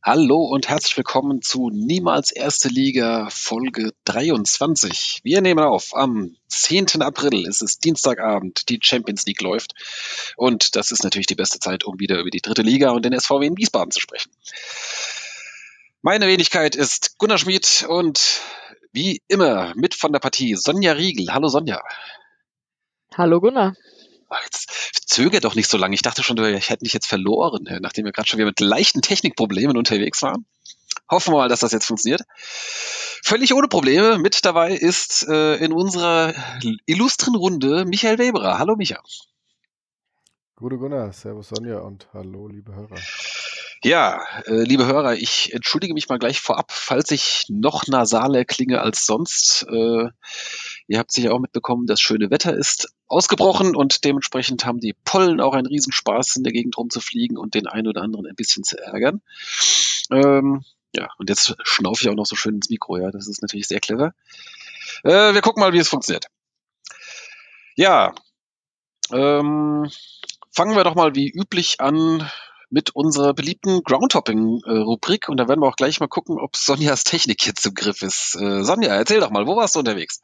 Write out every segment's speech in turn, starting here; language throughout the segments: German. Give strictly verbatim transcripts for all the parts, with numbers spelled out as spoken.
Hallo und herzlich willkommen zu Niemals Erste Liga Folge dreiundzwanzig. Wir nehmen auf am zehnten April. Es ist Dienstagabend, die Champions League läuft und das ist natürlich die beste Zeit, um wieder über die dritte Liga und den S V W in Wiesbaden zu sprechen. Meine Wenigkeit ist Gunnar Schmid und wie immer mit von der Partie Sonja Riegel. Hallo Sonja. Hallo Gunnar. Jetzt zöger doch nicht so lange. Ich dachte schon, ich hätte mich jetzt verloren, nachdem wir gerade schon wieder mit leichten Technikproblemen unterwegs waren. Hoffen wir mal, dass das jetzt funktioniert. Völlig ohne Probleme. Mit dabei ist äh, in unserer illustren Runde Michael Weberer. Hallo Micha. Gute Gunnar, servus Sonja und hallo liebe Hörer. Ja, äh, liebe Hörer, ich entschuldige mich mal gleich vorab, falls ich noch nasaler klinge als sonst. Äh, ihr habt sicher auch mitbekommen, das schöne Wetter ist ausgebrochen und dementsprechend haben die Pollen auch einen Riesenspaß, in der Gegend rumzufliegen und den einen oder anderen ein bisschen zu ärgern. Ähm, ja, und jetzt schnaufe ich auch noch so schön ins Mikro, ja, das ist natürlich sehr clever. Äh, wir gucken mal, wie es funktioniert. Ja, ähm, fangen wir doch mal wie üblich an mit unserer beliebten Groundhopping-Rubrik und da werden wir auch gleich mal gucken, ob Sonjas Technik jetzt im Griff ist. Äh, Sonja, erzähl doch mal, wo warst du unterwegs?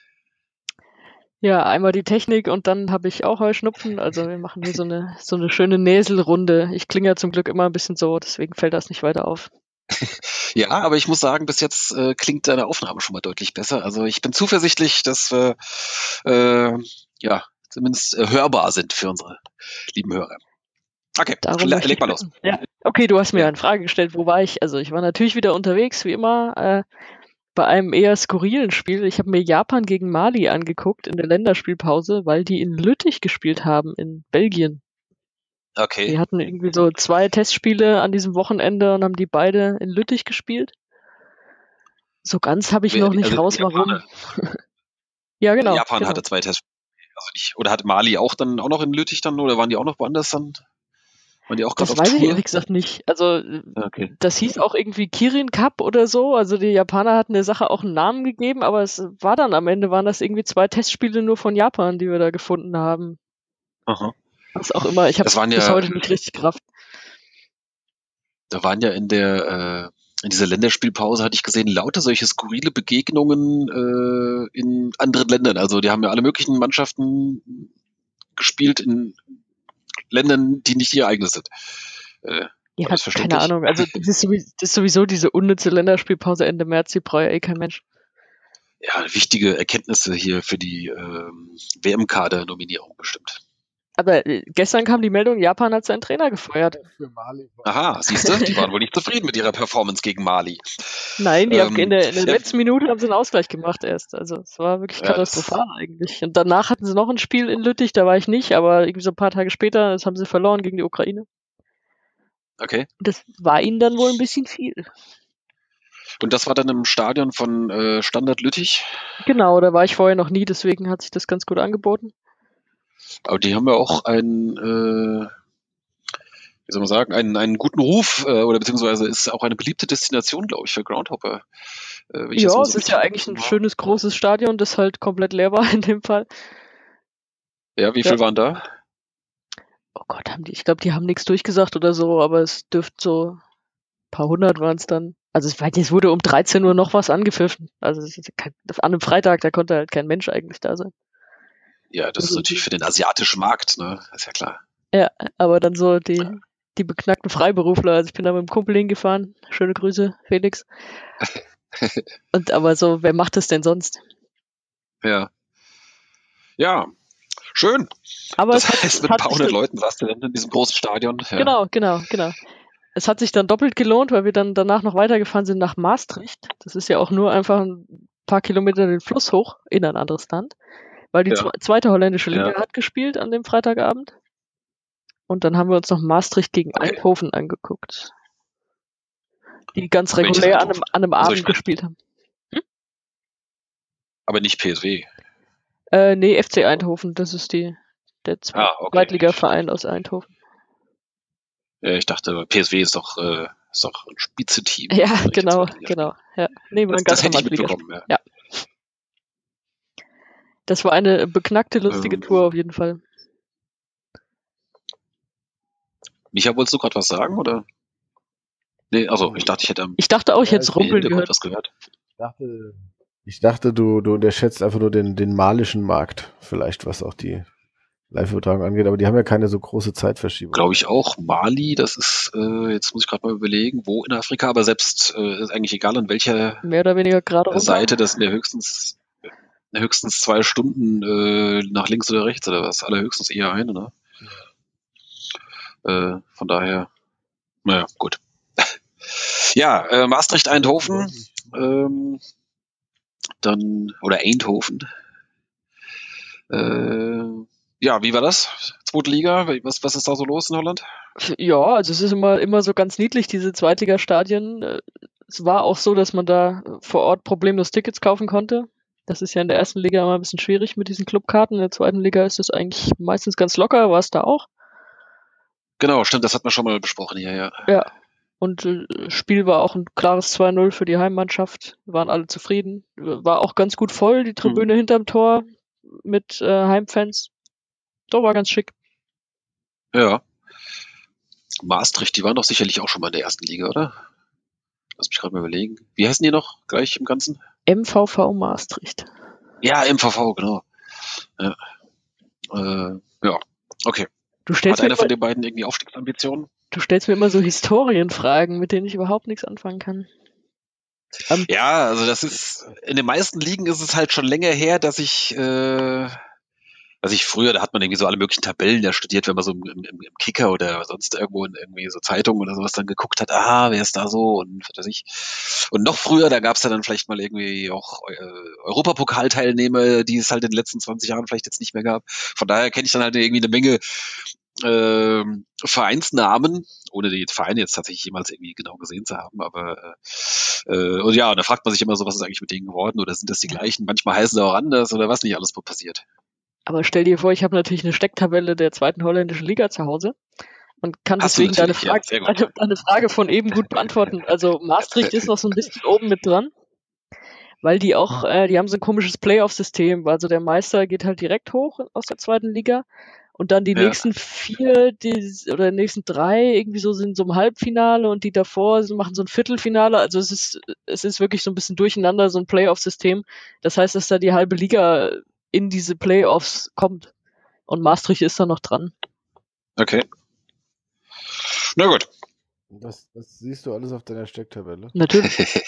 Ja, einmal die Technik und dann habe ich auch Heuschnupfen. Also wir machen hier so eine so eine schöne Näselrunde. Ich klinge ja zum Glück immer ein bisschen so, deswegen fällt das nicht weiter auf. Ja, aber ich muss sagen, bis jetzt äh, klingt deine Aufnahme schon mal deutlich besser. Also ich bin zuversichtlich, dass wir äh, ja zumindest äh, hörbar sind für unsere lieben Hörer. Okay, Darum le möchte leg ich mal los. bitten. Ja, okay, du hast mir Ja. eine Frage gestellt, wo war ich? Also ich war natürlich wieder unterwegs, wie immer, äh, bei einem eher skurrilen Spiel. Ich habe mir Japan gegen Mali angeguckt in der Länderspielpause, weil die in Lüttich gespielt haben, in Belgien. Okay. Die hatten irgendwie so zwei Testspiele an diesem Wochenende und haben die beide in Lüttich gespielt. So ganz habe ich Wer- noch nicht also raus, Japaner. warum. Ja, genau. Japan genau. hatte zwei Tests. Also nicht, oder hat Mali auch dann auch noch in Lüttich dann oder waren die auch noch woanders dann? Waren die auch gerade Das auf weiß ich Tour? ehrlich gesagt nicht. Also, äh, Okay. das hieß auch irgendwie Kirin Cup oder so. Also, die Japaner hatten der Sache auch einen Namen gegeben, aber es war dann am Ende, waren das irgendwie zwei Testspiele nur von Japan, die wir da gefunden haben. Aha. Was auch immer. Ich habe Das waren bis ja, heute nicht richtig gerafft. da waren ja in der äh, in dieser Länderspielpause hatte ich gesehen, lauter solche skurrile Begegnungen äh, in anderen Ländern. Also die haben ja alle möglichen Mannschaften gespielt in Ländern, die nicht ihr eigenes sind. Äh, war Ja, das keine verständlich? Ahnung. Also, das ist sowieso, das ist sowieso diese unnütze Länderspielpause Ende März, die braucht ja eh kein Mensch. Ja, wichtige Erkenntnisse hier für die ähm, W M-Kader-Nominierung bestimmt. Aber äh, gestern kam die Meldung, Japan hat seinen Trainer gefeuert. Für Mali. Aha, siehst du, die waren wohl nicht zufrieden mit ihrer Performance gegen Mali. Nein, die haben in Ähm, der, in der ja, letzten Minute haben sie einen Ausgleich gemacht erst. Also es war wirklich ja, das, katastrophal eigentlich. Und danach hatten sie noch ein Spiel in Lüttich, da war ich nicht, aber irgendwie so ein paar Tage später, das haben sie verloren gegen die Ukraine. okay. Und das war ihnen dann wohl ein bisschen viel. Und das war dann im Stadion von äh, Standard Lüttich. Genau, da war ich vorher noch nie, deswegen hat sich das ganz gut angeboten. Aber die haben ja auch einen, äh, wie soll man sagen, einen, einen guten Ruf äh, oder beziehungsweise ist auch eine beliebte Destination, glaube ich, für Groundhopper. Äh, wenn ich das Ja, mal es so ist richtig ja eigentlich ein mitbekommen habe. schönes, großes Stadion, das halt komplett leer war in dem Fall. Ja, wie Ja. viel waren da? Oh Gott, haben die, ich glaube, die haben nichts durchgesagt oder so, aber es dürfte so ein paar hundert waren es dann. Also es, war, es wurde um dreizehn Uhr noch was angepfiffen. Also es ist kein, an einem Freitag, da konnte halt kein Mensch eigentlich da sein. Ja, das ist Also natürlich die, für den asiatischen Markt, ne? Ist ja klar. ja, aber dann so die, die beknackten Freiberufler. Also ich bin da mit dem Kumpel hingefahren. Schöne Grüße, Felix. Und aber so, wer macht das denn sonst? Ja. Ja, schön. Aber Das es hat, heißt, es mit ein hat paar sich hundert dann, Leuten saßt du dann in diesem großen Stadion. Ja. genau, genau, genau. Es hat sich dann doppelt gelohnt, weil wir dann danach noch weitergefahren sind nach Maastricht. Das ist ja auch nur einfach ein paar Kilometer den Fluss hoch in ein anderes Land. Weil die Ja. zweite holländische Liga Ja. hat gespielt an dem Freitagabend. Und dann haben wir uns noch Maastricht gegen Okay. Eindhoven angeguckt. Die ganz Welches regulär an einem, Eindhoven? an einem Also Abend ich meine, gespielt haben. aber nicht P S V. Äh, nee, F C Eindhoven, das ist die, der Zweit Ah, okay. Zweitligaverein aus Eindhoven. Ja, ich dachte, P S V ist doch, äh, ist doch ein Spitzenteam. Ja, wenn ich jetzt genau, mal richtig genau. Ja. Nee, war Das, ein ganz das hätte ich normales mitbekommen, Ligaspiel. ja. Ja. Das war eine beknackte, lustige Ähm, Tour auf jeden Fall. Micha, wolltest du gerade was sagen, oder? Nee, also ich dachte, ich hätte am Ich dachte auch, ich Ja, hätte es ich- rumpeln Hintergrund gehört. was gehört. Ich dachte, ich dachte du, du unterschätzt einfach nur den, den malischen Markt, vielleicht, was auch die Live-Übertragung angeht, aber die haben ja keine so große Zeitverschiebung. Glaube ich auch. Mali, das ist, äh, jetzt muss ich gerade mal überlegen, wo in Afrika, aber selbst äh, ist eigentlich egal, an welcher Mehr oder weniger gerade runter. Seite, das sind ja höchstens höchstens zwei Stunden äh, nach links oder rechts oder was. Allerhöchstens eher eine, ne? Äh, von daher, naja, gut. Ja, äh, Maastricht, Eindhoven, ähm, dann, oder Eindhoven. Äh, ja, wie war das? Zweite Liga, was, was ist da so los in Holland? Ja, also es ist immer, immer so ganz niedlich, diese Zweitligastadien. Äh, Es war auch so, dass man da vor Ort problemlos Tickets kaufen konnte. Das ist ja in der ersten Liga immer ein bisschen schwierig mit diesen Clubkarten. In der zweiten Liga ist es eigentlich meistens ganz locker, war es da auch. Genau, stimmt, das hat man schon mal besprochen hier, ja. Ja. Und äh, Spiel war auch ein klares zwei null für die Heimmannschaft. Waren alle zufrieden. War auch ganz gut voll, die Tribüne hinterm Tor mit äh, Heimfans. Doch, war ganz schick. Ja. Maastricht, die waren doch sicherlich auch schon mal in der ersten Liga, oder? Lass mich gerade mal überlegen. Wie heißen die noch gleich im Ganzen? M V V Maastricht. Ja, M V V, genau. Ja, äh, ja. Okay. Du Hat stellst, mir einer von immer, den beiden irgendwie Aufstiegsambitionen? du stellst mir immer so Historienfragen, mit denen ich überhaupt nichts anfangen kann. Ähm, Ja, also das ist, in den meisten Ligen ist es halt schon länger her, dass ich, äh, also ich früher, da hat man irgendwie so alle möglichen Tabellen ja studiert, wenn man so im, im, im Kicker oder sonst irgendwo in irgendwie so Zeitungen oder sowas dann geguckt hat, ah, wer ist da so und was weiß ich. Und noch früher, da gab's ja dann vielleicht mal irgendwie auch äh, Europapokalteilnehmer, die es halt in den letzten zwanzig Jahren vielleicht jetzt nicht mehr gab. Von daher kenne ich dann halt irgendwie eine Menge äh, Vereinsnamen, ohne die Vereine jetzt tatsächlich jemals irgendwie genau gesehen zu haben, aber äh, und ja, und da fragt man sich immer so, was ist eigentlich mit denen geworden oder sind das die gleichen? Manchmal heißen sie auch anders oder was nicht alles passiert. aber stell dir vor, ich habe natürlich eine Stecktabelle der zweiten holländischen Liga zu Hause und kann Hast du deswegen deine natürlich, ja, Frage, sehr gut. deine, deine Frage von eben gut beantworten. Also Maastricht ist noch so ein bisschen oben mit dran, weil die auch, äh, die haben so ein komisches Playoff-System. Also der Meister geht halt direkt hoch aus der zweiten Liga und dann die Ja. nächsten vier die, oder die nächsten drei irgendwie so sind so im Halbfinale und die davor so machen so ein Viertelfinale. Also es ist, es ist wirklich so ein bisschen durcheinander, so ein Playoff-System. Das heißt, dass da die halbe Liga in diese Playoffs kommt. Und Maastricht ist da noch dran. Okay. Na gut. Das, das siehst du alles auf deiner Stecktabelle. Natürlich.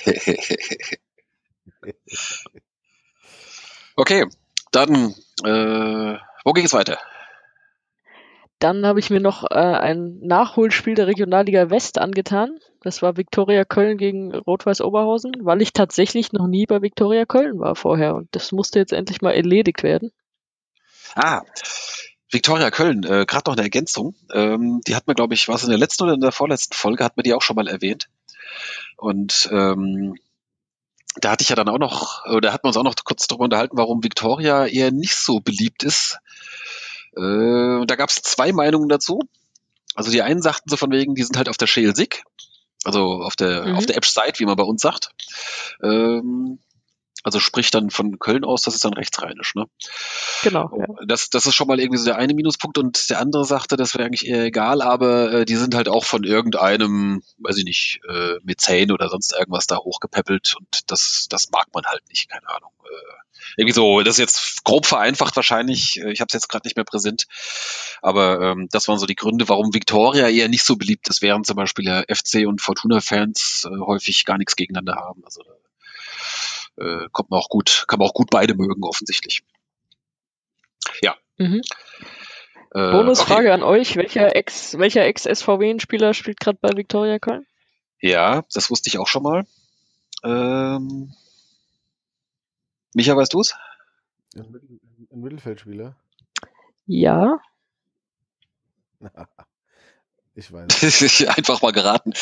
Okay, dann, äh, wo ging es weiter? Dann habe ich mir noch äh, ein Nachholspiel der Regionalliga West angetan. Das war Viktoria Köln gegen Rot-Weiß Oberhausen, weil ich tatsächlich noch nie bei Viktoria Köln war vorher. Und das musste jetzt endlich mal erledigt werden. Ah, Viktoria Köln, äh, gerade noch eine Ergänzung. Ähm, die hat man, glaube ich, war es in der letzten oder in der vorletzten Folge, hat man die auch schon mal erwähnt. Und ähm, da hatte ich ja dann auch noch, oder hatten wir uns auch noch kurz darüber unterhalten, warum Viktoria eher nicht so beliebt ist. Äh, und da gab es zwei Meinungen dazu. Also die einen sagten so von wegen, die sind halt auf der Schelsig, also auf der Mhm. auf der Ebbside, wie man bei uns sagt. Ähm, also sprich dann von Köln aus, das ist dann rechtsrheinisch, ne? Genau. Ja. Das, das ist schon mal irgendwie so der eine Minuspunkt und der andere sagte, das wäre eigentlich eher egal, aber äh, die sind halt auch von irgendeinem, weiß ich nicht, äh, Mäzen oder sonst irgendwas da hochgepäppelt und das, das mag man halt nicht, keine Ahnung. Äh, irgendwie so, das ist jetzt grob vereinfacht wahrscheinlich, äh, ich habe es jetzt gerade nicht mehr präsent, aber ähm, das waren so die Gründe, warum Viktoria eher nicht so beliebt ist, während zum Beispiel ja F C und Fortuna-Fans äh, häufig gar nichts gegeneinander haben. Also äh, kommt man auch gut, kann man auch gut beide mögen, offensichtlich. Ja. Mhm. Äh, Bonusfrage okay. an euch. Welcher Ex, welcher Ex-S V W-Spieler spielt gerade bei Viktoria Köln? Ja, das wusste ich auch schon mal. Ähm, Micha, weißt du's? Ein, Mittel, ein Mittelfeldspieler? Ja. Ich weiß. Einfach mal geraten.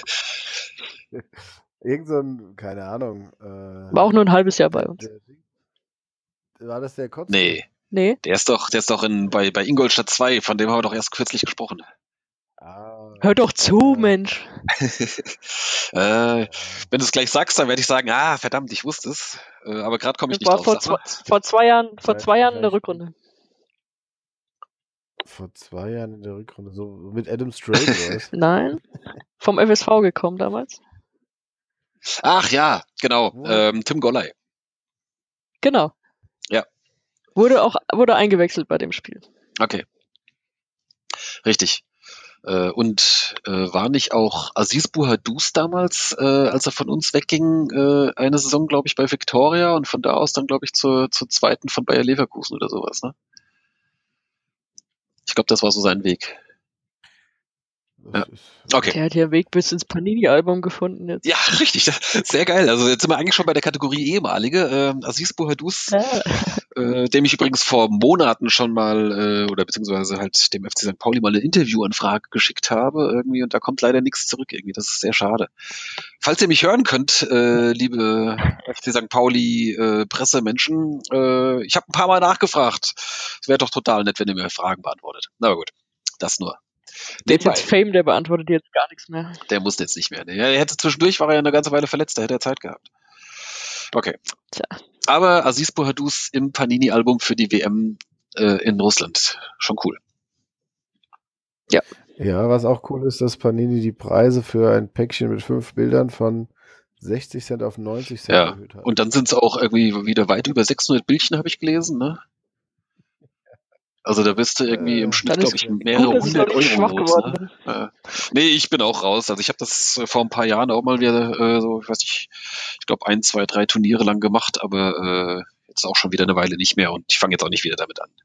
Irgend so ein, keine Ahnung. Äh, War auch nur ein halbes Jahr bei der, uns. der, war das der Kotzke? Nee. Nee. Der ist doch, der ist doch in, bei, bei Ingolstadt zwei, von dem haben wir doch erst kürzlich gesprochen. Ah, Hör doch zu, ja. Mensch. äh, wenn du es gleich sagst, dann werde ich sagen, ah, verdammt, ich wusste es. Äh, aber gerade komme ich nicht War drauf. vor Sag zwei, mal. vor zwei Jahren, vor Weil- zwei Jahren in der vielleicht- Rückrunde. Vor zwei Jahren in der Rückrunde, so mit Adam Strait oder was? Nein. vom F S V gekommen damals. Ach ja, genau. Wo? Ähm, Tim Golley. Genau. Ja. Wurde auch wurde eingewechselt bei dem Spiel. Okay. Richtig. Äh, und äh, war nicht auch Aziz Bouhadouz damals, äh, als er von uns wegging, äh, eine Saison, glaube ich, bei Viktoria und von da aus dann, glaube ich, zur, zur zweiten von Bayer Leverkusen oder sowas, ne? Ich glaube, das war so sein Weg. Das Ja. ist, Okay. Der hat ja Weg bis ins Panini-Album gefunden jetzt. Ja, richtig. Sehr geil. Also jetzt sind wir eigentlich schon bei der Kategorie ehemalige. Ähm, Aziz Bouhadouz, Ja. äh, dem ich übrigens vor Monaten schon mal, äh, oder beziehungsweise halt dem F C Sankt Pauli mal eine Interviewanfrage geschickt habe irgendwie und da kommt leider nichts zurück irgendwie. Das ist sehr schade. Falls ihr mich hören könnt, äh, liebe F C Sankt Pauli äh, Pressemenschen, äh, ich habe ein paar Mal nachgefragt. Es wäre doch total nett, wenn ihr mir Fragen beantwortet. Na gut, das nur. Der ist Nebenbei. jetzt Fame, der beantwortet jetzt gar nichts mehr. Der musste jetzt nicht mehr. Ne? Er hätte zwischendurch, war er ja eine ganze Weile verletzt, da hätte er Zeit gehabt. Okay. Tja. Aber Aziz Bouhadouz im Panini-Album für die W M äh, in Russland. Schon cool. Ja. Ja, was auch cool ist, dass Panini die Preise für ein Päckchen mit fünf Bildern von sechzig Cent auf neunzig Cent Ja. erhöht hat. Und dann sind es auch irgendwie wieder weit über sechshundert Bildchen, habe ich gelesen, ne? Also da bist du irgendwie im Äh, Schnitt, Dann ist glaube ich, mehrere gut, dass ich hundert noch nicht Euro schwach los. geworden Ne? Äh, nee, ich bin auch raus. Also ich habe das äh, vor ein paar Jahren auch mal wieder äh, so, ich weiß nicht, ich glaube ein, zwei, drei Turniere lang gemacht, aber äh, jetzt auch schon wieder eine Weile nicht mehr und ich fange jetzt auch nicht wieder damit an.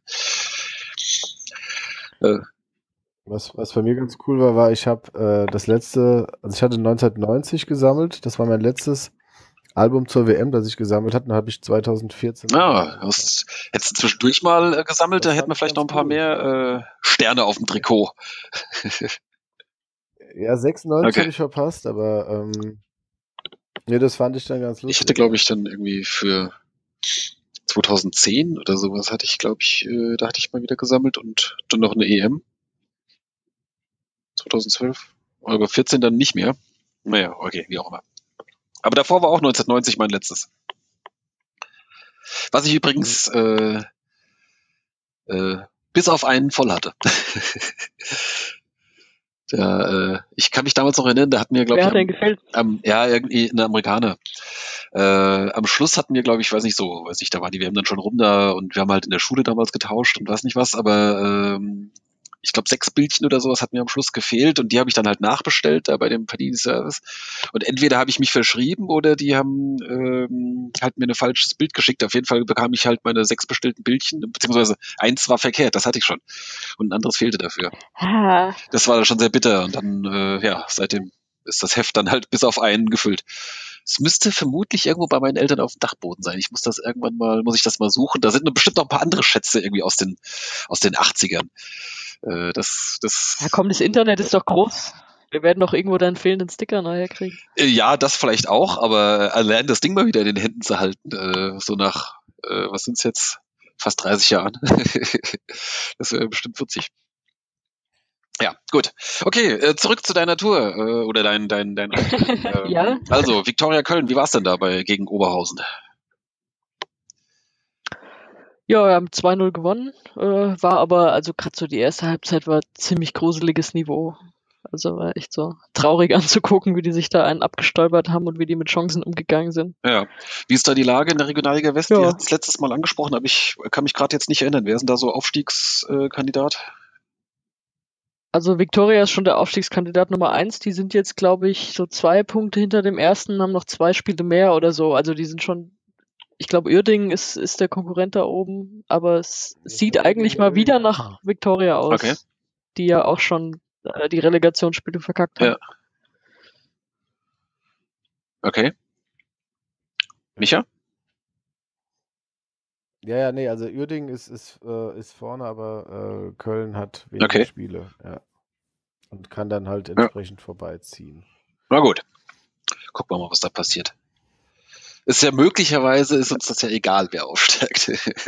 Äh, Was, was bei mir ganz cool war, war, ich habe äh, das letzte, also ich hatte neunzehnhundertneunzig gesammelt, das war mein letztes Album zur W M, das ich gesammelt hatte, dann habe ich zweitausendvierzehn ja, angefangen. hast, hättest du zwischendurch mal äh, gesammelt, Das da hätten fand wir ich vielleicht noch ein ganz paar cool. mehr äh, Sterne auf dem Trikot. Ja, sechsundneunzig Okay. habe ich verpasst, aber ähm, nee, das fand ich dann ganz lustig. Ich hatte, glaube ich, dann irgendwie für zweitausendzehn oder sowas hatte ich, glaube ich, äh, da hatte ich mal wieder gesammelt und dann noch eine E M. zweitausendzwölf. Aber vierzehn dann nicht mehr. Naja, okay, wie auch immer. Aber davor war auch neunzehnhundertneunzig mein letztes. Was ich übrigens äh, äh, bis auf einen voll hatte. Der, äh, ich kann mich damals noch erinnern, da hatten wir, glaube Wer ich, hat denn am, gefällt? am, ja, irgendwie eine Amerikaner. Äh, am Schluss hatten wir, glaube ich, weiß nicht so, weiß nicht, da war die W M dann schon rum da und wir haben halt in der Schule damals getauscht und weiß nicht was, aber ähm, ich glaube, sechs Bildchen oder sowas hat mir am Schluss gefehlt und die habe ich dann halt nachbestellt da bei dem Panini-Service. Und entweder habe ich mich verschrieben oder die haben ähm, halt mir ein falsches Bild geschickt. Auf jeden Fall bekam ich halt meine sechs bestellten Bildchen, beziehungsweise eins war verkehrt, das hatte ich schon. Und ein anderes fehlte dafür. Ah, Das war schon sehr bitter. Und dann, äh, ja, seitdem ist das Heft dann halt bis auf einen gefüllt. Es müsste vermutlich irgendwo bei meinen Eltern auf dem Dachboden sein. Ich muss das irgendwann mal, muss ich das mal suchen. Da sind bestimmt noch ein paar andere Schätze irgendwie aus den, aus den achtzigern. Äh, das, das, ja komm, das Internet ist doch groß. Wir werden doch irgendwo deinen fehlenden Sticker nachher kriegen. äh, ja, das vielleicht auch, aber allein das Ding mal wieder in den Händen zu halten, äh, so nach, äh, was sind's jetzt? Fast dreißig Jahren. Das wäre bestimmt witzig. Ja, gut. Okay, äh, zurück zu deiner Tour äh, oder dein dein dein. Ähm, Ja. Also Viktoria Köln, wie war's denn da bei gegen Oberhausen? Ja, wir haben zwei null gewonnen, äh, war aber, also gerade so die erste Halbzeit war ziemlich gruseliges Niveau. Also war echt so traurig anzugucken, wie die sich da einen abgestolpert haben und wie die mit Chancen umgegangen sind. Ja. Wie ist da die Lage in der Regionalliga West? Ja. Wir hatten es letztes Mal angesprochen, aber ich kann mich gerade jetzt nicht erinnern. Wer ist denn da so Aufstiegskandidat? Also Viktoria ist schon der Aufstiegskandidat Nummer eins. Die sind jetzt, glaube ich, so zwei Punkte hinter dem ersten, haben noch zwei Spiele mehr oder so. Also die sind schon, ich glaube, Uerdingen ist, ist der Konkurrent da oben, aber es sieht eigentlich mal wieder nach Viktoria aus, Okay. die ja auch schon äh, die Relegationsspiele verkackt haben. Ja. Okay. Micha? Ja, ja, nee, also Uerdingen ist, ist, äh, ist vorne, aber äh, Köln hat weniger Okay. Spiele. Ja. Und kann dann halt Ja. entsprechend vorbeiziehen. Na gut. Gucken wir mal, was da passiert. Ist ja möglicherweise, ist uns das ja egal, wer aufsteigt.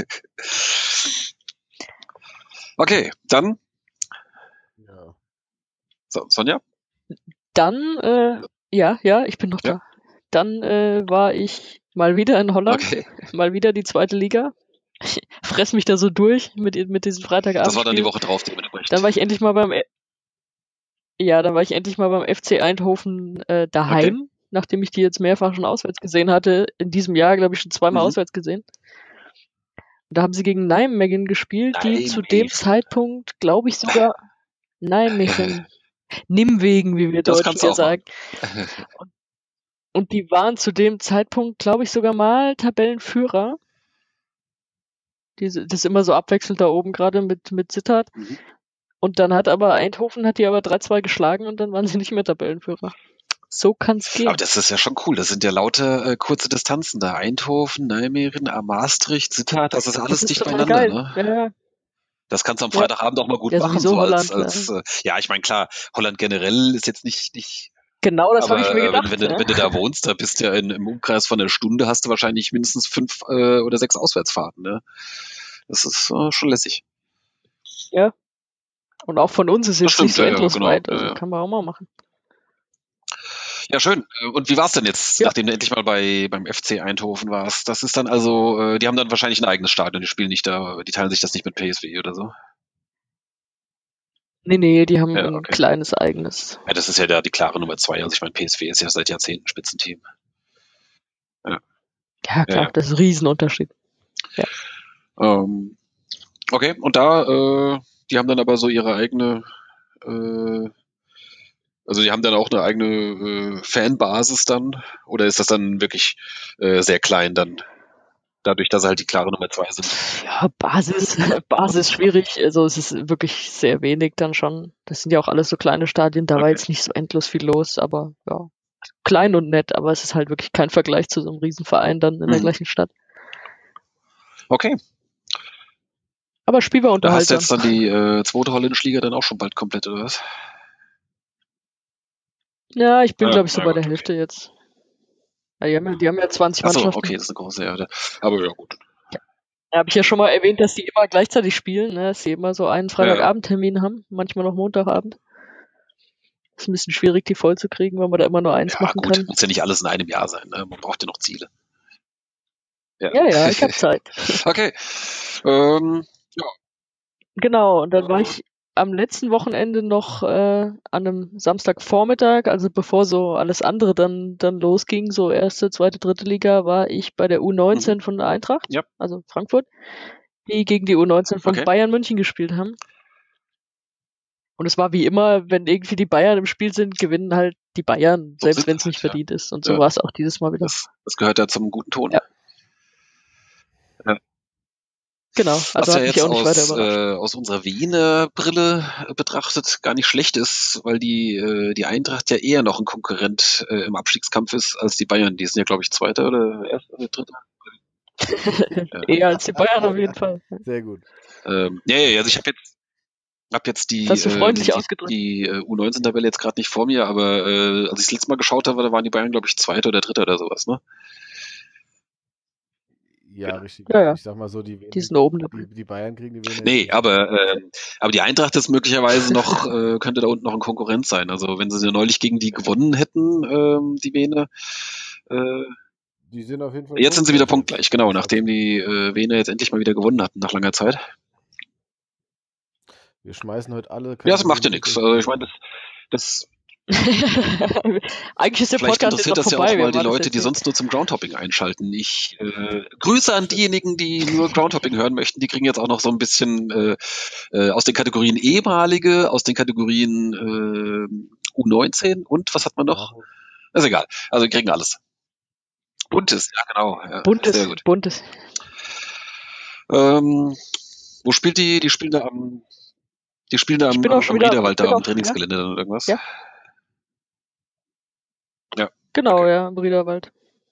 Okay, dann Ja. so, Sonja? Dann, äh, ja, ja, ich bin noch Ja. da. Dann äh, war ich mal wieder in Holland, Okay. mal wieder die zweite Liga. Ich fress mich da so durch mit, mit diesen Freitagabend. Das war dann die Woche drauf dementsprechend. Dann war ich endlich mal beim, Ja, dann war ich endlich mal beim F C Eindhoven äh, daheim, okay. Nachdem ich die jetzt mehrfach schon auswärts gesehen hatte. In diesem Jahr, glaube ich, schon zweimal mhm. auswärts gesehen. Da haben sie gegen Nijmegen gespielt, die Nijmegen. zu dem Zeitpunkt, glaube ich, sogar Nijmegen, Nimwegen, wie wir das Deutschen ja sagen. Und, und die waren zu dem Zeitpunkt, glaube ich, sogar mal Tabellenführer. Die, das ist immer so abwechselnd da oben gerade mit, mit Sittard. Mhm. Und dann hat aber Eindhoven, hat die aber drei zwei geschlagen und dann waren sie nicht mehr Tabellenführer. So kann's gehen. Aber das ist ja schon cool. Das sind ja lauter äh, kurze Distanzen da. Eindhoven, Nijmegen, Maastricht, Sittard, das ist alles das ist dicht beieinander. Geil. Ne? Ja, ja. Das kannst du am Freitagabend ja. auch mal gut ja, machen. So als, Holland, als, ja. Äh, ja, ich meine, klar, Holland generell ist jetzt nicht... nicht genau, das habe ich mir gedacht. Wenn, wenn, ja. du, wenn du da wohnst, da bist du ja in, im Umkreis von einer Stunde, hast du wahrscheinlich mindestens fünf äh, oder sechs Auswärtsfahrten. Ne? Das ist äh, schon lässig. Ja. Und auch von uns ist jetzt stimmt, nicht so ja, endlos genau, weit. Also ja, ja. kann man auch mal machen. Ja, schön. Und wie war es denn jetzt, ja. nachdem du endlich mal bei beim F C Eindhoven warst? Das ist dann also, die haben dann wahrscheinlich ein eigenes Stadion, die spielen nicht da, die teilen sich das nicht mit P S V oder so? Nee, nee, die haben ja, ein okay. kleines eigenes. Ja, das ist ja da die klare Nummer zwei. Also ich meine, P S V ist ja seit Jahrzehnten Spitzenteam. Ja, ja klar, ja, ja. Das ist ein Riesenunterschied. Ja. Ähm, okay, und da, äh, die haben dann aber so ihre eigene, äh, also die haben dann auch eine eigene äh, Fanbasis dann? Oder ist das dann wirklich äh, sehr klein dann? Dadurch, dass sie halt die klare Nummer zwei sind. Ja, Basis, Basis schwierig. Also es ist wirklich sehr wenig dann schon. Das sind ja auch alles so kleine Stadien. Da okay. war jetzt nicht so endlos viel los, aber ja, klein und nett. Aber es ist halt wirklich kein Vergleich zu so einem Riesenverein dann in mhm. der gleichen Stadt. Okay. Aber spielbar unterhaltsam. Da hast du jetzt dann die äh, zweite holländische Liga dann auch schon bald komplett, oder was? Ja, ich bin, ja, glaube ich, so bei gut, der Hälfte okay. jetzt. Ja, die, haben ja, die haben ja zwanzig Achso, Mannschaften. okay, das ist eine große, ja. Aber ja, gut. Ja. Da habe ich ja schon mal erwähnt, dass die immer gleichzeitig spielen, ne? Dass sie immer so einen Freitagabendtermin ja. haben, manchmal noch Montagabend. Ist ein bisschen schwierig, die voll zu kriegen, weil man da immer nur eins ja, machen gut. kann. Muss ja nicht alles in einem Jahr sein, ne? Man braucht ja noch Ziele. Ja, ja, ja ich habe Zeit. Okay. Ähm, ja. Genau, und dann war ich am letzten Wochenende noch äh, an einem Samstagvormittag, also bevor so alles andere dann dann losging, so erste, zweite, dritte Liga, war ich bei der U neunzehn mhm. von der Eintracht, ja. also Frankfurt, die gegen die U neunzehn von okay. Bayern München gespielt haben. Und es war wie immer, wenn irgendwie die Bayern im Spiel sind, gewinnen halt die Bayern, so selbst wenn es nicht ja. verdient ist. Und so ja. war es auch dieses Mal wieder. Das, das gehört ja zum guten Ton. Ja. ja. Genau, also was hat ja mich jetzt auch nicht weiter aus, überrascht. äh, aus unserer Wiener Brille betrachtet gar nicht schlecht ist, weil die, äh, die Eintracht ja eher noch ein Konkurrent äh, im Abstiegskampf ist als die Bayern. Die sind ja, glaube ich, Zweiter oder Erster oder Dritter. ja. Eher als die Bayern auf jeden Fall. Sehr gut. Ähm, ja, ja, also ich habe jetzt hab jetzt die, Hast du freundlich ähm, ausgedrückt? die, die äh, U neunzehn-Tabelle jetzt gerade nicht vor mir, aber äh, als ich das letzte Mal geschaut habe, da waren die Bayern, glaube ich, Zweiter oder Dritter oder sowas, ne? Ja, genau. richtig. Ja, ja. Ich sag mal so, die, die sind oben die, die Bayern kriegen die Vene. Nee, aber, äh, aber die Eintracht ist möglicherweise noch, äh, könnte da unten noch ein Konkurrent sein. Also wenn sie neulich gegen die gewonnen hätten, ähm, die Vene, äh, die sind auf jeden Fall jetzt sind sie wieder punktgleich, genau, nachdem die äh, Vene jetzt endlich mal wieder gewonnen hatten nach langer Zeit. Wir schmeißen heute alle... Ja, das macht ja nichts. Also ich meine, das... das Eigentlich ist der Vielleicht Podcast interessiert jetzt das vorbei, ja auch mal die das Leute, die erzählt. sonst nur zum Groundhopping einschalten. Ich äh, Grüße an diejenigen, die nur Groundhopping hören möchten. Die kriegen jetzt auch noch so ein bisschen äh, äh, aus den Kategorien ehemalige, aus den Kategorien äh, U neunzehn und was hat man noch? Ja. Ist egal. Also die kriegen alles. Buntes, ja genau. Ja, Buntes, sehr gut. Buntes. Ähm, wo spielt die? Die spielen da am Die spielen da am, am, am Riederwald, da am Trainingsgelände oder irgendwas? Ja. Ja. Genau, okay. ja, am Riederwald.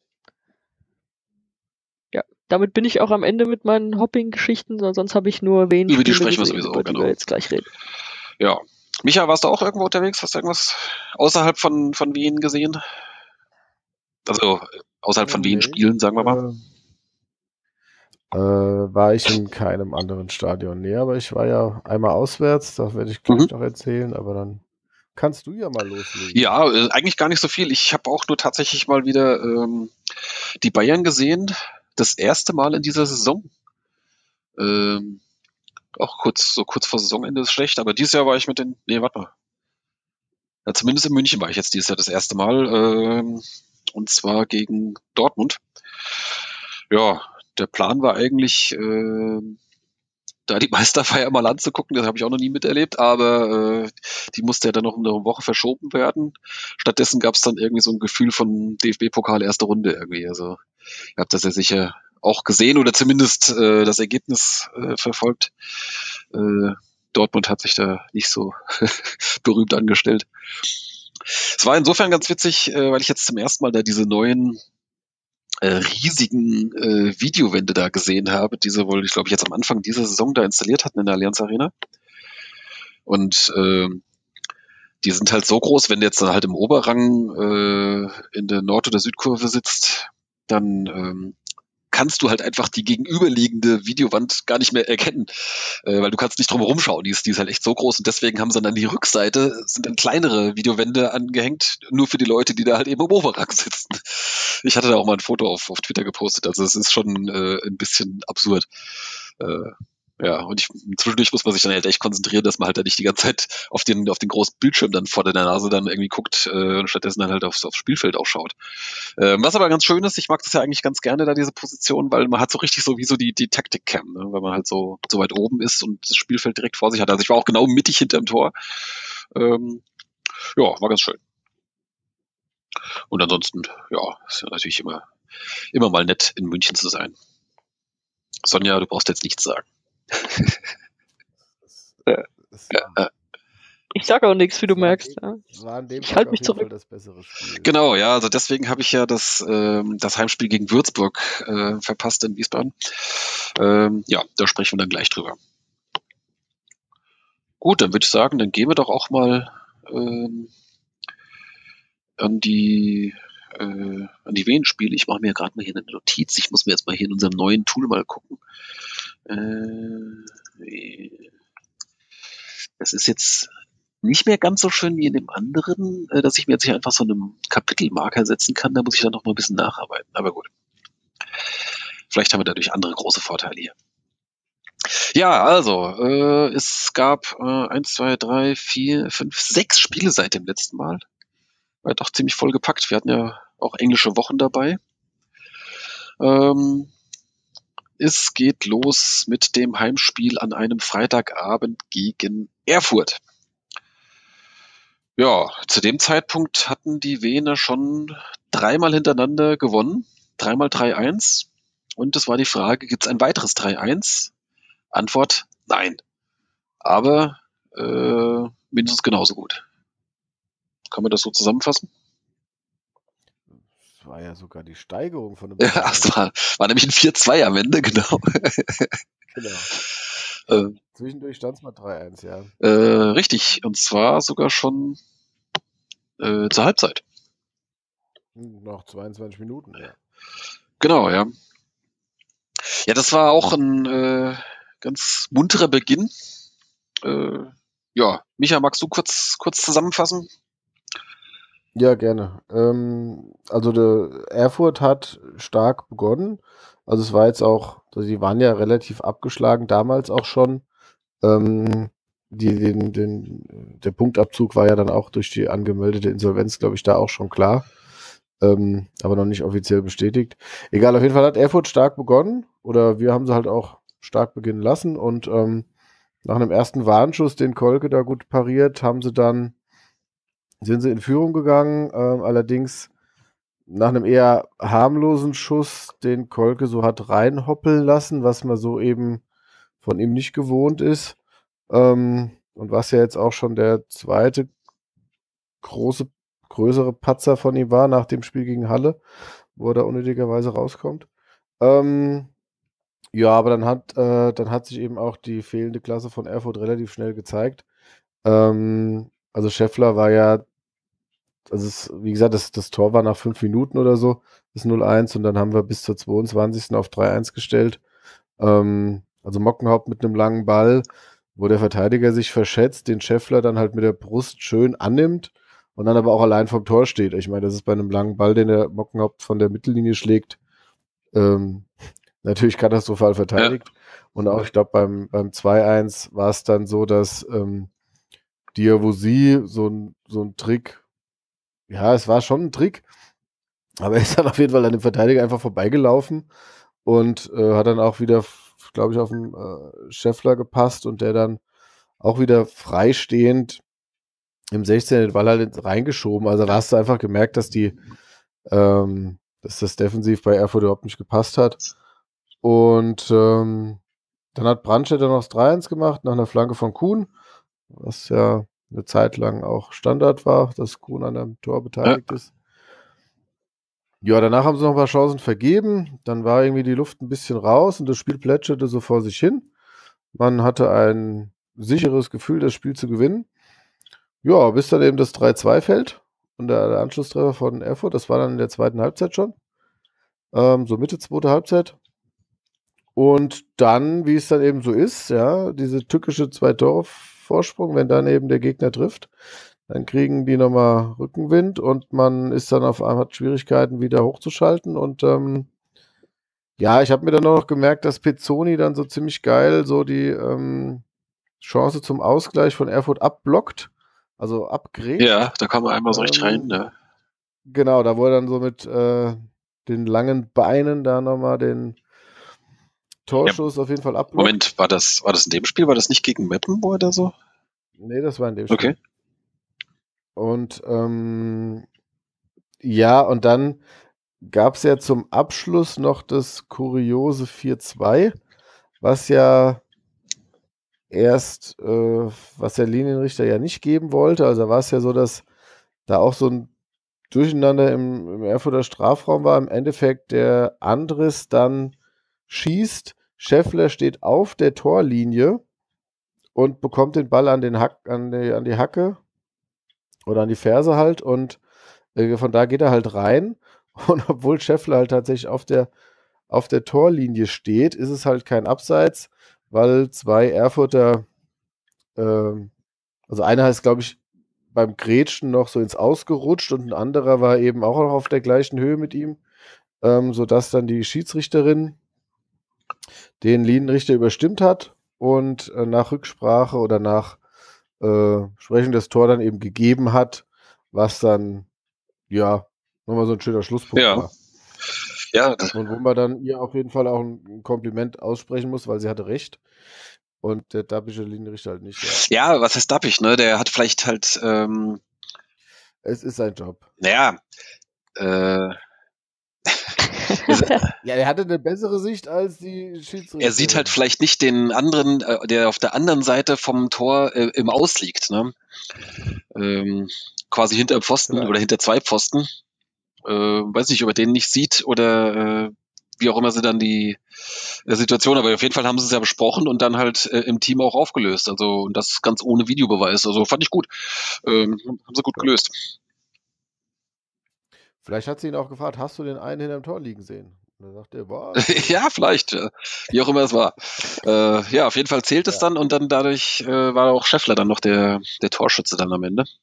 Ja, damit bin ich auch am Ende mit meinen Hopping-Geschichten, sonst habe ich nur wen Über die Spiele sprechen gesehen, wir sowieso, über die genau. wir jetzt gleich reden. Ja. Micha, warst du auch irgendwo unterwegs? Hast du irgendwas außerhalb von, von Wien gesehen? Also außerhalb von nee, Wien spielen, sagen wir mal. Äh, äh, war ich in keinem anderen Stadion. Nee, aber ich war ja einmal auswärts, das werde ich gleich mhm. noch erzählen, aber dann kannst du ja mal loslegen. Ja, äh, eigentlich gar nicht so viel. Ich habe auch nur tatsächlich mal wieder ähm, die Bayern gesehen. Das erste Mal in dieser Saison. Ähm, auch kurz, so kurz vor Saisonende ist schlecht, aber dieses Jahr war ich mit den, nee, warte mal. Ja, zumindest in München war ich jetzt dieses Jahr das erste Mal, ähm, und zwar gegen Dortmund. Ja, der Plan war eigentlich, ähm, da die Meisterfeier mal anzugucken, das habe ich auch noch nie miterlebt, aber äh, die musste ja dann noch um eine Woche verschoben werden. Stattdessen gab es dann irgendwie so ein Gefühl von D F B-Pokal erste Runde irgendwie. Also ihr habt das ja sicher auch gesehen oder zumindest äh, das Ergebnis äh, verfolgt. Äh, Dortmund hat sich da nicht so berühmt angestellt. Es war insofern ganz witzig, äh, weil ich jetzt zum ersten Mal da diese neuen äh, riesigen äh, Videowände da gesehen habe, die sie wohl, ich glaube, jetzt am Anfang dieser Saison da installiert hatten in der Allianz Arena. Und äh, die sind halt so groß, wenn du jetzt halt im Oberrang äh, in der Nord- oder Südkurve sitzt, dann ähm, kannst du halt einfach die gegenüberliegende Videowand gar nicht mehr erkennen, äh, weil du kannst nicht drum herum schauen. Die ist, die ist halt echt so groß und deswegen haben sie dann an die Rückseite sind dann kleinere Videowände angehängt, nur für die Leute, die da halt eben im Oberrang sitzen. Ich hatte da auch mal ein Foto auf, auf Twitter gepostet, also es ist schon äh, ein bisschen absurd. Äh, ja, und ich, zwischendurch muss man sich dann halt echt konzentrieren, dass man halt da nicht die ganze Zeit auf den, auf den großen Bildschirm dann vor der Nase dann irgendwie guckt äh, und stattdessen dann halt aufs, aufs Spielfeld auch schaut. Ähm, was aber ganz schön ist, ich mag das ja eigentlich ganz gerne da, diese Position, weil man hat so richtig so wie so die, die Taktik-Cam, ne? Weil man halt so, so weit oben ist und das Spielfeld direkt vor sich hat. Also ich war auch genau mittig hinterm Tor. Ähm, ja, war ganz schön. Und ansonsten, ja, ist ja natürlich immer, immer mal nett, in München zu sein. Sonja, du brauchst jetzt nichts sagen. Ja, Es ja, ja. Ich sag auch nichts, wie du war in merkst. dem, Ja. war in dem Ich Tag halte auf mich jeden zurück. Fall das bessere Spiel. Genau, ja, also deswegen habe ich ja das, ähm, das Heimspiel gegen Würzburg äh, verpasst in Wiesbaden. Ähm, ja, da sprechen wir dann gleich drüber. Gut, dann würde ich sagen, dann gehen wir doch auch mal ähm, an die äh, an die Venenspiele. Ich mache mir gerade mal hier eine Notiz. Ich muss mir jetzt mal hier in unserem neuen Tool mal gucken. Äh, das ist jetzt nicht mehr ganz so schön wie in dem anderen, äh, dass ich mir jetzt hier einfach so einen Kapitelmarker setzen kann. Da muss ich dann noch mal ein bisschen nacharbeiten. Aber gut. Vielleicht haben wir dadurch andere große Vorteile hier. Ja, also, äh, es gab äh, eins, zwei, drei, vier, fünf, sechs Spiele seit dem letzten Mal. War doch ziemlich voll gepackt. Wir hatten ja auch englische Wochen dabei. Ähm, es geht los mit dem Heimspiel an einem Freitagabend gegen Erfurt. Ja, zu dem Zeitpunkt hatten die Wiener schon dreimal hintereinander gewonnen. Dreimal drei eins. Und es war die Frage, gibt es ein weiteres drei eins? Antwort, nein. Aber äh, mindestens genauso gut. Kann man das so zusammenfassen? Das war ja sogar die Steigerung von einem Ja, drei eins. es war, war nämlich ein vier zwei am Ende, genau. Genau. äh, Zwischendurch stand es mal drei eins, ja. äh, richtig, und zwar sogar schon äh, zur Halbzeit. Hm, Noch zweiundzwanzig Minuten, ja. Genau, ja. Ja, das war auch ein äh, ganz munterer Beginn. Äh, ja, Micha, magst du kurz, kurz zusammenfassen? Ja, gerne. Ähm, also der Erfurt hat stark begonnen. Also es war jetzt auch, also die waren ja relativ abgeschlagen damals auch schon. Ähm, die, den, den, der Punktabzug war ja dann auch durch die angemeldete Insolvenz, glaube ich, da auch schon klar. Ähm, aber noch nicht offiziell bestätigt. Egal, auf jeden Fall hat Erfurt stark begonnen. Oder wir haben sie halt auch stark beginnen lassen. Und ähm, nach einem ersten Warnschuss, den Kolke da gut pariert, haben sie dann sind sie in Führung gegangen, ähm, allerdings nach einem eher harmlosen Schuss, den Kolke so hat reinhoppeln lassen, was man so eben von ihm nicht gewohnt ist. Ähm, und was ja jetzt auch schon der zweite große, größere Patzer von ihm war nach dem Spiel gegen Halle, wo er da unnötigerweise rauskommt. Ähm, ja, aber dann hat, äh, dann hat sich eben auch die fehlende Klasse von Erfurt relativ schnell gezeigt. Ähm, also Scheffler war ja Also es, wie gesagt, das, das Tor war nach fünf Minuten oder so, das null eins und dann haben wir bis zur zweiundzwanzigsten auf drei eins gestellt. Ähm, also Mockenhaupt mit einem langen Ball, wo der Verteidiger sich verschätzt, den Scheffler dann halt mit der Brust schön annimmt und dann aber auch allein vom Tor steht. Ich meine, das ist bei einem langen Ball, den der Mockenhaupt von der Mittellinie schlägt, ähm, natürlich katastrophal verteidigt. Und auch, ich glaube, beim, beim zwei eins war es dann so, dass ähm, Diawusi, so ein, so ein Trick. Ja, es war schon ein Trick, aber er ist dann auf jeden Fall an dem Verteidiger einfach vorbeigelaufen und äh, hat dann auch wieder, glaube ich, auf den äh, Scheffler gepasst und der dann auch wieder freistehend im sechzehn den Ball halt reingeschoben. Also da hast du einfach gemerkt, dass die, ähm, dass das defensiv bei Erfurt überhaupt nicht gepasst hat. Und ähm, dann hat Brandstätter noch das drei eins gemacht, nach einer Flanke von Kuhn, was ja eine Zeit lang auch Standard war, dass Kuhn an einem Tor beteiligt Ja. ist. Ja, danach haben sie noch ein paar Chancen vergeben. Dann war irgendwie die Luft ein bisschen raus und das Spiel plätscherte so vor sich hin. Man hatte ein sicheres Gefühl, das Spiel zu gewinnen. Ja, bis dann eben das drei zwei fällt und der, der Anschlusstreffer von Erfurt, das war dann in der zweiten Halbzeit schon. Ähm, so Mitte zweite Halbzeit. Und dann, wie es dann eben so ist, ja, diese tückische Zwei-Tore-Vorsprung, wenn dann eben der Gegner trifft, dann kriegen die nochmal Rückenwind und man ist dann auf einmal hat Schwierigkeiten, wieder hochzuschalten. Und ähm, ja, ich habe mir dann noch gemerkt, dass Pezzoni dann so ziemlich geil so die ähm, Chance zum Ausgleich von Erfurt abblockt, also abgrätscht. Ja, da kam er einmal so richtig rein. Ähm, Ja. Genau, da wo er dann so mit äh, den langen Beinen da nochmal den Torschuss auf jeden Fall abblockt. Moment, war das, war das in dem Spiel? War das nicht gegen Meppen, wo er da so? Nee, das war in dem Spiel. Okay. Und ähm, ja, und dann gab es ja zum Abschluss noch das kuriose vier zwei, was ja erst, äh, was der Linienrichter ja nicht geben wollte. Also war es ja so, dass da auch so ein Durcheinander im, im Erfurter Strafraum war. Im Endeffekt der Andres dann schießt, Scheffler steht auf der Torlinie und bekommt den Ball an, den Hack, an, die, an die Hacke oder an die Ferse halt und äh, von da geht er halt rein und obwohl Scheffler halt tatsächlich auf der, auf der Torlinie steht, ist es halt kein Abseits, weil zwei Erfurter, ähm, also einer ist glaube ich beim Grätschen noch so ins Ausgerutscht und ein anderer war eben auch noch auf der gleichen Höhe mit ihm, ähm, sodass dann die Schiedsrichterin den Linienrichter überstimmt hat und äh, nach Rücksprache oder nach äh, Sprechen das Tor dann eben gegeben hat, was dann, ja, nochmal so ein schöner Schlusspunkt Ja. war. Ja, das, Und wo man dann ihr auf jeden Fall auch ein Kompliment aussprechen muss, weil sie hatte recht. Und der dappige Linienrichter halt nicht. Ja. ja, was heißt dappig, ne? Der hat vielleicht halt, ähm, Es ist sein Job. naja, äh, Ja, er hatte eine bessere Sicht als die Schiedsrichter. er sieht halt vielleicht nicht den anderen, äh, der auf der anderen Seite vom Tor äh, im Aus liegt, ne? Ähm, quasi hinter Pfosten Vielleicht. oder hinter zwei Pfosten. Äh, weiß nicht, ob er den nicht sieht oder äh, wie auch immer sie dann die äh, Situation, aber auf jeden Fall haben sie es ja besprochen und dann halt äh, im Team auch aufgelöst. Also und das ganz ohne Videobeweis. Also fand ich gut. Ähm, haben sie gut gelöst. Vielleicht hat sie ihn auch gefragt, hast du den einen hinterm Tor liegen sehen? Und dann sagt er, was? ja, vielleicht. äh, Wie auch immer es war. Äh, ja, auf jeden Fall zählt es Ja. dann und dann dadurch äh, war auch Scheffler dann noch der, der Torschütze dann am Ende.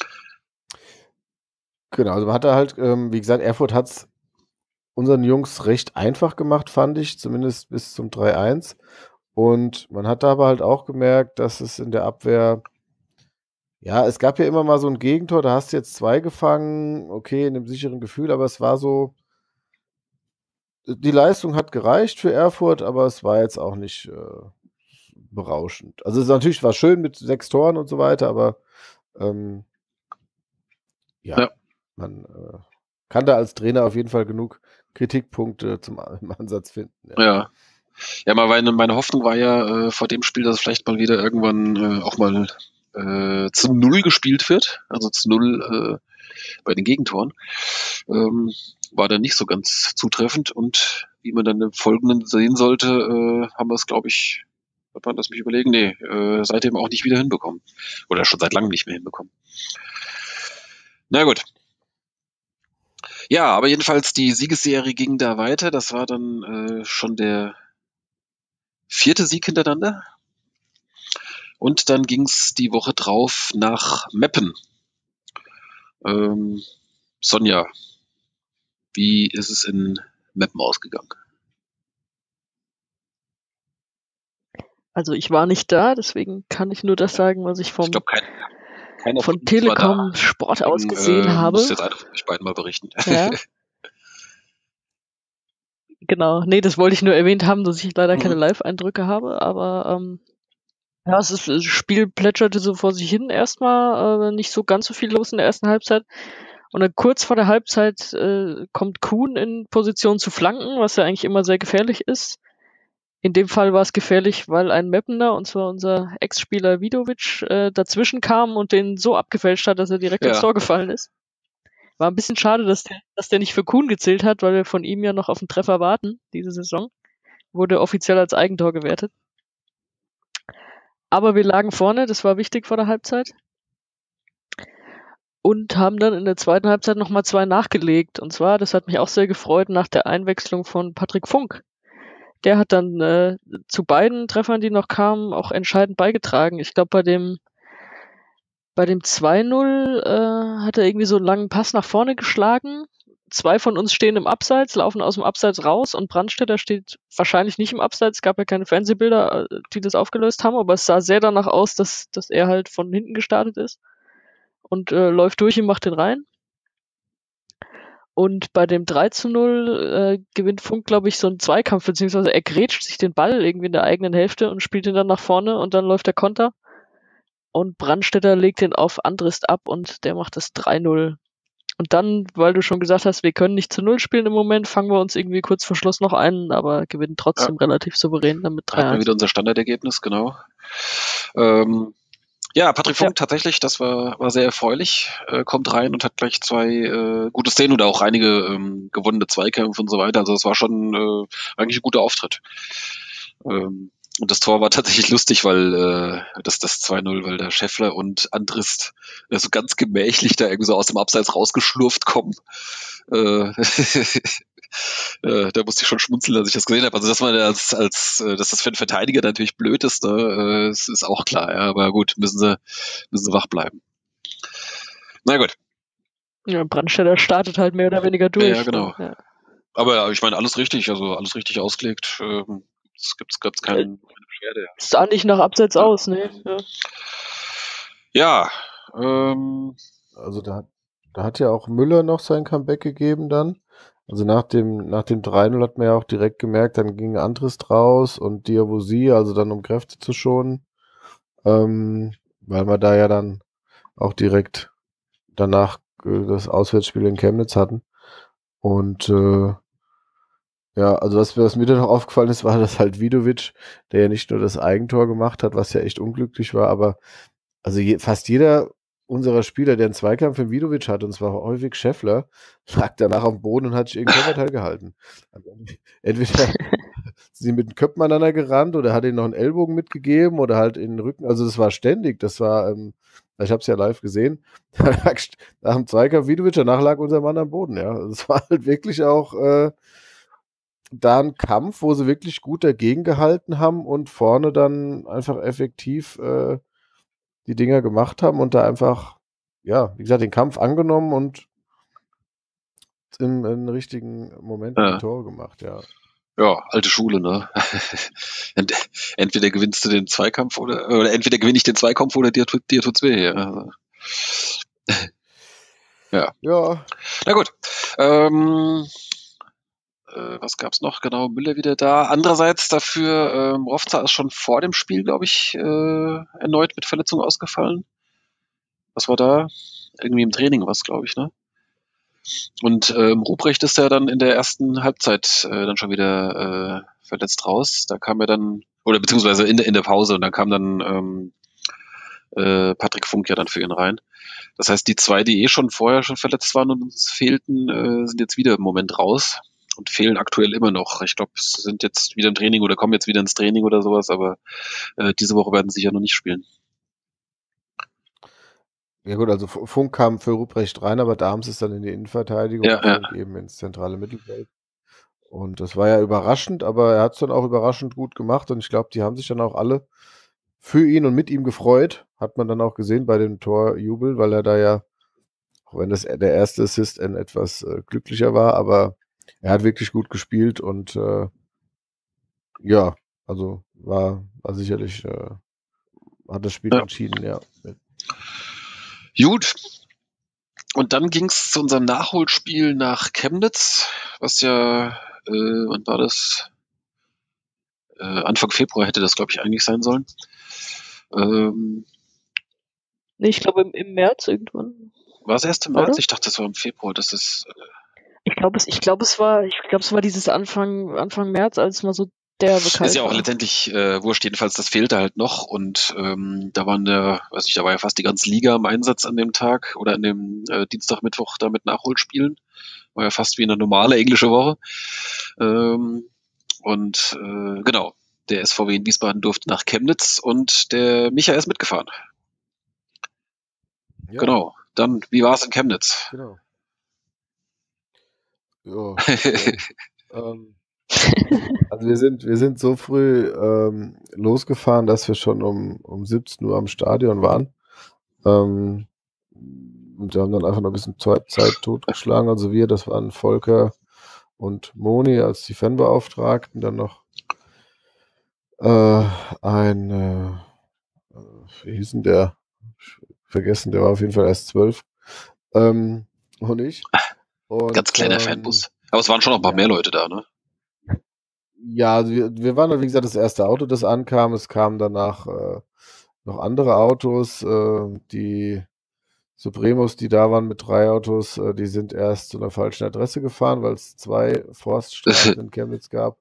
Genau, also man hat da halt, ähm, wie gesagt, Erfurt hat es unseren Jungs recht einfach gemacht, fand ich, zumindest bis zum drei eins. Und man hat da aber halt auch gemerkt, dass es in der Abwehr, ja, es gab ja immer mal so ein Gegentor, da hast du jetzt zwei gefangen, okay, in dem sicheren Gefühl, aber es war so, die Leistung hat gereicht für Erfurt, aber es war jetzt auch nicht äh, berauschend. Also es ist natürlich war schön mit sechs Toren und so weiter, aber ähm, ja, Ja. man äh, kann da als Trainer auf jeden Fall genug Kritikpunkte zum im Ansatz finden. Ja. Ja. Ja, meine, meine Hoffnung war ja äh, vor dem Spiel, dass vielleicht mal wieder irgendwann äh, auch mal äh, zu Null gespielt wird, also zu Null äh, bei den Gegentoren. Ähm, war dann nicht so ganz zutreffend und wie man dann im Folgenden sehen sollte, äh, haben wir es, glaube ich, wird man das mich überlegen, nee, äh, seitdem auch nicht wieder hinbekommen. Oder schon seit langem nicht mehr hinbekommen. Na gut. Ja, aber jedenfalls die Siegesserie ging da weiter. Das war dann äh, schon der vierte Sieg hintereinander. Und dann ging's die Woche drauf nach Meppen. Ähm, Sonja, wie ist es in Meppen ausgegangen? Also ich war nicht da, deswegen kann ich nur das sagen, was ich Ich vom glaube, kein, keiner von uns war da. Telekom Sport aus Deswegen, gesehen äh, habe. muss jetzt einer von euch beiden mal berichten. Ja. Genau. Nee, das wollte ich nur erwähnt haben, dass ich leider keine Mhm. Live-Eindrücke habe, aber ähm, ja, es ist, das Spiel plätscherte so vor sich hin erstmal, äh, nicht so ganz so viel los in der ersten Halbzeit. Und dann kurz vor der Halbzeit äh, kommt Kuhn in Position zu flanken, was ja eigentlich immer sehr gefährlich ist. In dem Fall war es gefährlich, weil ein Mappener, und zwar unser Ex-Spieler Vidovic, äh, dazwischen kam und den so abgefälscht hat, dass er direkt ins Ja. Tor gefallen ist. War ein bisschen schade, dass der, dass der nicht für Kuhn gezählt hat, weil wir von ihm ja noch auf einen Treffer warten, diese Saison. Wurde offiziell als Eigentor gewertet. Aber wir lagen vorne, das war wichtig vor der Halbzeit. Und haben dann in der zweiten Halbzeit nochmal zwei nachgelegt. Und zwar, das hat mich auch sehr gefreut, nach der Einwechslung von Patrick Funk. Der hat dann äh, zu beiden Treffern, die noch kamen, auch entscheidend beigetragen. Ich glaube, bei dem bei dem zwei null äh, hat er irgendwie so einen langen Pass nach vorne geschlagen. Zwei von uns stehen im Abseits, laufen aus dem Abseits raus und Brandstätter steht wahrscheinlich nicht im Abseits. Es gab ja keine Fernsehbilder, äh, die das aufgelöst haben, aber es sah sehr danach aus, dass, dass er halt von hinten gestartet ist und äh, läuft durch und macht den rein. Und bei dem drei zu null äh, gewinnt Funk, glaube ich, so einen Zweikampf, beziehungsweise er grätscht sich den Ball irgendwie in der eigenen Hälfte und spielt ihn dann nach vorne und dann läuft der Konter. Und Brandstätter legt den auf Andrist ab und der macht das drei null. Und dann, weil du schon gesagt hast, wir können nicht zu null spielen im Moment, fangen wir uns irgendwie kurz vor Schluss noch ein, aber gewinnen trotzdem Ja. relativ souverän dann mit Da hatten drei wir eins. wieder unser Standardergebnis, genau. Ähm, ja, Patrick Funk Ja. tatsächlich, das war, war sehr erfreulich. Äh, kommt rein und hat gleich zwei äh, gute Szenen oder auch einige ähm, gewonnene Zweikämpfe und so weiter. Also das war schon äh, eigentlich ein guter Auftritt. Ähm, und das Tor war tatsächlich lustig, weil äh, das das zwei null, weil der Scheffler und Andrist äh, so ganz gemächlich da irgendwie so aus dem Abseits rausgeschlurft kommen. Äh, äh, da musste ich schon schmunzeln, als ich das gesehen habe. Also dass man als, als äh, dass das für einen Verteidiger natürlich blöd ist, ne? äh, das ist auch klar, ja, aber gut, müssen sie, müssen sie wach bleiben. Na gut. Ja, Brandstätter startet halt mehr oder weniger durch. Ja, ja, genau. Ne? Ja. Aber ich meine, alles richtig, also alles richtig ausgelegt. Ähm, es gibt gibt's keinen, keine Beschwerde. Es sah nicht nach Abseits Ja. aus, ne? Ja. Ja, ähm, Also da, da hat ja auch Müller noch sein Comeback gegeben dann. Also nach dem, nach dem drei null hat man ja auch direkt gemerkt, dann ging Andrist raus und Diawusi, also dann um Kräfte zu schonen. Ähm, weil wir da ja dann auch direkt danach äh, das Auswärtsspiel in Chemnitz hatten. Und äh, ja, also was, was mir dann noch aufgefallen ist, war, dass halt Vidovic, der ja nicht nur das Eigentor gemacht hat, was ja echt unglücklich war, aber also je, fast jeder unserer Spieler, der einen Zweikampf mit Vidovic hat, und zwar häufig Scheffler, lag danach auf dem Boden und hat sich irgendein Körperteil gehalten. Also entweder sind sie mit dem Köpfen aneinander gerannt oder hat ihnen noch einen Ellbogen mitgegeben oder halt in den Rücken. Also das war ständig. Das war, ähm, ich habe es ja live gesehen. Da lag nach dem Zweikampf Vidovic, danach lag unser Mann am Boden. Ja, das war halt wirklich auch äh, da ein Kampf, wo sie wirklich gut dagegen gehalten haben und vorne dann einfach effektiv äh, die Dinger gemacht haben und da einfach, ja, wie gesagt, den Kampf angenommen und im, im richtigen Moment ja. die Tore gemacht, ja. Ja, alte Schule, ne? Ent, entweder gewinnst du den Zweikampf oder, oder entweder gewinne ich den Zweikampf oder dir, tut, dir tut's weh. Ja. Also. Ja. Ja. Na gut. Ähm, äh, was gab's noch? Genau, Müller wieder da. Andererseits dafür, ähm, Rovza ist schon vor dem Spiel, glaube ich, äh, erneut mit Verletzung ausgefallen. Was war da? Irgendwie im Training was, glaube ich, ne? Und ähm, Ruprecht ist ja dann in der ersten Halbzeit äh, dann schon wieder äh, verletzt raus. Da kam er dann, oder beziehungsweise in der, in der Pause, und dann kam dann ähm, äh, Patrick Funk ja dann für ihn rein. Das heißt, die zwei, die eh schon vorher schon verletzt waren und uns fehlten, äh, sind jetzt wieder im Moment raus und fehlen aktuell immer noch. Ich glaube, sie sind jetzt wieder im Training oder kommen jetzt wieder ins Training oder sowas, aber äh, diese Woche werden sie sicher noch nicht spielen. Ja gut, also Funk kam für Ruprecht rein, aber da haben sie es dann in die Innenverteidigung Ja, und ja. Funk eben ins zentrale Mittelfeld. Und das war ja überraschend, aber er hat es dann auch überraschend gut gemacht und ich glaube, die haben sich dann auch alle für ihn und mit ihm gefreut. Hat man dann auch gesehen bei dem Torjubel, weil er da ja, auch wenn das der erste Assist ein etwas äh, glücklicher war, aber er hat wirklich gut gespielt und äh, ja, also war, war sicherlich, äh, hat das Spiel Ja. entschieden, ja. Gut. Und dann ging es zu unserem Nachholspiel nach Chemnitz, was ja, äh, wann war das? Äh, Anfang Februar hätte das, glaube ich, eigentlich sein sollen. Ähm, Nee, ich glaube im, im März irgendwann. war es erst im Oder? März? Ich dachte, das war im Februar. Das ist. Äh, Ich glaube es, ich glaube es war, ich glaube es war dieses Anfang, Anfang März, als mal so derbe ist kalt ja auch war. letztendlich äh, wurscht. Jedenfalls, das fehlte halt noch. Und ähm, da waren der, weiß nicht, da war ja fast die ganze Liga im Einsatz an dem Tag oder an dem äh, Dienstag, Mittwoch da mit Nachholspielen. War ja fast wie eine normale englische Woche. Ähm, und äh, genau, der S V W in Wiesbaden durfte nach Chemnitz und der Micha ist mitgefahren. Ja, Genau. Dann, wie war es in Chemnitz? genau. Ja, schön. ähm, also wir sind, wir sind so früh ähm, losgefahren, dass wir schon um, um siebzehn Uhr am Stadion waren. Ähm, und wir haben dann einfach noch ein bisschen Zeit, Zeit totgeschlagen. Also wir, das waren Volker und Moni als die Fanbeauftragten, dann noch äh, ein, äh, wie hieß denn der? Vergessen, der war auf jeden Fall erst zwölf. Ähm, und ich. Und, Ganz kleiner ähm, Fanbus. Aber es waren schon noch ein paar ja. mehr Leute da, ne? Ja, also wir, wir waren, wie gesagt, das erste Auto, das ankam. Es kamen danach äh, noch andere Autos. Äh, die Supremos, die da waren mit drei Autos, äh, die sind erst zu einer falschen Adresse gefahren, weil es zwei Forststraßen in Chemnitz gab.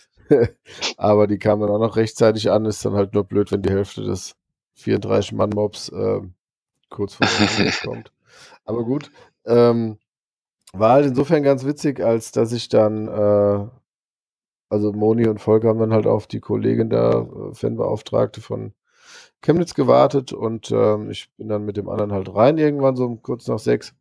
Aber die kamen dann auch noch rechtzeitig an. Ist dann halt nur blöd, wenn die Hälfte des vierunddreißig-Mann-Mobs äh, kurz vor dem Angriff kommt. Aber gut, ähm, war halt insofern ganz witzig, als dass ich dann, äh, also Moni und Volker haben dann halt auf die Kollegin da, äh, Fanbeauftragte von Chemnitz gewartet und ähm, ich bin dann mit dem anderen halt rein irgendwann so um kurz nach sechs.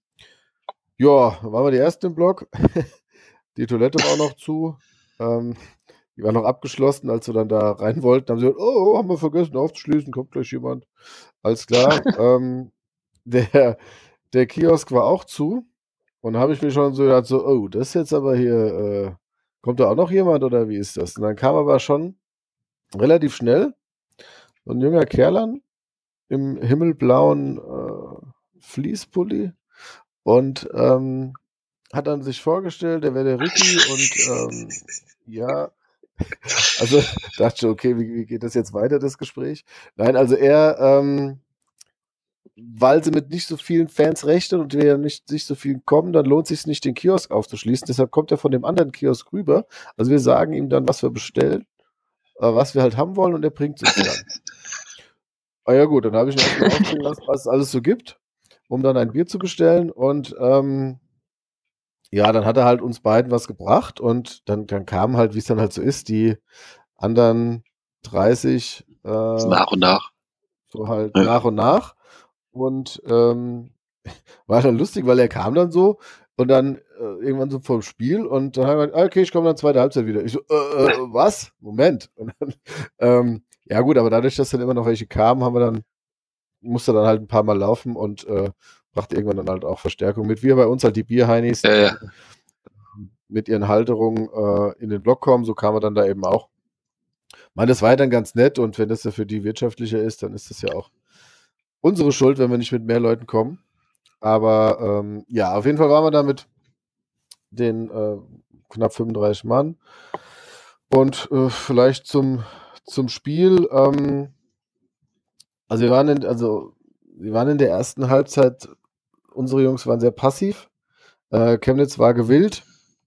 Ja, dann waren wir die ersten im Block. Die Toilette war auch noch zu. Ähm, die war noch abgeschlossen, als wir dann da rein wollten. Haben sie gesagt, oh, haben wir vergessen aufzuschließen, kommt gleich jemand. Alles klar. ähm, der, der Kiosk war auch zu. Und da habe ich mir schon so gedacht, so, oh, das ist jetzt aber hier, äh, kommt da auch noch jemand oder wie ist das? Und dann kam aber schon relativ schnell so ein junger Kerl an im himmelblauen äh, Fleece-Pulli und ähm, hat dann sich vorgestellt, der wäre der Ricky und ähm, ja, also dachte ich, okay, wie, wie geht das jetzt weiter, das Gespräch? Nein, also er, ähm, weil sie mit nicht so vielen Fans rechnen und wir ja nicht, nicht so viel kommen, dann lohnt es sich nicht, den Kiosk aufzuschließen. Deshalb kommt er von dem anderen Kiosk rüber. Also wir sagen ihm dann, was wir bestellen, äh, was wir halt haben wollen und er bringt es uns dann. Ah ja gut, dann habe ich ihn erstmal aufzählen lassen, was es alles so gibt, um dann ein Bier zu bestellen und ähm, ja, dann hat er halt uns beiden was gebracht und dann, dann kamen halt, wie es dann halt so ist, die anderen dreißig äh, Nach und nach. so halt Ja. nach und nach. Und ähm, war dann lustig, weil er kam dann so und dann äh, irgendwann so vom Spiel und dann haben wir gesagt, okay, ich komme dann zweite Halbzeit wieder. Ich so, äh, äh, was? Moment. Und dann, ähm, ja gut, aber dadurch, dass dann immer noch welche kamen, haben wir dann, musste dann halt ein paar Mal laufen und äh, brachte irgendwann dann halt auch Verstärkung mit. Wir bei uns halt die Bierheinis, Ja, die ja. mit ihren Halterungen äh, in den Block kommen, so kam er dann da eben auch. Ich meine, das war ja dann ganz nett und wenn das ja für die wirtschaftlicher ist, dann ist das ja auch unsere Schuld, wenn wir nicht mit mehr Leuten kommen. Aber ähm, ja, auf jeden Fall waren wir da mit den äh, knapp fünfunddreißig Mann. Und äh, vielleicht zum, zum Spiel. Ähm, also wir waren in, also wir waren in der ersten Halbzeit, unsere Jungs waren sehr passiv. Äh, Chemnitz war gewillt.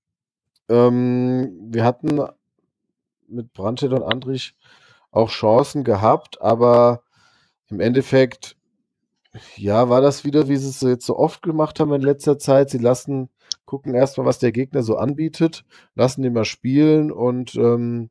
Ähm, wir hatten mit Brandstätter und Andrich auch Chancen gehabt, aber im Endeffekt, ja, war das wieder, wie sie es jetzt so oft gemacht haben in letzter Zeit. Sie lassen, gucken erstmal, was der Gegner so anbietet, lassen den mal spielen und ähm,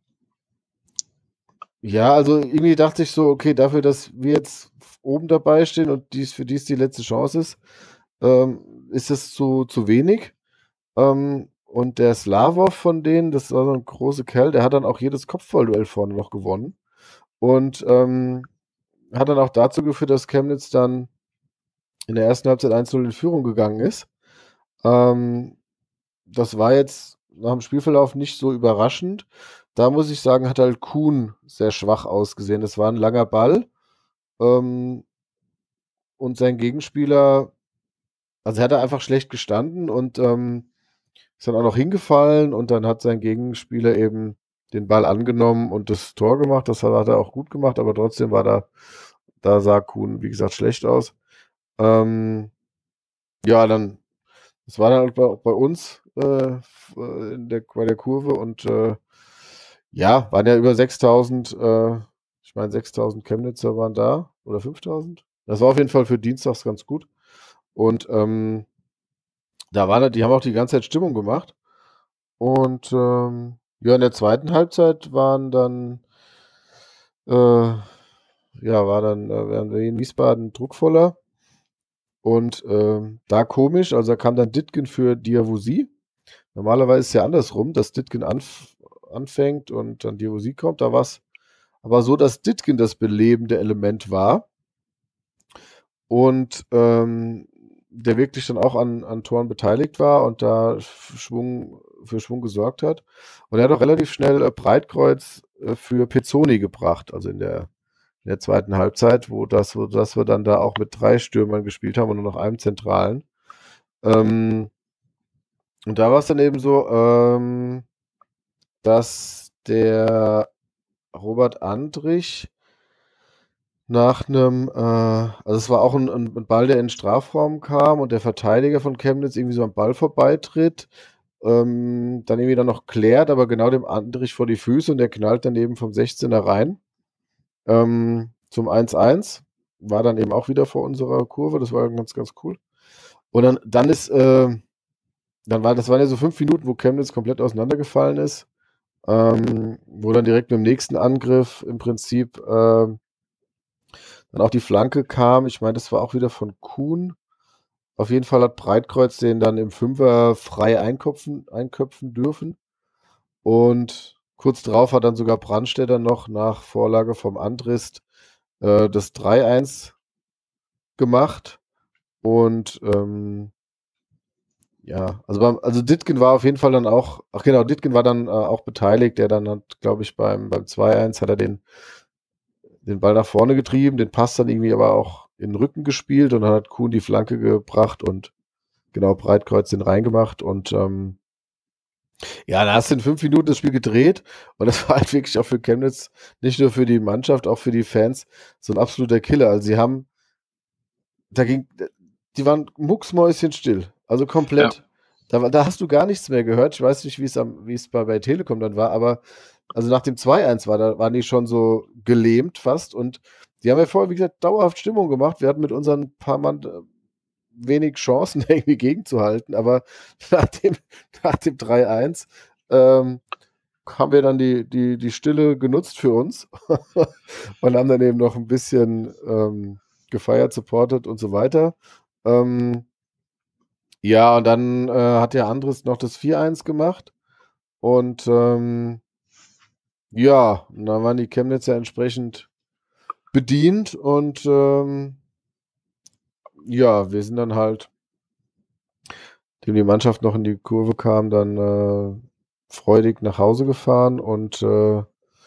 ja, also irgendwie dachte ich so, okay, dafür, dass wir jetzt oben dabei stehen und dies für dies die letzte Chance ist, ähm, ist es zu, zu wenig. Ähm, und der Slavov von denen, das war so ein großer Kerl, der hat dann auch jedes Kopfballduell vorne noch gewonnen. Und ähm, hat dann auch dazu geführt, dass Chemnitz dann in der ersten Halbzeit eins zu null in Führung gegangen ist. Ähm, das war jetzt nach dem Spielverlauf nicht so überraschend. Da muss ich sagen, hat halt Kuhn sehr schwach ausgesehen. Das war ein langer Ball. Ähm, und sein Gegenspieler, also er hat da einfach schlecht gestanden und ähm, ist dann auch noch hingefallen und dann hat sein Gegenspieler eben den Ball angenommen und das Tor gemacht. Das hat er auch gut gemacht, aber trotzdem war da, da sah Kuhn, wie gesagt, schlecht aus. Ähm, ja, dann, das war dann halt bei, bei uns äh, in der, bei der Kurve und äh, ja, waren ja über sechstausend, äh, ich meine sechstausend Chemnitzer waren da oder fünftausend. Das war auf jeden Fall für Dienstags ganz gut. Und ähm, da waren, die haben auch die ganze Zeit Stimmung gemacht. Und ähm, ja, in der zweiten Halbzeit waren dann, äh, ja, war dann, äh, waren wir in Wiesbaden druckvoller. Und ähm, da komisch, also da kam dann Ditgen für Diawusi. Normalerweise ist es ja andersrum, dass Ditgen anf anfängt und dann Diawusi kommt. Da war es aber so, dass Ditgen das belebende Element war und ähm, der wirklich dann auch an, an Toren beteiligt war und da Schwung, für Schwung gesorgt hat. Und er hat auch relativ schnell äh, Breitkreuz äh, für Pezzoni gebracht, also in der, in der zweiten Halbzeit, wo das, wo das wir dann da auch mit drei Stürmern gespielt haben und nur noch einem Zentralen. Ähm, und da war es dann eben so, ähm, dass der Robert Andrich nach einem, äh, also es war auch ein, ein, ein Ball, der in den Strafraum kam und der Verteidiger von Chemnitz irgendwie so am Ball vorbeitritt, ähm, dann irgendwie dann noch klärt, aber genau dem Andrich vor die Füße und der knallt dann eben vom sechzehner rein ähm, zum eins eins. War dann eben auch wieder vor unserer Kurve, das war ganz, ganz cool. Und dann, dann ist, äh, dann war, das waren ja so fünf Minuten, wo Chemnitz komplett auseinandergefallen ist, ähm, wo dann direkt mit dem nächsten Angriff im Prinzip äh, dann auch die Flanke kam. Ich meine, das war auch wieder von Kuhn. Auf jeden Fall hat Breitkreuz den dann im Fünfer frei einköpfen, einköpfen dürfen. Und kurz drauf hat dann sogar Brandstätter noch nach Vorlage vom Andrist äh, das drei eins gemacht. Und ähm, ja, also, beim, also Ditgen war auf jeden Fall dann auch, ach genau, Ditgen war dann äh, auch beteiligt, der dann hat, glaube ich, beim, beim zwei eins hat er den, den Ball nach vorne getrieben, den Pass dann irgendwie aber auch in den Rücken gespielt und dann hat Kuhn die Flanke gebracht und genau Breitkreuz den reingemacht und ähm, ja, da hast du in fünf Minuten das Spiel gedreht und das war halt wirklich auch für Chemnitz, nicht nur für die Mannschaft, auch für die Fans so ein absoluter Killer. Also sie haben, da ging, die waren mucksmäuschenstill, also komplett. Ja. Da, da hast du gar nichts mehr gehört. Ich weiß nicht, wie es am, wie es bei, bei Telekom dann war, aber also nach dem zwei eins war, da waren die schon so gelähmt fast und die haben ja vorher, wie gesagt, dauerhaft Stimmung gemacht. Wir hatten mit unseren paar Mann äh, wenig Chancen, irgendwie gegenzuhalten, aber nach dem, nach dem drei eins ähm, haben wir dann die, die, die Stille genutzt für uns und haben dann eben noch ein bisschen ähm, gefeiert, supportet und so weiter. Ähm, ja, und dann äh, hat der Andres noch das vier eins gemacht und ähm, ja, und dann waren die Chemnitzer entsprechend bedient und ähm, ja, wir sind dann halt, dem die Mannschaft noch in die Kurve kam, dann äh, freudig nach Hause gefahren und äh,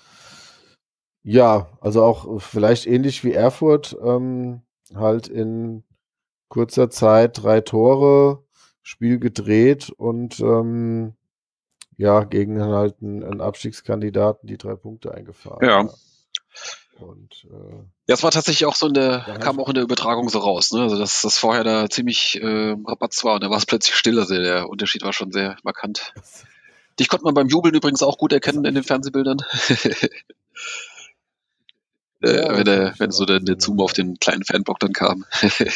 ja, also auch vielleicht ähnlich wie Erfurt, ähm, halt in kurzer Zeit drei Tore, Spiel gedreht und ähm, ja, gegen halt einen, einen Abstiegskandidaten die drei Punkte eingefahren. Ja. Ja. Und äh, Ja, es war tatsächlich auch so eine, Dann kam hab ich- auch in der Übertragung so raus, ne? Also dass das vorher da ziemlich äh, Rabatz war und da war es plötzlich still. Also der Unterschied war schon sehr markant. Dich konnte man beim Jubeln übrigens auch gut erkennen in den Fernsehbildern. Ja, äh, das wenn hab der, ich wenn dann so auch der, der gesehen, Zoom ja. auf den kleinen Fanblock dann kam.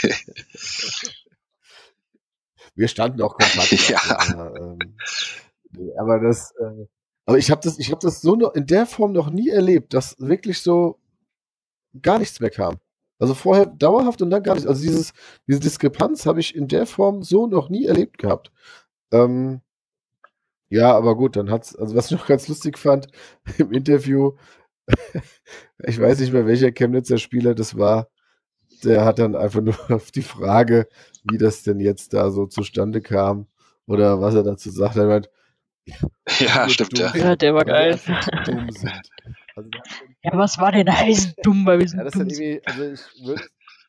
Wir standen auch kompakt. Ja. Also, da, ähm, nee, aber das, äh, aber ich habe das, ich habe das so noch in der Form noch nie erlebt, dass wirklich so gar nichts mehr kam. Also vorher dauerhaft und dann gar nichts. Also dieses, diese Diskrepanz habe ich in der Form so noch nie erlebt gehabt. Ähm, ja, aber gut, dann hat's, also was ich noch ganz lustig fand im Interview, ich weiß nicht mehr, welcher Chemnitzer Spieler das war, der hat dann einfach nur auf die Frage, wie das denn jetzt da so zustande kam oder was er dazu sagt, er meint, Ja, wir stimmt, dumm ja. sind, Ja, der war weil wir geil. einfach dumm sind. Also, Ja, was war denn heißen dumm, weil wir ja, sind das ist dann dumm. irgendwie, also ich würde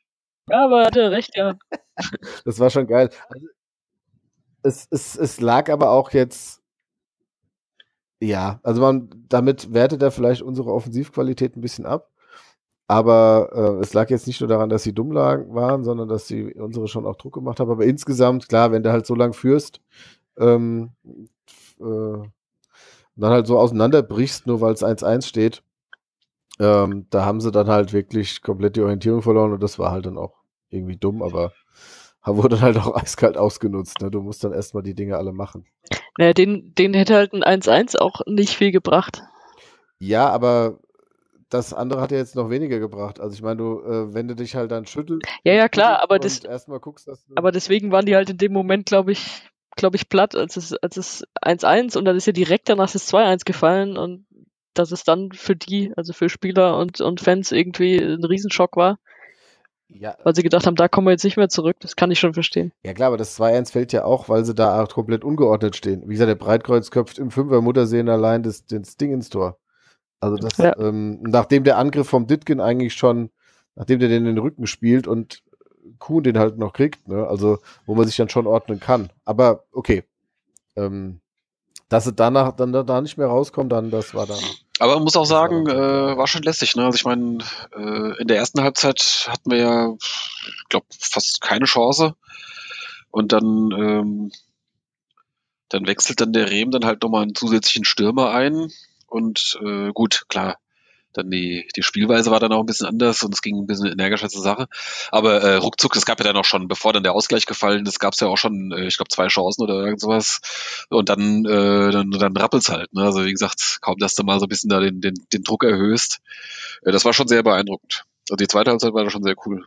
Ja, aber er hatte recht, ja. Das war schon geil. Also, es, es, es lag aber auch jetzt, ja, also man, damit wertet er vielleicht unsere Offensivqualität ein bisschen ab. Aber äh, es lag jetzt nicht nur daran, dass sie dumm lagen, waren, sondern dass sie unsere schon auch Druck gemacht haben. Aber insgesamt, klar, wenn du halt so lang führst, ähm, äh, und dann halt so auseinanderbrichst, nur weil es eins eins steht, ähm, da haben sie dann halt wirklich komplett die Orientierung verloren und das war halt dann auch irgendwie dumm, aber wurde halt auch eiskalt ausgenutzt. Ne? Du musst dann erstmal die Dinge alle machen. Naja, den, den hätte halt ein eins eins auch nicht viel gebracht. Ja, aber das andere hat ja jetzt noch weniger gebracht. Also ich meine, du, äh, wenn du dich halt dann schüttelst, Ja, ja, klar, aber und das, erstmal guckst, dass du. aber deswegen waren die halt in dem Moment, glaube ich, glaube ich, platt, als es, als es eins eins und dann ist ja direkt danach das zwei eins gefallen und dass es dann für die, also für Spieler und, und Fans irgendwie ein Riesenschock war, Ja, weil sie gedacht haben, da kommen wir jetzt nicht mehr zurück. Das kann ich schon verstehen. ja klar, aber das zwei eins fällt ja auch, weil sie da auch komplett ungeordnet stehen. Wie gesagt, der Breitkreuz köpft im Fünfer Muttersehen allein das, das Ding ins Tor. Also das, Ja. ähm, nachdem der Angriff vom Ditkin eigentlich schon, nachdem der den in den Rücken spielt und Kuhn den halt noch kriegt, ne? Also wo man sich dann schon ordnen kann. Aber okay, ähm, dass sie danach dann da, da nicht mehr rauskommen, dann das war dann. Aber man muss auch Das war sagen, dann schon klar, äh, ja. war schon lästig. Ne? Also ich meine, äh, in der ersten Halbzeit hatten wir ja, ich glaube, fast keine Chance. Und dann, ähm, dann wechselt dann der Rehm dann halt nochmal einen zusätzlichen Stürmer ein. Und äh, gut, klar, dann die, die Spielweise war dann auch ein bisschen anders und es ging ein bisschen energischer zur Sache. Aber äh, ruckzuck, es gab ja dann auch schon, bevor dann der Ausgleich gefallen ist, gab es ja auch schon, äh, ich glaube, zwei Chancen oder irgend sowas. Und dann, äh, dann, dann rappelt's halt. Ne? Also wie gesagt, kaum, dass du mal so ein bisschen da den, den, den Druck erhöhst. Äh, das war schon sehr beeindruckend. Also die zweite Halbzeit war da schon sehr cool.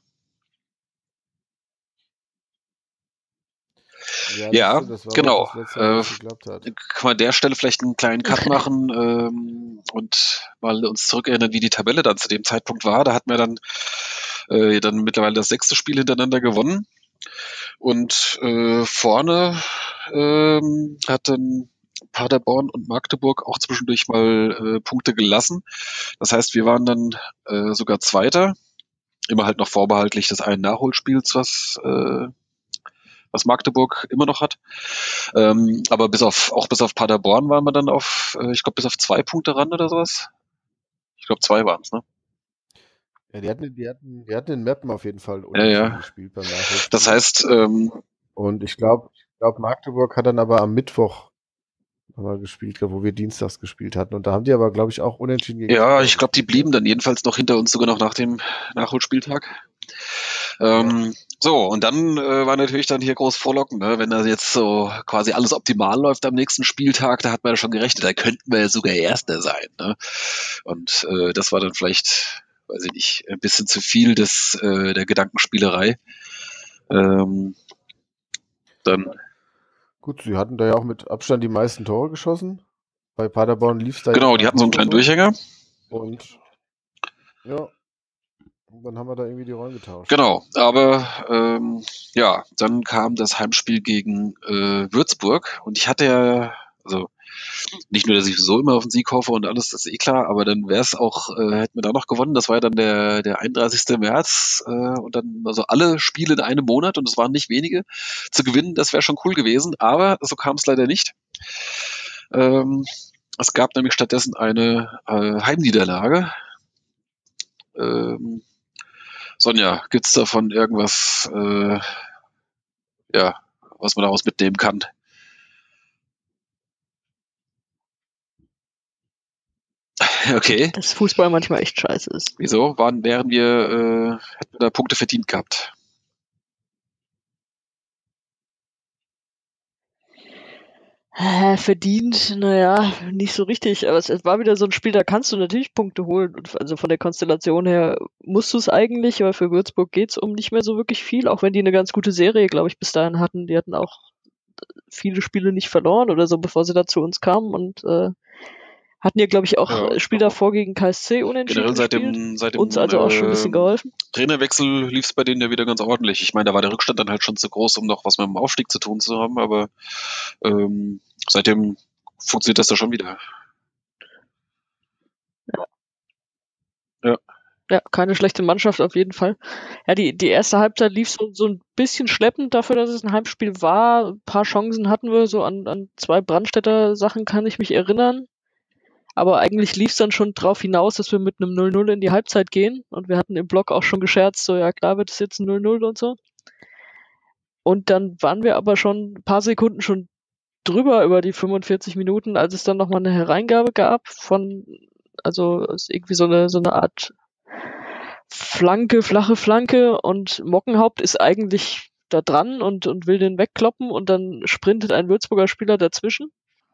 Ja, das Ja, stimmt, das war aber auch genau. das letzte Mal, wo Äh, es geklappt hat. kann man an der Stelle vielleicht einen kleinen Cut machen ähm, und mal uns zurückerinnern, wie die Tabelle dann zu dem Zeitpunkt war. Da hatten wir dann, äh, dann mittlerweile das sechste Spiel hintereinander gewonnen. Und äh, vorne ähm, hatten Paderborn und Magdeburg auch zwischendurch mal äh, Punkte gelassen. Das heißt, wir waren dann äh, sogar Zweiter. Immer halt noch vorbehaltlich des einen Nachholspiels, was äh, was Magdeburg immer noch hat. Ähm, aber bis auf, auch bis auf Paderborn waren wir dann auf, äh, ich glaube, bis auf zwei Punkte ran oder sowas. Ich glaube, zwei waren es, ne? Ja, die hatten, die hatten, die hatten in Meppen auf jeden Fall Ja, unentschieden ja. gespielt beim Nachholspiel. Das heißt, ähm, Und ich glaube, ich glaube, Magdeburg hat dann aber am Mittwoch aber gespielt, glaub, wo wir dienstags gespielt hatten. Und da haben die aber, glaube ich, auch unentschieden gegen ja, Zwickau ich glaube, die gespielt, blieben ne? dann jedenfalls noch hinter uns, sogar noch nach dem Nachholspieltag. Ähm, so, und dann äh, war natürlich dann hier groß vorlocken, ne? Wenn da jetzt so quasi alles optimal läuft am nächsten Spieltag, da hat man ja schon gerechnet, da könnten wir ja sogar Erster sein. Ne? Und äh, das war dann vielleicht, weiß ich nicht, ein bisschen zu viel des, äh, der Gedankenspielerei. Ähm, dann Gut, sie hatten da ja auch mit Abstand die meisten Tore geschossen. Bei Paderborn lief es da Genau, jetzt die auch hatten so nicht einen mehr kleinen so. Durchhänger. Und ja, dann haben wir da irgendwie die Rollen getauscht. Genau, aber ähm, ja, dann kam das Heimspiel gegen äh, Würzburg und ich hatte ja, also nicht nur, dass ich so immer auf den Sieg hoffe und alles, das ist eh klar, aber dann wäre es auch, äh, hätten wir da noch gewonnen, das war ja dann der, der einunddreißigste März äh, und dann also alle Spiele in einem Monat und es waren nicht wenige zu gewinnen, das wäre schon cool gewesen, aber so kam es leider nicht. Ähm, es gab nämlich stattdessen eine äh, Heimniederlage. Ähm, Sonja, gibt's davon irgendwas, äh, ja, was man daraus mitnehmen kann? Okay. Dass Fußball manchmal echt scheiße ist. Wieso? Waren, wären wir, äh, hätten wir da Punkte verdient gehabt? Äh, verdient, naja, nicht so richtig. Aber es, es war wieder so ein Spiel, da kannst du natürlich Punkte holen. Und also von der Konstellation her musst du es eigentlich, aber für Würzburg geht's um nicht mehr so wirklich viel, auch wenn die eine ganz gute Serie, glaube ich, bis dahin hatten. Die hatten auch viele Spiele nicht verloren oder so, bevor sie da zu uns kamen und äh, hatten ja, glaube ich, auch Ja, Spiel davor gegen K S C unentschieden generell seit gespielt. dem, seit Uns dem also auch schon ein bisschen ähm, geholfen. Trainerwechsel lief es bei denen ja wieder ganz ordentlich. Ich meine, da war der Rückstand dann halt schon zu groß, um noch was mit dem Aufstieg zu tun zu haben, aber ähm, seitdem funktioniert das da schon wieder. Ja. Ja, keine schlechte Mannschaft auf jeden Fall. Ja, die, die erste Halbzeit lief so, so ein bisschen schleppend dafür, dass es ein Heimspiel war. Ein paar Chancen hatten wir, so an, an zwei Brandstätter Sachen kann ich mich erinnern. Aber eigentlich lief es dann schon drauf hinaus, dass wir mit einem null null in die Halbzeit gehen. Und wir hatten im Blog auch schon gescherzt, so ja klar wird es jetzt ein null null und so. Und dann waren wir aber schon ein paar Sekunden schon drüber über die fünfundvierzig Minuten, als es dann nochmal eine Hereingabe gab von, also es ist irgendwie so eine, so eine Art Flanke, flache Flanke und Mockenhaupt ist eigentlich da dran und, und will den wegkloppen und dann sprintet ein Würzburger Spieler dazwischen,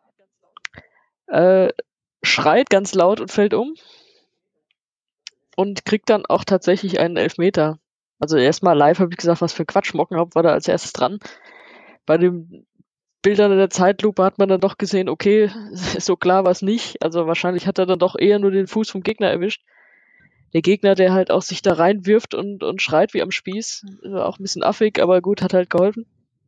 äh, schreit ganz laut und fällt um und kriegt dann auch tatsächlich einen Elfmeter. Also erstmal live habe ich gesagt, was für Quatsch, Mockenhaupt war da als erstes dran. Bei den Bildern in der Zeitlupe hat man dann doch gesehen, okay, so klar war es nicht. Also wahrscheinlich hat er dann doch eher nur den Fuß vom Gegner erwischt. Der Gegner, der halt auch sich da reinwirft und, und schreit wie am Spieß, auch ein bisschen affig, aber gut, hat halt geholfen.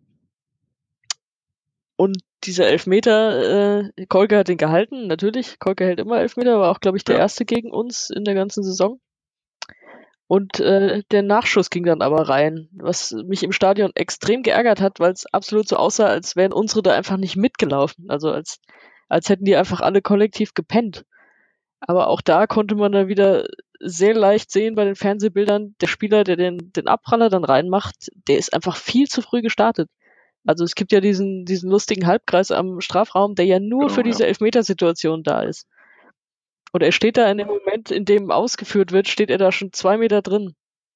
Und dieser Elfmeter, äh, Kolke hat den gehalten, natürlich. Kolke hält immer Elfmeter, war auch, glaube ich, der Ja. erste gegen uns in der ganzen Saison. Und äh, der Nachschuss ging dann aber rein, was mich im Stadion extrem geärgert hat, weil es absolut so aussah, als wären unsere da einfach nicht mitgelaufen. Also als, als hätten die einfach alle kollektiv gepennt. Aber auch da konnte man dann wieder sehr leicht sehen bei den Fernsehbildern, der Spieler, der den, den Abpraller dann reinmacht, der ist einfach viel zu früh gestartet. Also es gibt ja diesen, diesen lustigen Halbkreis am Strafraum, der ja nur Genau, für diese ja. Elfmetersituation da ist. Und er steht da in dem Moment, in dem ausgeführt wird, steht er da schon zwei Meter drin.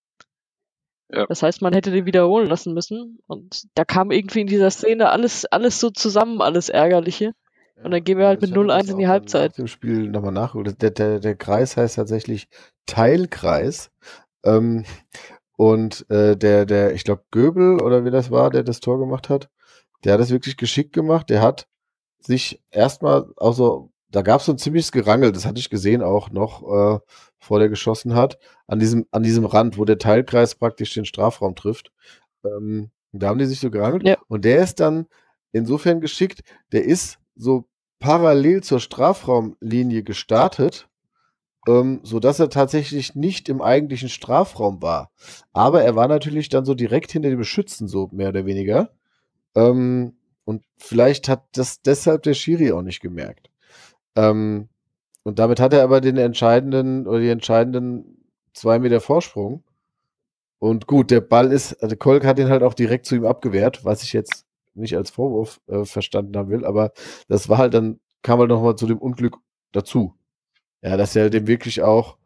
Ja. Das heißt, man hätte den wiederholen lassen müssen. Und da kam irgendwie in dieser Szene alles, alles so zusammen, alles Ärgerliche. Und dann gehen wir halt mit null eins in die Halbzeit. Nach dem Spiel nochmal nachgeholt. Der, der, der Kreis heißt tatsächlich Teilkreis. Ähm, und äh, der, der, ich glaube, Göbel oder wie das war, der das Tor gemacht hat, der hat das wirklich geschickt gemacht. Der hat sich erstmal auch so, da gab es so ein ziemliches Gerangel, das hatte ich gesehen auch noch, äh, bevor der geschossen hat, an diesem, an diesem Rand, wo der Teilkreis praktisch den Strafraum trifft. Ähm, da haben die sich so gerangelt. Ja. Und der ist dann insofern geschickt, der ist so parallel zur Strafraumlinie gestartet, ähm, so dass er tatsächlich nicht im eigentlichen Strafraum war. Aber er war natürlich dann so direkt hinter den Beschützen, so mehr oder weniger. Ähm, und vielleicht hat das deshalb der Schiri auch nicht gemerkt. Ähm, und damit hat er aber den entscheidenden oder die entscheidenden zwei Meter Vorsprung. Und gut, der Ball ist, also Kolk hat den halt auch direkt zu ihm abgewehrt, was ich jetzt nicht als Vorwurf äh, verstanden haben will, aber das war halt dann, kam halt nochmal zu dem Unglück dazu. Ja, dass er dem wirklich auch,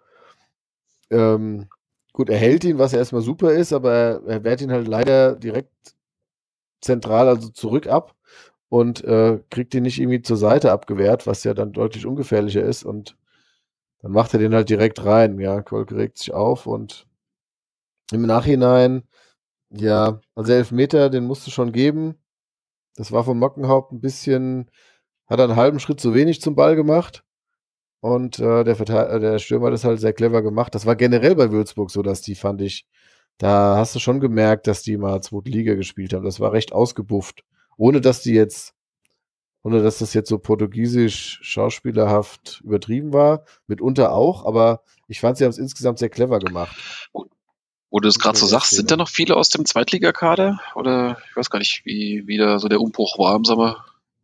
ähm, gut, er hält ihn, was ja erstmal super ist, aber er, er wehrt ihn halt leider direkt zentral, also zurück ab und äh, kriegt ihn nicht irgendwie zur Seite abgewehrt, was ja dann deutlich ungefährlicher ist und dann macht er den halt direkt rein. Ja, Kolk regt sich auf und im Nachhinein, ja, also Elfmeter, den musst du schon geben. Das war vom Mockenhaupt ein bisschen, hat er einen halben Schritt zu wenig zum Ball gemacht. Und äh, der, Verteil der Stürmer hat das halt sehr clever gemacht. Das war generell bei Würzburg so, dass die, fand ich, da hast du schon gemerkt, dass die mal zweite Liga gespielt haben. Das war recht ausgebufft. Ohne dass die jetzt, ohne dass das jetzt so portugiesisch schauspielerhaft übertrieben war. Mitunter auch, aber ich fand, sie haben es insgesamt sehr clever gemacht. Wo du es gerade so sagst, sind da noch viele aus dem Zweitligakader? Oder ich weiß gar nicht, wie, wie da so der Umbruch war im Sommer.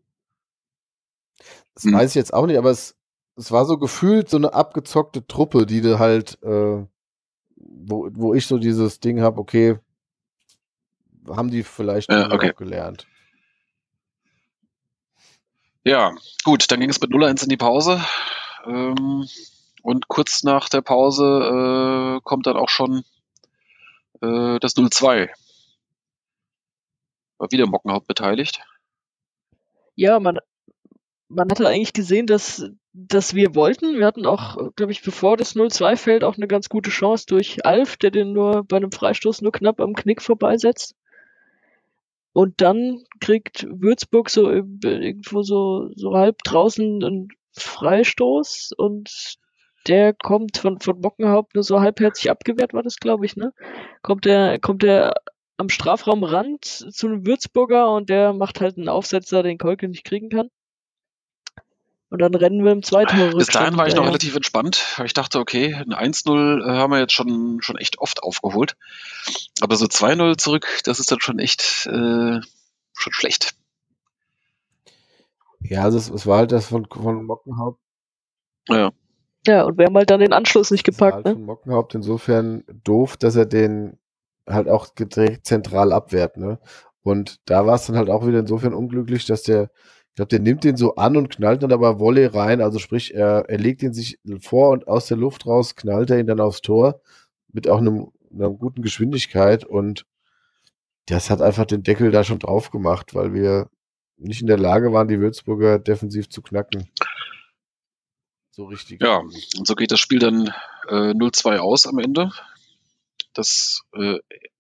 Das hm. weiß ich jetzt auch nicht, aber es, es war so gefühlt so eine abgezockte Truppe, die du halt, äh, wo, wo ich so dieses Ding habe, okay, haben die vielleicht ja, okay. auch gelernt. Ja, gut, dann ging es mit null eins in die Pause. Ähm, und kurz nach der Pause äh, kommt dann auch schon äh, das null zwei. War wieder Mockenhaupt beteiligt. Ja, man, man hatte eigentlich gesehen, dass, dass wir wollten. Wir hatten auch, glaube ich, bevor das null zwei fällt, auch eine ganz gute Chance durch Alf, der den nur bei einem Freistoß nur knapp am Knick vorbeisetzt. Und dann kriegt Würzburg so irgendwo so, so halb draußen einen Freistoß und der kommt von, von Mockenhaupt nur so halbherzig abgewehrt, war das, glaube ich, ne? Kommt der, kommt der am Strafraumrand zu einem Würzburger und der macht halt einen Aufsetzer, den Kolke nicht kriegen kann. Und dann rennen wir im Zwei-Tore-Rückstand Bis dahin war ich noch hinterher. relativ entspannt, weil ich dachte, okay, ein eins null äh, haben wir jetzt schon, schon echt oft aufgeholt. Aber so zwei null zurück, das ist dann schon echt äh, schon schlecht. Ja, also es, es war halt das von, von Mockenhaupt. Ja. Ja, und wir haben halt dann den Anschluss nicht Das war gepackt, halt ne? von Mockenhaupt insofern doof, dass er den halt auch direkt zentral abwehrt, ne? Und da war es dann halt auch wieder insofern unglücklich, dass der, ich glaube, der nimmt den so an und knallt dann aber Volley rein, also sprich, er, er legt ihn sich vor und aus der Luft raus, knallt er ihn dann aufs Tor mit auch einem, einer guten Geschwindigkeit und das hat einfach den Deckel da schon drauf gemacht, weil wir nicht in der Lage waren, die Würzburger defensiv zu knacken. So richtig. Ja, und so geht das Spiel dann äh, null zwei aus am Ende. Das äh,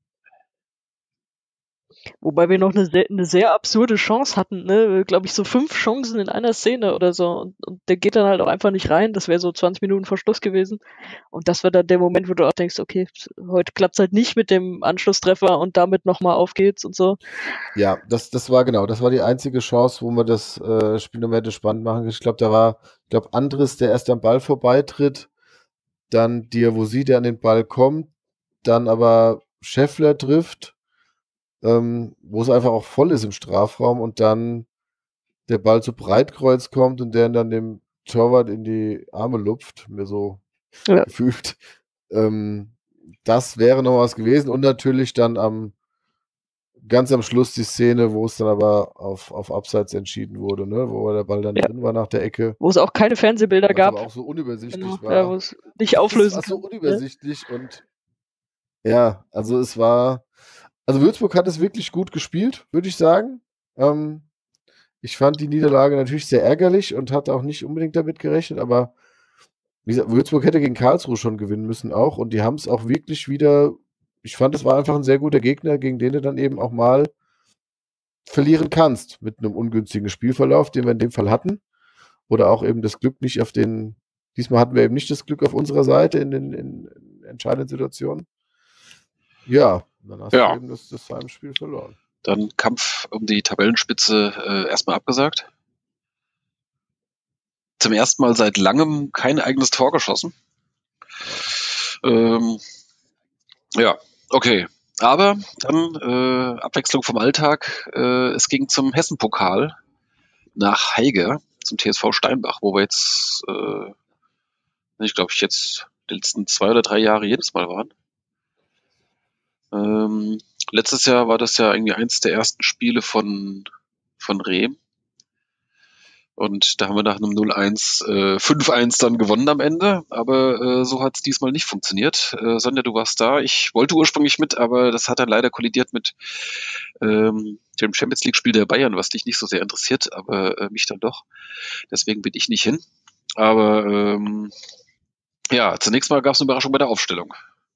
Wobei wir noch eine sehr, eine sehr absurde Chance hatten, ne? Glaube ich, so fünf Chancen in einer Szene oder so. Und, und der geht dann halt auch einfach nicht rein. Das wäre so zwanzig Minuten vor Schluss gewesen. Und das war dann der Moment, wo du auch denkst, okay, heute klappt's halt nicht mit dem Anschlusstreffer und damit nochmal auf geht's und so. Ja, das, das war genau, das war die einzige Chance, wo man das äh, Spiel noch mehr hätte spannend machen können. Ich glaube, da war, ich glaube, Andres, der erst am Ball vorbeitritt, dann Diawusi, der an den Ball kommt, dann aber Scheffler trifft, ähm, wo es einfach auch voll ist im Strafraum und dann der Ball zu Breitkreuz kommt und der dann dem Torwart in die Arme lupft, mir so Ja. gefühlt. Ähm, das wäre noch was gewesen und natürlich dann am ganz am Schluss die Szene, wo es dann aber auf, auf Abseits entschieden wurde, ne? Wo der Ball dann Ja. drin war nach der Ecke. Wo es auch keine Fernsehbilder Was gab. aber auch so unübersichtlich Genau. war. Ja, wo es nicht auflösen Das war so kann. unübersichtlich und ja, also es war, also Würzburg hat es wirklich gut gespielt, würde ich sagen. Ähm, ich fand die Niederlage natürlich sehr ärgerlich und hatte auch nicht unbedingt damit gerechnet, aber wie gesagt, Würzburg hätte gegen Karlsruhe schon gewinnen müssen auch und die haben es auch wirklich wieder, ich fand, es war einfach ein sehr guter Gegner, gegen den du dann eben auch mal verlieren kannst mit einem ungünstigen Spielverlauf, den wir in dem Fall hatten. Oder auch eben das Glück nicht auf den, diesmal hatten wir eben nicht das Glück auf unserer Seite in den in, in entscheidenden Situationen. Ja, dann hast Ja. du eben das, das Heimspiel verloren. Dann Kampf um die Tabellenspitze äh, erstmal abgesagt. Zum ersten Mal seit langem kein eigenes Tor geschossen. Ähm, ja, okay. Aber dann äh, Abwechslung vom Alltag. Äh, es ging zum Hessen-Pokal nach Haiger, zum T S V Steinbach, wo wir jetzt, äh, ich glaube, ich jetzt die letzten zwei oder drei Jahre jedes Mal waren. Ähm, letztes Jahr war das ja irgendwie eins der ersten Spiele von, von Rehm. Und da haben wir nach einem null eins äh, fünf eins dann gewonnen am Ende. Aber äh, so hat es diesmal nicht funktioniert. Äh, Sonja, du warst da. Ich wollte ursprünglich mit, aber das hat dann leider kollidiert mit ähm, dem Champions League-Spiel der Bayern, was dich nicht so sehr interessiert, aber äh, mich dann doch. Deswegen bin ich nicht hin. Aber ähm, ja, zunächst mal gab es eine Überraschung bei der Aufstellung.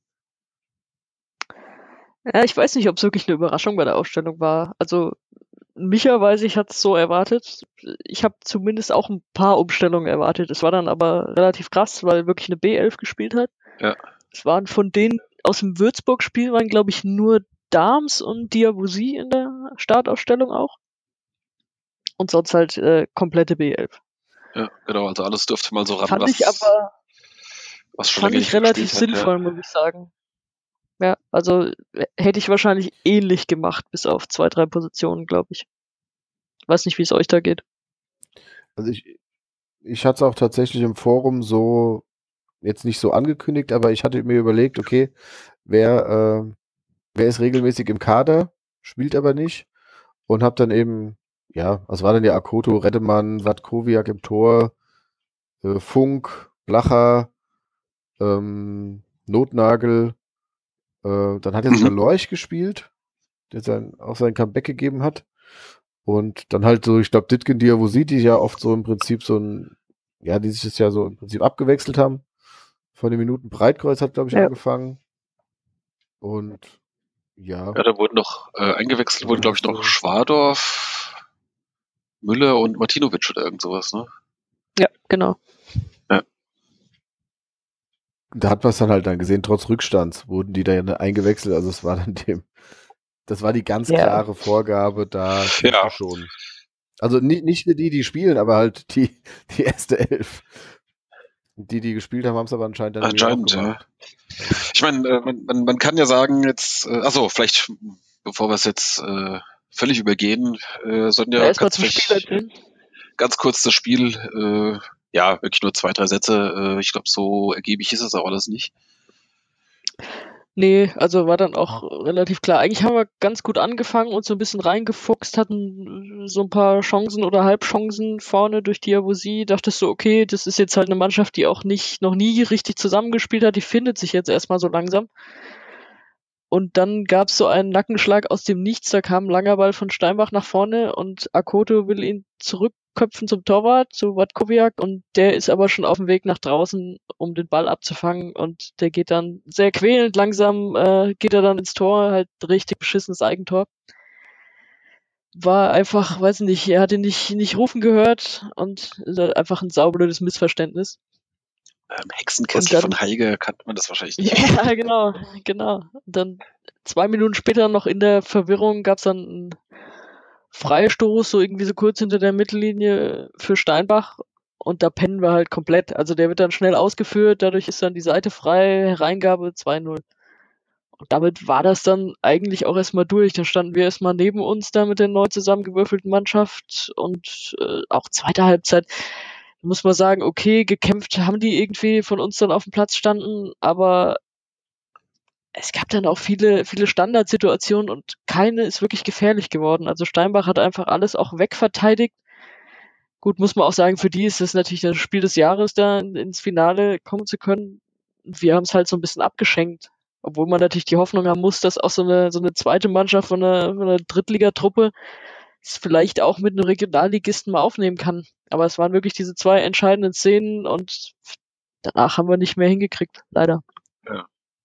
Ja, ich weiß nicht, ob es wirklich eine Überraschung bei der Aufstellung war. Also Micha, weiß ich, hat es so erwartet. Ich habe zumindest auch ein paar Umstellungen erwartet. Es war dann aber relativ krass, weil wirklich eine B elf gespielt hat. Ja. Es waren von denen aus dem Würzburg-Spiel waren, glaube ich, nur Dahms und Diawusi in der Startaufstellung auch. Und sonst halt äh, komplette B elf. Ja, genau, also alles dürfte mal so ran, Fand was, ich aber was schon fand länger ich nicht relativ gespielt hat, sinnvoll, muss ich sagen. Ja, also äh, hätte ich wahrscheinlich ähnlich gemacht, bis auf zwei, drei Positionen, glaube ich. Weiß nicht, wie es euch da geht. Also ich, ich hatte es auch tatsächlich im Forum so, jetzt nicht so angekündigt, aber ich hatte mir überlegt, okay, wer, äh, wer ist regelmäßig im Kader, spielt aber nicht und habe dann eben, ja, was war denn ja Akoto, Reddemann, Watkowiak im Tor, äh, Funk, Blacher, ähm, Notnagel, äh, dann hat jetzt sogar Mhm. Lorch gespielt, der sein, auch sein Comeback gegeben hat. Und dann halt so, ich glaube, Ditgen, Diawusi, die ja oft so im Prinzip so ein, ja, die sich das ja so im Prinzip abgewechselt haben. Von den Minuten Breitkreuz hat, glaube ich, Ja. angefangen. Und ja. Ja, da wurden noch äh, eingewechselt, Und wurden, dann glaube ich, hast noch du- Schwadorf, Müller und Martinovic oder irgend sowas, ne? Ja, genau. Da hat man es dann halt dann gesehen, trotz Rückstands wurden die dann eingewechselt. Also es war dann dem, das war die ganz Ja. klare Vorgabe, da siehst Ja. du schon. Also nicht, nicht nur die, die spielen, aber halt die, die erste Elf. Die, die gespielt haben, haben es aber anscheinend dann irgendwie auch Anscheinend, ja. gemacht. Ich meine, äh, man, man, man kann ja sagen jetzt, äh, achso, vielleicht, bevor wir es jetzt äh, völlig übergehen, äh, Sonja, Ja, erstmal kannst zum vielleicht Spiel erzählen. ganz kurz das Spiel, äh, ja, wirklich nur zwei, drei Sätze. Äh, ich glaube, so ergiebig ist es auch alles nicht. Nee, also war dann auch relativ klar. Eigentlich haben wir ganz gut angefangen und so ein bisschen reingefuchst, hatten so ein paar Chancen oder Halbchancen vorne durch Diabosi. Dachtest du, okay, das ist jetzt halt eine Mannschaft, die auch nicht, noch nie richtig zusammengespielt hat, die findet sich jetzt erstmal so langsam. Und dann gab's so einen Nackenschlag aus dem Nichts, da kam ein langer Ball von Steinbach nach vorne und Akoto will ihn zurückköpfen zum Torwart, zu Watkowiak, und der ist aber schon auf dem Weg nach draußen, um den Ball abzufangen, und der geht dann sehr quälend langsam, äh, geht er dann ins Tor, halt richtig beschissenes Eigentor. War einfach, weiß nicht, er hatte nicht, nicht rufen gehört und ist halt einfach ein saublödes Missverständnis. Ähm, Und Hexenkessel dann, von Heige kannte man das wahrscheinlich nicht. ja, genau, genau. Und dann zwei Minuten später noch in der Verwirrung gab's dann einen Freistoß, so irgendwie so kurz hinter der Mittellinie für Steinbach, und da pennen wir halt komplett. Also der wird dann schnell ausgeführt, dadurch ist dann die Seite frei, Hereingabe zwei null. Und damit war das dann eigentlich auch erstmal durch. Da standen wir erstmal neben uns da mit der neu zusammengewürfelten Mannschaft, und äh, auch zweite Halbzeit muss man sagen, okay, gekämpft haben die irgendwie von uns dann auf dem Platz standen, aber es gab dann auch viele, viele Standardsituationen und keine ist wirklich gefährlich geworden. Also Steinbach hat einfach alles auch wegverteidigt. Gut, muss man auch sagen, für die ist es natürlich das Spiel des Jahres, da ins Finale kommen zu können. Wir haben es halt so ein bisschen abgeschenkt. Obwohl man natürlich die Hoffnung haben muss, dass auch so eine, so eine zweite Mannschaft von einer, von einer Drittligatruppe es vielleicht auch mit einem Regionalligisten mal aufnehmen kann. Aber es waren wirklich diese zwei entscheidenden Szenen und danach haben wir nicht mehr hingekriegt, leider. Ja.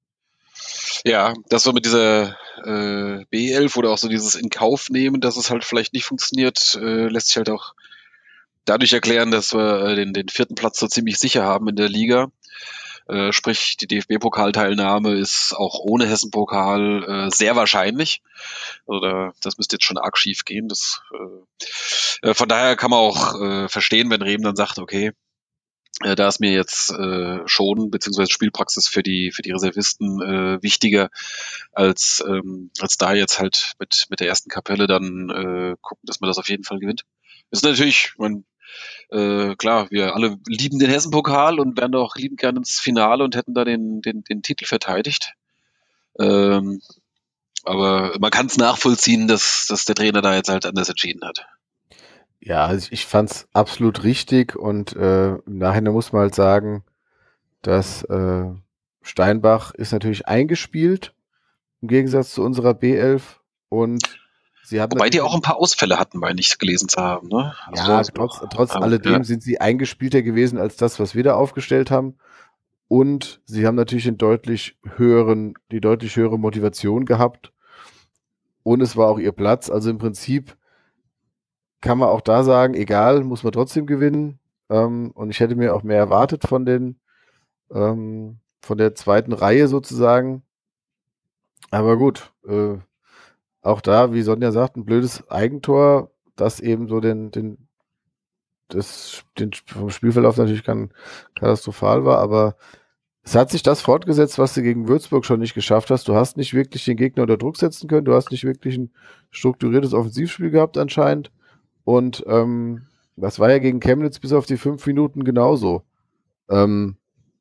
Ja, das so mit dieser äh, B elf oder auch so dieses in Kauf nehmen, dass es halt vielleicht nicht funktioniert, äh, lässt sich halt auch dadurch erklären, dass wir äh, den, den vierten Platz so ziemlich sicher haben in der Liga. Äh, sprich, die D F B-Pokalteilnahme ist auch ohne Hessen-Pokal äh, sehr wahrscheinlich. Also da, das müsste jetzt schon arg schief gehen. Das, äh, äh, von daher kann man auch äh, verstehen, wenn Rehm dann sagt, okay, äh, da ist mir jetzt äh, schon beziehungsweise Spielpraxis für die für die Reservisten äh, wichtiger als ähm, als da jetzt halt mit mit der ersten Kapelle dann äh, gucken, dass man das auf jeden Fall gewinnt. Das ist natürlich, man äh, klar, wir alle lieben den Hessen-Pokal und wären doch liebend gerne ins Finale und hätten da den, den, den Titel verteidigt. Ähm, aber man kann es nachvollziehen, dass, dass der Trainer da jetzt halt anders entschieden hat. Ja, also ich fand es absolut richtig und äh, im Nachhinein muss man halt sagen, dass äh, Steinbach ist natürlich eingespielt im Gegensatz zu unserer B elf und sie haben Wobei die natürlich auch ein paar Ausfälle hatten, meine ich gelesen zu haben. Ne? ja, Also, trotz, trotz aber, alledem ja. sind sie eingespielter gewesen als das, was wir da aufgestellt haben. Und sie haben natürlich den deutlich höheren, die deutlich höhere Motivation gehabt. Und es war auch ihr Platz. Also im Prinzip kann man auch da sagen, egal, muss man trotzdem gewinnen. Ähm, und ich hätte mir auch mehr erwartet von den, ähm, von der zweiten Reihe sozusagen. Aber gut, äh, auch da, wie Sonja sagt, ein blödes Eigentor, das eben so den, den, das, den vom Spielverlauf natürlich kann, katastrophal war, aber es hat sich das fortgesetzt, was du gegen Würzburg schon nicht geschafft hast. Du hast nicht wirklich den Gegner unter Druck setzen können, du hast nicht wirklich ein strukturiertes Offensivspiel gehabt anscheinend. Und ähm, das war ja gegen Chemnitz bis auf die fünf Minuten genauso. Ähm,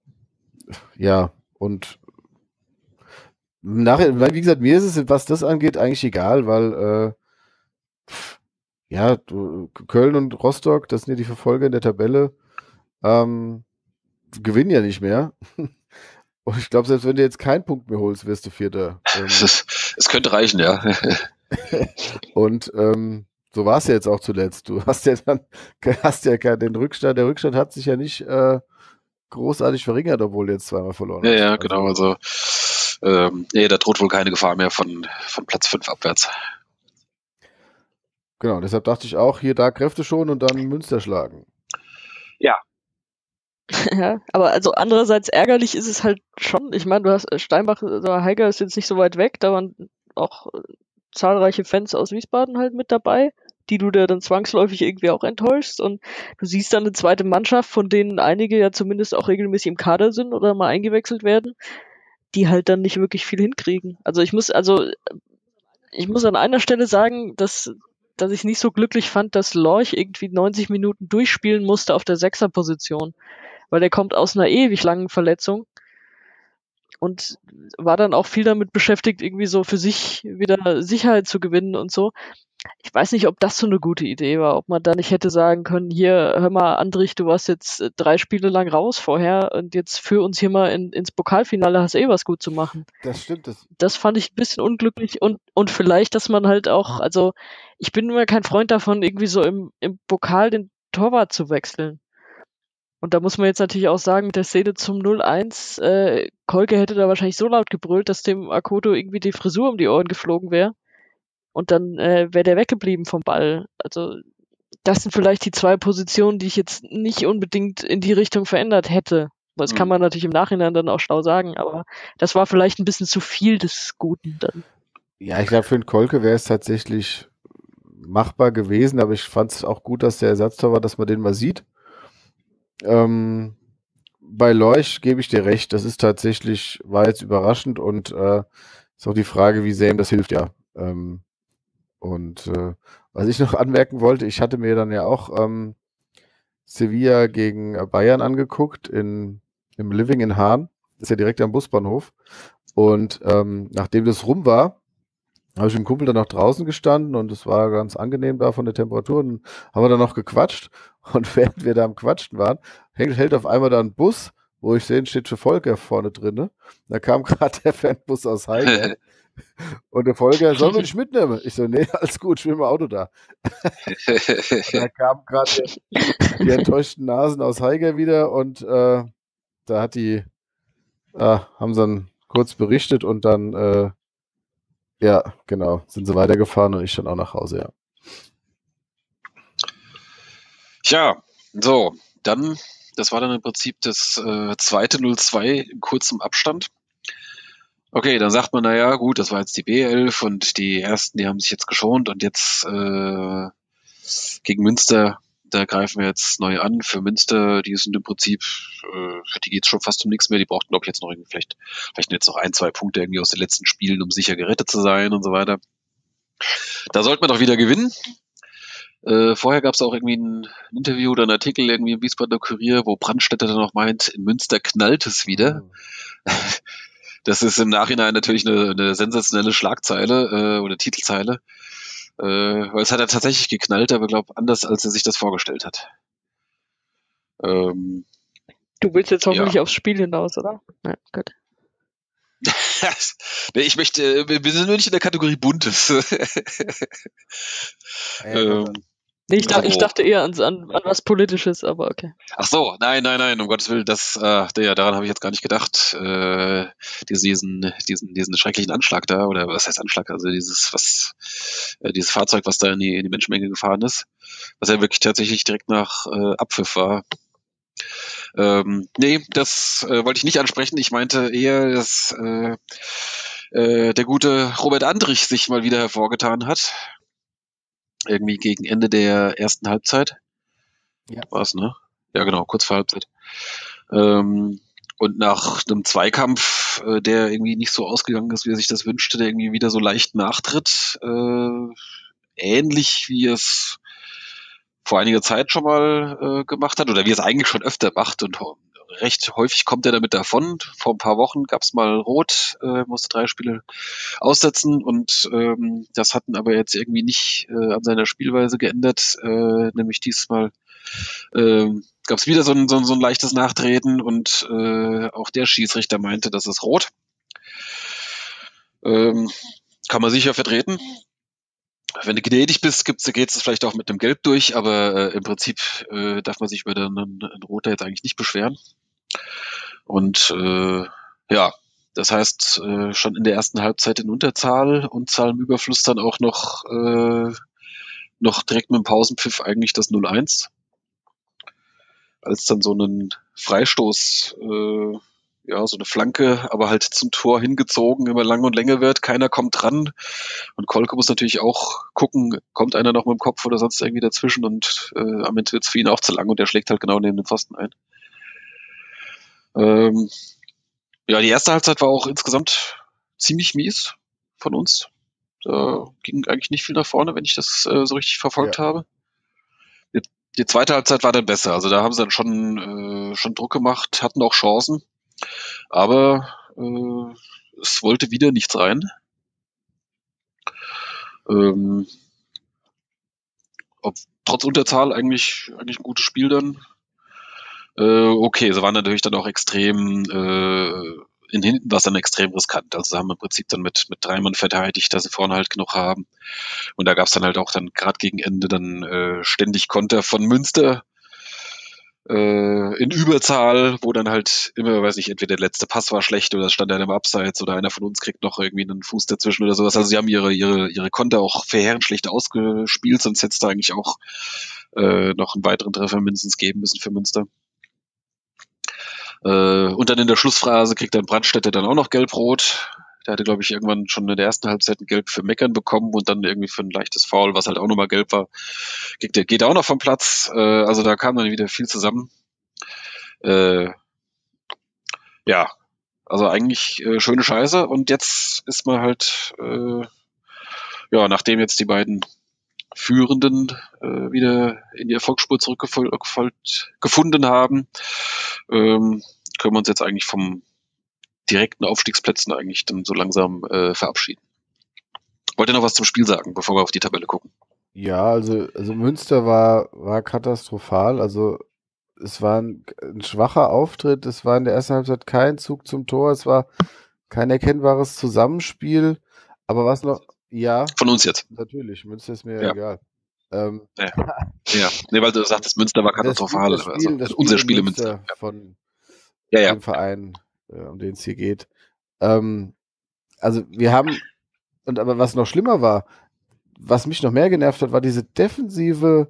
ja, und nachher, wie gesagt, mir ist es, was das angeht, eigentlich egal, weil äh, ja, du, Köln und Rostock, das sind ja die Verfolger in der Tabelle, ähm, gewinnen ja nicht mehr. Und ich glaube, selbst wenn du jetzt keinen Punkt mehr holst, wirst du Vierter. Ähm, Es, es könnte reichen, ja. und ähm, so war es ja jetzt auch zuletzt. Du hast ja dann, hast ja den Rückstand, der Rückstand hat sich ja nicht äh, großartig verringert, obwohl du jetzt zweimal verloren Ja, hast. ja, genau. Also, ähm, nee, da droht wohl keine Gefahr mehr von, von Platz fünf abwärts. Genau, deshalb dachte ich auch, hier da Kräfte schon und dann Münster schlagen. Ja. Ja, aber also andererseits ärgerlich ist es halt schon. Ich meine, du hast Steinbach, also Heiger ist jetzt nicht so weit weg, da waren auch zahlreiche Fans aus Wiesbaden halt mit dabei. die du da dann zwangsläufig irgendwie auch enttäuschst. Und du siehst dann eine zweite Mannschaft, von denen einige ja zumindest auch regelmäßig im Kader sind oder mal eingewechselt werden, die halt dann nicht wirklich viel hinkriegen. Also ich muss, also ich muss an einer Stelle sagen, dass, dass ich nicht so glücklich fand, dass Lorch irgendwie neunzig Minuten durchspielen musste auf der Sechserposition, weil der kommt aus einer ewig langen Verletzung und war dann auch viel damit beschäftigt, irgendwie so für sich wieder Sicherheit zu gewinnen und so. Ich weiß nicht, ob das so eine gute Idee war, ob man da nicht hätte sagen können, hier, hör mal, Andrich, du warst jetzt äh, drei Spiele lang raus vorher und jetzt führ uns hier mal in, ins Pokalfinale, hast eh was gut zu machen. Das stimmt. Das, Das fand ich ein bisschen unglücklich und, und vielleicht, dass man halt auch, also ich bin immer kein Freund davon, irgendwie so im, im Pokal den Torwart zu wechseln. Und da muss man jetzt natürlich auch sagen, mit der Szene zum null eins, äh, Kolke hätte da wahrscheinlich so laut gebrüllt, dass dem Akoto irgendwie die Frisur um die Ohren geflogen wäre. Und dann äh, wäre der weggeblieben vom Ball. Also das sind vielleicht die zwei Positionen, die ich jetzt nicht unbedingt in die Richtung verändert hätte. Das hm. kann man natürlich im Nachhinein dann auch schlau sagen, aber das war vielleicht ein bisschen zu viel des Guten dann. Ja, ich glaube, für den Kolke wäre es tatsächlich machbar gewesen, aber ich fand es auch gut, dass der Ersatztorwart, dass man den mal sieht. Ähm, bei Lorch gebe ich dir recht, das ist tatsächlich, war jetzt überraschend und äh, ist auch die Frage, wie sehr ihm das hilft, ja. Ähm, und äh, was ich noch anmerken wollte, ich hatte mir dann ja auch ähm, Sevilla gegen Bayern angeguckt in, im Living in Hahn, das ist ja direkt am Busbahnhof. Und ähm, nachdem das rum war, habe ich mit dem Kumpel dann noch draußen gestanden und es war ganz angenehm da von der Temperatur und haben wir dann noch gequatscht und während wir da am Quatschen waren, hält, hält auf einmal da ein Bus, wo ich sehe, steht für Volker vorne drin. Ne? Da kam gerade der Fanbus aus Heiger und der Volker, sollen wir dich mitnehmen? Ich so, nee, alles gut, ich bin im Auto da. Und da kamen gerade die, die enttäuschten Nasen aus Heiger wieder und äh, da hat die, äh, haben sie dann kurz berichtet und dann äh, ja, genau. Sind sie weitergefahren und ich dann auch nach Hause, ja. Tja, so, dann, das war dann im Prinzip das äh, zweite null zwei in kurzem Abstand. Okay, dann sagt man, naja, gut, das war jetzt die B elf und die ersten, die haben sich jetzt geschont und jetzt äh, gegen Münster, da greifen wir jetzt neu an. Für Münster, die sind im Prinzip, äh, für die geht's schon fast um nichts mehr. Die brauchten, glaube ich, jetzt noch irgendwie vielleicht, vielleicht jetzt noch ein, zwei Punkte irgendwie aus den letzten Spielen, um sicher gerettet zu sein und so weiter. Da sollte man doch wieder gewinnen. Äh, vorher gab es auch irgendwie ein, ein Interview oder ein Artikel irgendwie im Wiesbadener Kurier, wo Brandstätter dann noch meint, in Münster knallt es wieder. Mhm. Das ist im Nachhinein natürlich eine, eine sensationelle Schlagzeile äh, oder Titelzeile, äh, weil es hat ja tatsächlich geknallt, aber glaube anders, als er sich das vorgestellt hat. Ähm, du willst jetzt hoffentlich ja. aufs Spiel hinaus, oder? Ja, gut. nee, ich möchte, wir sind nur nicht in der Kategorie Buntes. ähm, nee, ich, da, ich dachte eher an, an, an was Politisches, aber okay. Ach so, nein, nein, nein, um Gottes Willen, das, äh, ja, daran habe ich jetzt gar nicht gedacht. Äh, diesen, diesen, diesen schrecklichen Anschlag da, oder was heißt Anschlag? Also dieses, was, äh, dieses Fahrzeug, was da in die, in die Menschenmenge gefahren ist, was ja wirklich tatsächlich direkt nach äh, Abpfiff war. Ähm, nee, das äh, wollte ich nicht ansprechen. Ich meinte eher, dass äh, äh, der gute Robert Andrich sich mal wieder hervorgetan hat. Irgendwie gegen Ende der ersten Halbzeit. Ja. War's, ne? Ja, genau, kurz vor Halbzeit. Ähm, und nach einem Zweikampf, äh, der irgendwie nicht so ausgegangen ist, wie er sich das wünschte, der irgendwie wieder so leicht nachtritt. Äh, ähnlich wie es vor einiger Zeit schon mal äh, gemacht hat oder wie es eigentlich schon öfter macht und recht häufig kommt er damit davon. Vor ein paar Wochen gab es mal Rot, äh, musste drei Spiele aussetzen und ähm, das hatten aber jetzt irgendwie nicht äh, an seiner Spielweise geändert, äh, nämlich diesmal äh, gab es wieder so ein, so, ein, so ein leichtes Nachtreten und äh, auch der Schiedsrichter meinte, das ist Rot. Ähm, kann man sicher vertreten. Wenn du gnädig bist, geht es vielleicht auch mit einem Gelb durch, aber äh, im Prinzip äh, darf man sich über einen, einen Roter jetzt eigentlich nicht beschweren. Und äh, ja, das heißt, äh, schon in der ersten Halbzeit in Unterzahl und Zahlenüberfluss dann auch noch, äh, noch direkt mit dem Pausenpfiff eigentlich das null eins. Als dann so ein Freistoß äh, ja, so eine Flanke, aber halt zum Tor hingezogen, immer lang und länger wird, keiner kommt dran. Und Kolke muss natürlich auch gucken, kommt einer noch mit dem Kopf oder sonst irgendwie dazwischen und äh, am Ende wird es für ihn auch zu lang und der schlägt halt genau neben den Pfosten ein. Ähm, ja, die erste Halbzeit war auch insgesamt ziemlich mies von uns. Da ging eigentlich nicht viel nach vorne, wenn ich das äh, so richtig verfolgt Ja. habe. Die, die zweite Halbzeit war dann besser. Also da haben sie dann schon, äh, schon Druck gemacht, hatten auch Chancen. Aber äh, es wollte wieder nichts rein. Ähm, ob, trotz Unterzahl eigentlich, eigentlich ein gutes Spiel dann. Äh, okay, sie waren natürlich dann auch extrem, äh, in hinten war es dann extrem riskant. Also sie haben im Prinzip dann mit, mit drei Mann verteidigt, dass sie vorne halt genug haben. Und da gab es dann halt auch dann gerade gegen Ende dann äh, ständig Konter von Münster äh, in Überzahl, wo dann halt immer, weiß nicht, entweder der letzte Pass war schlecht oder es stand einer im Abseits oder einer von uns kriegt noch irgendwie einen Fuß dazwischen oder sowas. Also sie haben ihre, ihre, ihre Konter auch verheerend schlecht ausgespielt, sonst hätte es da eigentlich auch äh, noch einen weiteren Treffer mindestens geben müssen für Münster. Äh, und dann in der Schlussphase kriegt dann Brandstätter dann auch noch gelb-rot. Der hatte, glaube ich, irgendwann schon in der ersten Halbzeit ein Gelb für Meckern bekommen und dann irgendwie für ein leichtes Foul, was halt auch nochmal gelb war. Geht, der geht auch noch vom Platz. Äh, also da kam dann wieder viel zusammen. Äh, ja, also eigentlich äh, schöne Scheiße. Und jetzt ist man halt, äh, ja, nachdem jetzt die beiden Führenden äh, wieder in die Erfolgsspur zurückgefunden haben, ähm, können wir uns jetzt eigentlich vom direkten Aufstiegsplätzen eigentlich dann so langsam äh, verabschieden. Wollt ihr noch was zum Spiel sagen, bevor wir auf die Tabelle gucken? Ja, also, also Münster war, war katastrophal. Also es war ein, ein schwacher Auftritt. Es war in der ersten Halbzeit kein Zug zum Tor. Es war kein erkennbares Zusammenspiel. Aber was noch, ja, Von uns jetzt. natürlich, Münster ist mir Ja. egal. Ähm, Ja. ja. Nee, weil du sagtest, Münster war das Spiel, katastrophal. das Spiel, also das Spiel unser in Spiel in Münster Münster. Ja. von Ja, ja. dem Verein, äh, um den es hier geht. Ähm, also wir haben, und aber was noch schlimmer war, was mich noch mehr genervt hat, war diese defensive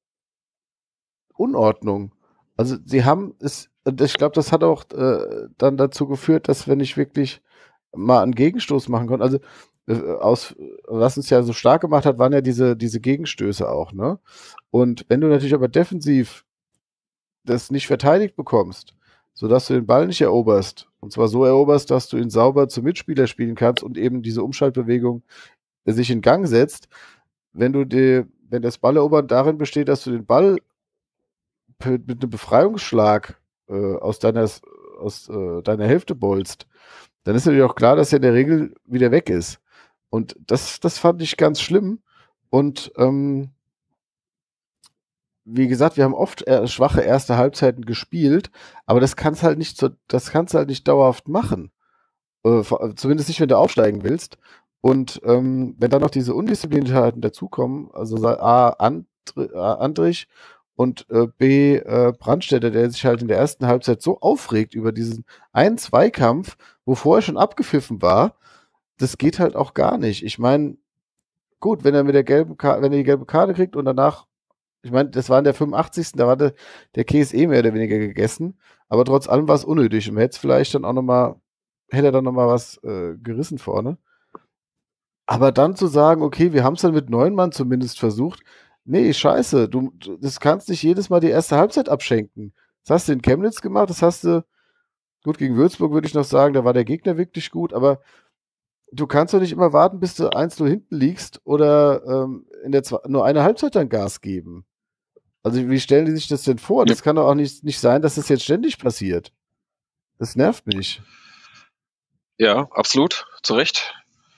Unordnung. Also sie haben es, und ich glaube, das hat auch äh, dann dazu geführt, dass wir nicht wirklich mal einen Gegenstoß machen konnten. Also äh, aus, was uns ja so stark gemacht hat, waren ja diese, diese Gegenstöße auch, ne? Und wenn du natürlich aber defensiv das nicht verteidigt bekommst, sodass du den Ball nicht eroberst, und zwar so eroberst, dass du ihn sauber zum Mitspieler spielen kannst und eben diese Umschaltbewegung sich in Gang setzt, wenn du die, wenn das Ballerobern darin besteht, dass du den Ball mit einem Befreiungsschlag äh, aus deiner aus äh, deiner Hälfte bolzt, dann ist natürlich auch klar, dass er in der Regel wieder weg ist. Und das, das fand ich ganz schlimm. Und ähm, wie gesagt, wir haben oft äh, schwache erste Halbzeiten gespielt, aber das kannst halt nicht so, das kannst halt nicht dauerhaft machen. Äh, zumindest nicht, wenn du aufsteigen willst. Und ähm, wenn dann noch diese Undiszipliniertheiten dazukommen, also A, Andr A Andrich und äh, B, äh, Brandstätter, der sich halt in der ersten Halbzeit so aufregt über diesen einen Zweikampf, wo vorher schon abgepfiffen war, das geht halt auch gar nicht. Ich meine, gut, wenn er mit der gelben Karte, wenn er die gelbe Karte kriegt und danach, ich meine, das war in der fünfundachtzigsten Da war der, der Käse eh mehr oder weniger gegessen, aber trotz allem war es unnötig und man hätte es vielleicht dann auch nochmal, hätte er dann nochmal was äh, gerissen vorne. Aber dann zu sagen, okay, wir haben es dann mit neun Mann zumindest versucht, nee, scheiße, du, du das kannst nicht jedes Mal die erste Halbzeit abschenken. Das hast du in Chemnitz gemacht, das hast du, gut, gegen Würzburg würde ich noch sagen, da war der Gegner wirklich gut, aber du kannst doch nicht immer warten, bis du eins null hinten liegst oder ähm, in der Zwe- nur eine Halbzeit dann Gas geben. Also wie stellen die sich das denn vor? Ja. Das kann doch auch nicht, nicht sein, dass das jetzt ständig passiert. Das nervt mich. Ja, absolut, zu Recht.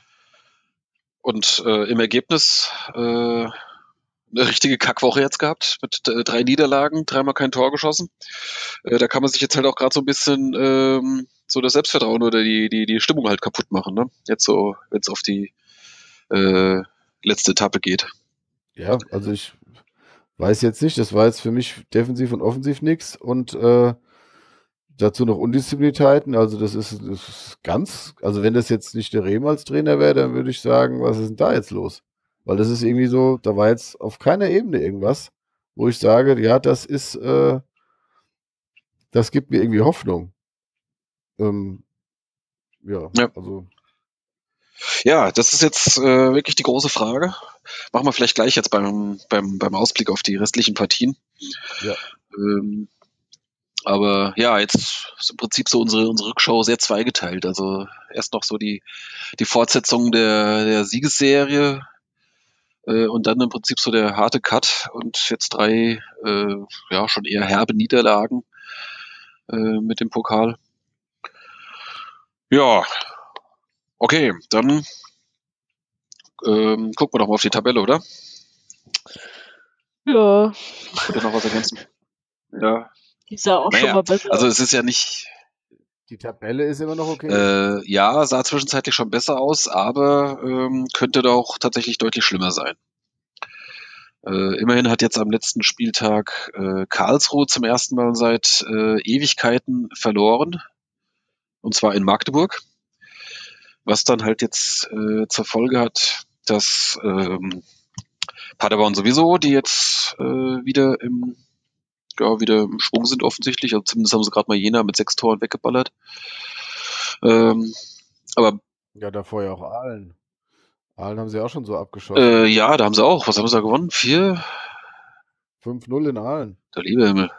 Und äh, im Ergebnis äh, eine richtige Kackwoche jetzt gehabt, mit äh, drei Niederlagen, dreimal kein Tor geschossen. Äh, da kann man sich jetzt halt auch gerade so ein bisschen ähm, so das Selbstvertrauen oder die, die, die Stimmung halt kaputt machen, ne? Jetzt so, wenn es auf die äh, letzte Etappe geht. Ja, also ich weiß jetzt nicht, das war jetzt für mich defensiv und offensiv nichts und äh, dazu noch Undiszipliniertheiten, also das ist, das ist ganz, also wenn das jetzt nicht der Rehm als Trainer wäre, dann würde ich sagen, was ist denn da jetzt los? Weil das ist irgendwie so, da war jetzt auf keiner Ebene irgendwas, wo ich sage, ja, das ist, äh, das gibt mir irgendwie Hoffnung. Ähm, ja, Ja. also. Ja, das ist jetzt äh, wirklich die große Frage. Machen wir vielleicht gleich jetzt beim, beim, beim Ausblick auf die restlichen Partien. Ja. Ähm, aber ja, jetzt ist im Prinzip so unsere, unsere Rückschau sehr zweigeteilt. Also erst noch so die, die Fortsetzung der, der Siegesserie äh, und dann im Prinzip so der harte Cut und jetzt drei äh, ja schon eher herbe Niederlagen äh, mit dem Pokal. Ja, okay, dann ähm, gucken wir doch mal auf die Tabelle, oder? Ja, Oder noch was ergänzen? Ja, die sah auch schon naja, mal besser also aus. es ist ja nicht, Die Tabelle ist immer noch okay. äh, ja, sah zwischenzeitlich schon besser aus, aber ähm, könnte doch tatsächlich deutlich schlimmer sein. Äh, immerhin hat jetzt am letzten Spieltag äh, Karlsruhe zum ersten Mal seit äh, Ewigkeiten verloren, und zwar in Magdeburg, was dann halt jetzt äh, zur Folge hat, dass ähm, Paderborn sowieso, die jetzt äh, wieder im ja, wieder im Schwung sind offensichtlich, also zumindest haben sie gerade mal Jena mit sechs Toren weggeballert. Ähm, aber Ja, davor ja auch Aalen. Aalen haben sie auch schon so abgeschossen. äh, ja, da haben sie auch, was haben sie da gewonnen? Vier? fünf null in Aalen. Der liebe Himmel.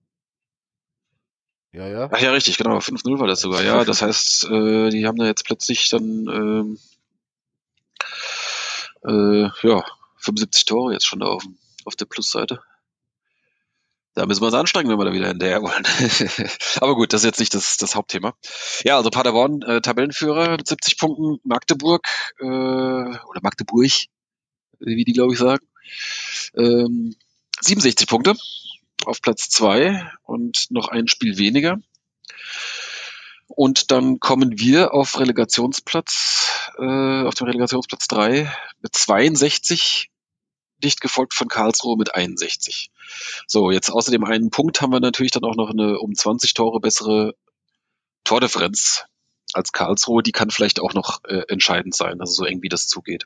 Ja, ja. Ach ja, richtig, genau, fünf null war das sogar. Ja, das heißt, äh, die haben da jetzt plötzlich dann ähm, äh, ja, fünfundsiebzig Tore jetzt schon da auf, auf der Plusseite. Da müssen wir uns anstrengen, wenn wir da wieder hinterher wollen. Aber gut, das ist jetzt nicht das, das Hauptthema. Ja, also Paderborn, äh, Tabellenführer mit siebzig Punkten, Magdeburg äh, oder Magdeburg, wie die, glaube ich, sagen, ähm, siebenundsechzig Punkte auf Platz zwei und noch ein Spiel weniger. Und dann kommen wir auf Relegationsplatz, äh, auf dem Relegationsplatz drei mit zweiundsechzig, dicht gefolgt von Karlsruhe mit einundsechzig. So, jetzt außer dem einen Punkt haben wir natürlich dann auch noch eine um zwanzig Tore bessere Tordifferenz als Karlsruhe. Die kann vielleicht auch noch äh, entscheidend sein, also so eng wie das zugeht.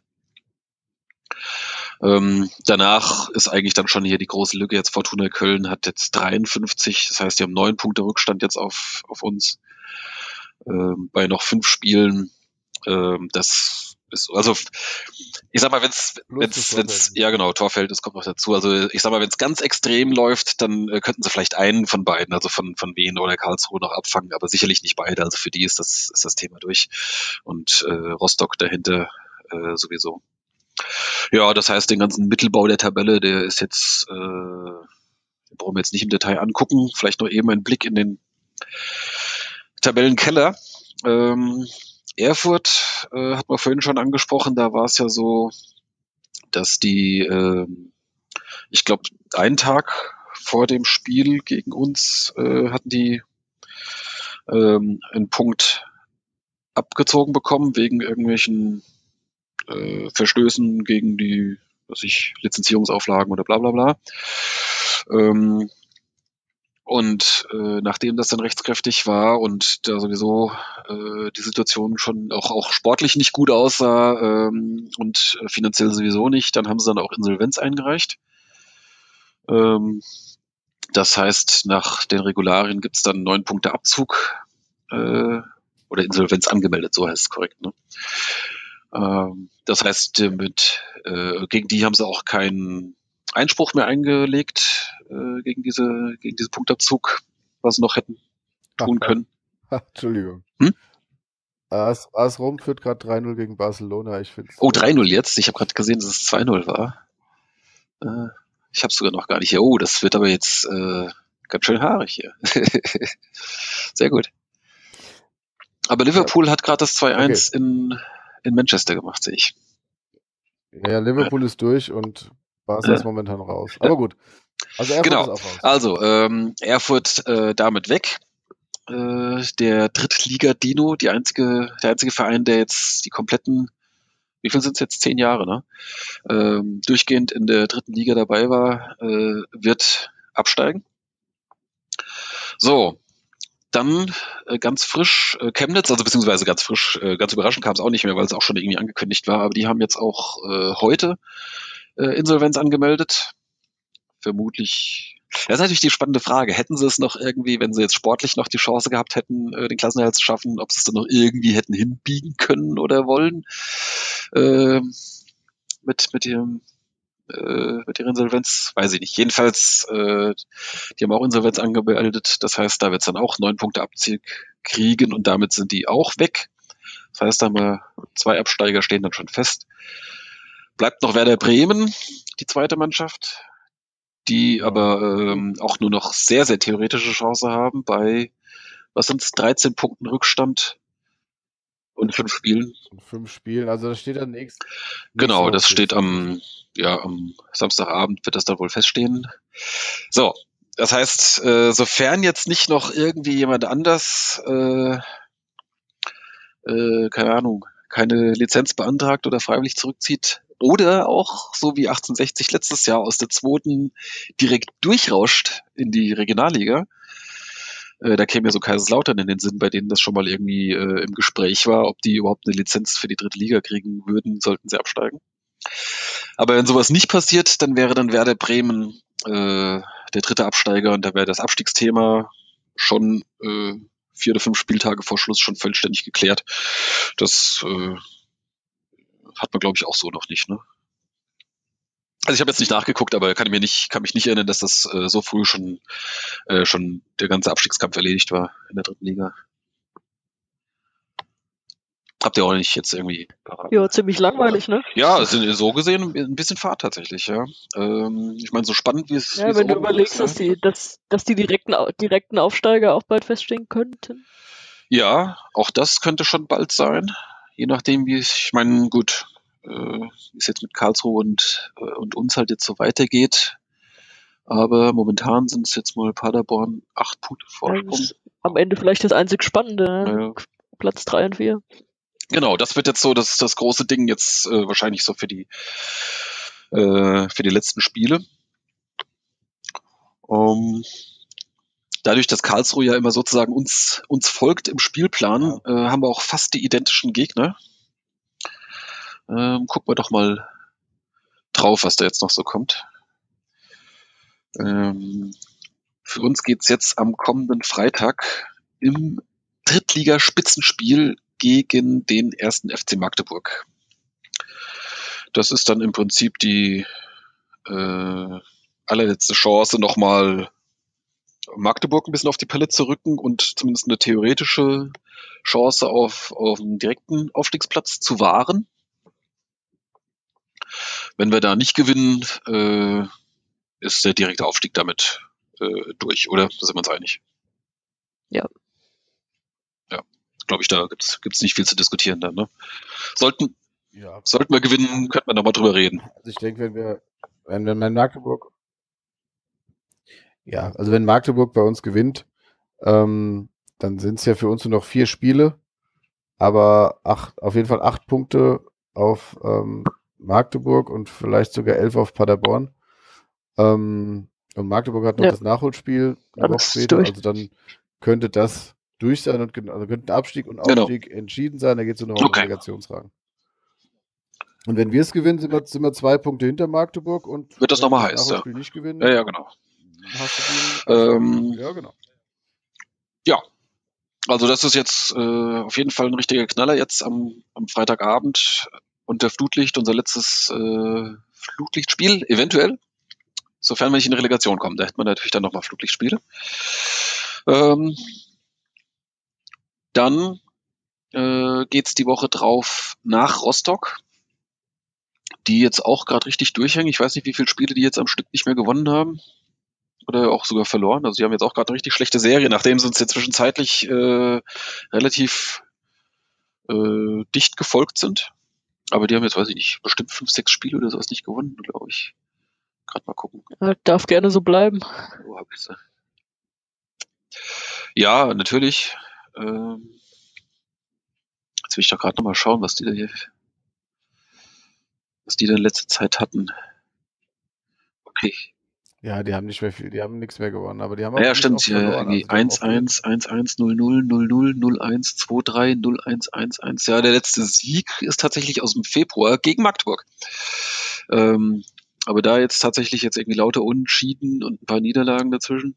Ähm, danach ist eigentlich dann schon hier die große Lücke. Jetzt Fortuna Köln hat jetzt dreiundfünfzig, das heißt, die haben neun Punkte Rückstand jetzt auf, auf uns. Ähm, bei noch fünf Spielen. Ähm, das ist, also ich sag mal, wenn's, wenn's, wenn's, ja genau, Torverhältnis kommt noch dazu. Also ich sag mal, wenn es ganz extrem läuft, dann äh, könnten sie vielleicht einen von beiden, also von von Wien oder Karlsruhe noch abfangen, aber sicherlich nicht beide. Also für die ist das ist das Thema durch. Und äh, Rostock dahinter äh, sowieso. Ja, das heißt, den ganzen Mittelbau der Tabelle, der ist jetzt, äh, den brauchen wir jetzt nicht im Detail angucken. Vielleicht noch eben ein Blick in den Tabellenkeller. Ähm, Erfurt äh, hat man vorhin schon angesprochen, da war es ja so, dass die, äh, ich glaube, einen Tag vor dem Spiel gegen uns äh, hatten die ähm, einen Punkt abgezogen bekommen wegen irgendwelchen äh, Verstößen gegen die, was ich, Lizenzierungsauflagen oder bla bla bla. Ähm, und äh, nachdem das dann rechtskräftig war und da sowieso äh, die Situation schon auch, auch sportlich nicht gut aussah ähm, und äh, finanziell sowieso nicht, dann haben sie dann auch Insolvenz eingereicht. Ähm, das heißt, nach den Regularien gibt es dann neun Punkte Abzug äh, oder Insolvenz angemeldet, so heißt es korrekt. Ne? Ähm, das heißt, mit, äh, gegen die haben sie auch keinen Einspruch mehr eingelegt äh, gegen diese gegen diesen Punktabzug, was sie noch hätten tun können. Entschuldigung. Hm? AS, AS Rom führt gerade drei null gegen Barcelona. Ich find's, Oh, drei null jetzt. Ich habe gerade gesehen, dass es zwei null war. Äh, ich habe es sogar noch gar nicht hier. Oh, das wird aber jetzt äh, ganz schön haarig hier. Sehr gut. Aber Liverpool ja. hat gerade das zwei eins okay. in, in Manchester gemacht, sehe ich. Ja, Liverpool ja. ist durch und Barca ja. ist momentan raus. Aber gut. Also Erfurt genau. ist auch raus. Also ähm, Erfurt äh, damit weg. Äh, der Drittliga-Dino, die einzige, der einzige Verein, der jetzt die kompletten, wie viel sind es jetzt? Zehn Jahre, ne? Ähm, durchgehend in der dritten Liga dabei war, äh, wird absteigen. So, dann äh, ganz frisch äh, Chemnitz, also beziehungsweise ganz frisch, äh, ganz überraschend kam es auch nicht mehr, weil es auch schon irgendwie angekündigt war, aber die haben jetzt auch äh, heute äh, Insolvenz angemeldet. Vermutlich Das ist natürlich die spannende Frage. Hätten sie es noch irgendwie, wenn sie jetzt sportlich noch die Chance gehabt hätten, den Klassenerhalt zu schaffen, ob sie es dann noch irgendwie hätten hinbiegen können oder wollen, äh, mit, mit ihrem, äh, mit ihrer Insolvenz, weiß ich nicht. Jedenfalls, äh, die haben auch Insolvenz angemeldet. Das heißt, da wird es dann auch neun Punkte Abzug kriegen und damit sind die auch weg. Das heißt, da haben wir zwei Absteiger stehen dann schon fest. Bleibt noch Werder Bremen, die zweite Mannschaft, die ja. aber ähm, auch nur noch sehr, sehr theoretische Chance haben bei, was sind es, dreizehn Punkten Rückstand und fünf Spielen. Und fünf Spielen, also das steht dann nächstes. Genau, das steht am, ja, am Samstagabend wird das dann wohl feststehen. So, das heißt, äh, sofern jetzt nicht noch irgendwie jemand anders, äh, äh, keine Ahnung, keine Lizenz beantragt oder freiwillig zurückzieht, oder auch, so wie achtzehnhundertsechzig letztes Jahr, aus der zweiten direkt durchrauscht in die Regionalliga. Äh, da käme ja so Kaiserslautern in den Sinn, bei denen das schon mal irgendwie äh, im Gespräch war, ob die überhaupt eine Lizenz für die dritte Liga kriegen würden, sollten sie absteigen. Aber wenn sowas nicht passiert, dann wäre dann Werder Bremen äh, der dritte Absteiger und da wäre das Abstiegsthema schon äh, vier oder fünf Spieltage vor Schluss schon vollständig geklärt. Das äh, hat man, glaube ich, auch so noch nicht, ne? Also ich habe jetzt nicht nachgeguckt, aber kann mir nicht, kann mich nicht erinnern, dass das äh, so früh schon äh, schon der ganze Abstiegskampf erledigt war in der dritten Liga. Habt ihr auch nicht jetzt irgendwie parat? Ja, ziemlich langweilig, ne? Ja, es ist so gesehen ein bisschen Fahrt tatsächlich, ja. Ähm, ich meine, so spannend wie es Ja, wie es wenn du oben überlegst, ist, dass ja. die, dass, dass die direkten, direkten Aufsteiger auch bald feststehen könnten. Ja, auch das könnte schon bald sein. Je nachdem, wie es, ich meine, gut, äh, wie es jetzt mit Karlsruhe und, äh, und uns halt jetzt so weitergeht. Aber momentan sind es jetzt mal Paderborn acht Punkte Vorsprung. Das ist am Ende vielleicht das einzig Spannende, ne? Naja. Platz drei und vier. Genau, das wird jetzt so das, das große Ding jetzt äh, wahrscheinlich so für die äh, für die letzten Spiele. Um, dadurch, dass Karlsruhe ja immer sozusagen uns uns folgt im Spielplan, äh, haben wir auch fast die identischen Gegner. Ähm, gucken wir doch mal drauf, was da jetzt noch so kommt. Ähm, für uns geht's jetzt am kommenden Freitag im Drittligaspitzenspiel gegen den ersten F C Magdeburg. Das ist dann im Prinzip die äh, allerletzte Chance, nochmal Magdeburg ein bisschen auf die Pelle zu rücken und zumindest eine theoretische Chance auf, auf einen direkten Aufstiegsplatz zu wahren. Wenn wir da nicht gewinnen, äh, ist der direkte Aufstieg damit äh, durch, oder? Da sind wir uns einig. Ja. Ja, glaube ich, da gibt's gibt's nicht viel zu diskutieren dann, ne? Sollten, Ja. sollten wir gewinnen, könnten wir nochmal drüber reden. Also ich denke, wenn wir, wenn wir wenn Magdeburg, ja, also wenn Magdeburg bei uns gewinnt, ähm, dann sind es ja für uns nur noch vier Spiele, aber acht, auf jeden Fall acht Punkte auf ähm, Magdeburg und vielleicht sogar elf auf Paderborn. Ähm, und Magdeburg hat noch Ja. das Nachholspiel eine Alles Woche später, durch. also dann könnte das durch sein und gen- also könnten Abstieg und Genau. Aufstieg entschieden sein, da geht es nur noch um Okay. Relegationsfragen. Und wenn wir es gewinnen, sind wir, sind wir zwei Punkte hinter Magdeburg und Wird das wenn wir nochmal heiß, ja. Nachholspiel nicht gewinnen, Ja, ja, genau. hast du die, Ähm, ja, genau. Ja, also das ist jetzt äh, auf jeden Fall ein richtiger Knaller jetzt am, am Freitagabend unter Flutlicht, unser letztes äh, Flutlichtspiel, eventuell, sofern wir nicht in Relegation kommen. Da hätte man natürlich dann nochmal Flutlichtspiele. Ähm, dann äh, geht's die Woche drauf nach Rostock, die jetzt auch gerade richtig durchhängen. Ich weiß nicht, wie viele Spiele die jetzt am Stück nicht mehr gewonnen haben. Oder auch sogar verloren. Also die haben jetzt auch gerade eine richtig schlechte Serie, nachdem sie uns jetzt zwischenzeitlich äh, relativ äh, dicht gefolgt sind. Aber die haben jetzt, weiß ich nicht, bestimmt fünf, sechs Spiele oder sowas nicht gewonnen, glaube ich. Gerade mal gucken. Ja, darf gerne so bleiben. Wo hab ich sie? Ja, natürlich. Ähm, jetzt will ich doch gerade noch mal schauen, was die da hier, was die da in letzter Zeit hatten. Okay. Ja, die haben nicht mehr viel, die haben nichts mehr gewonnen, aber die haben auch Ja, nicht stimmt, oft hier verloren. irgendwie Also die haben eins oft eins, eins eins, null null, null null, null eins, zwei drei, null eins, eins eins. Ja, der letzte Sieg ist tatsächlich aus dem Februar gegen Magdeburg. Ähm, Aber da jetzt tatsächlich jetzt irgendwie lauter Unentschieden und ein paar Niederlagen dazwischen.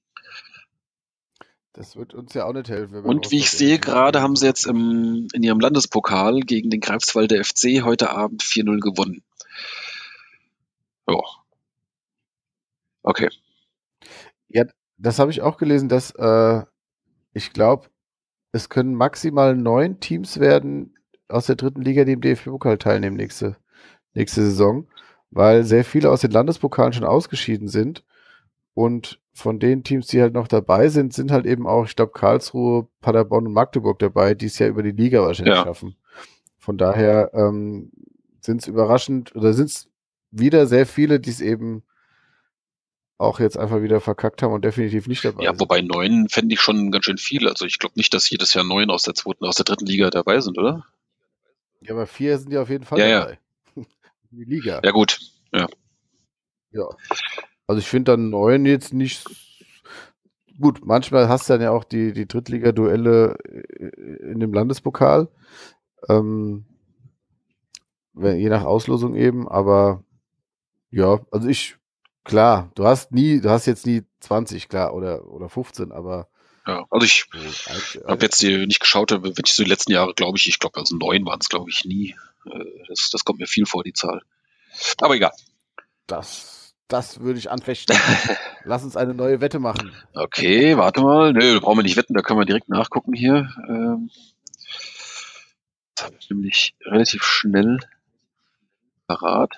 Das wird uns ja auch nicht helfen. Wenn wir in Und wie ich Rostock sehe, unentschieden gerade spielen, haben so sie jetzt richtig. im, in ihrem Landespokal gegen den Greifswalder F C heute Abend vier null gewonnen. Ja. Okay. Ja, das habe ich auch gelesen, dass äh, ich glaube, es können maximal neun Teams werden aus der dritten Liga, die im D F B-Pokal teilnehmen nächste, nächste Saison, weil sehr viele aus den Landespokalen schon ausgeschieden sind. Und von den Teams, die halt noch dabei sind, sind halt eben auch, ich glaube, Karlsruhe, Paderborn und Magdeburg dabei, die es ja über die Liga wahrscheinlich Ja. schaffen. Von daher ähm, sind es überraschend oder sind es wieder sehr viele, die es eben auch jetzt einfach wieder verkackt haben und definitiv nicht dabei Ja, sind. wobei neun fände ich schon ganz schön viel. Also ich glaube nicht, dass jedes Jahr neun aus der zweiten, aus der dritten Liga dabei sind, oder? Ja, aber vier sind ja auf jeden Fall Ja, ja. dabei. Die Liga. Ja, gut. Ja. Ja. Also ich finde dann neun jetzt nicht gut. Manchmal hast du dann ja auch die, die Drittliga-Duelle in dem Landespokal. Ähm, wenn, je nach Auslosung eben, aber ja, also ich, klar, du hast nie, du hast jetzt nie zwanzig, klar, oder, oder fünfzehn, aber Ja. Also ich so eigentlich, habe eigentlich jetzt die nicht geschaut, aber wenn ich so die letzten Jahre, glaube ich, ich glaube, also neun waren es, glaube ich, nie. Äh, Das, das kommt mir viel vor, die Zahl. Aber egal. das, das würde ich anfechten. Lass uns eine neue Wette machen. Okay, warte mal. Nö, da brauchen wir nicht wetten, da können wir direkt nachgucken hier. Ähm, das habe ich nämlich relativ schnell parat.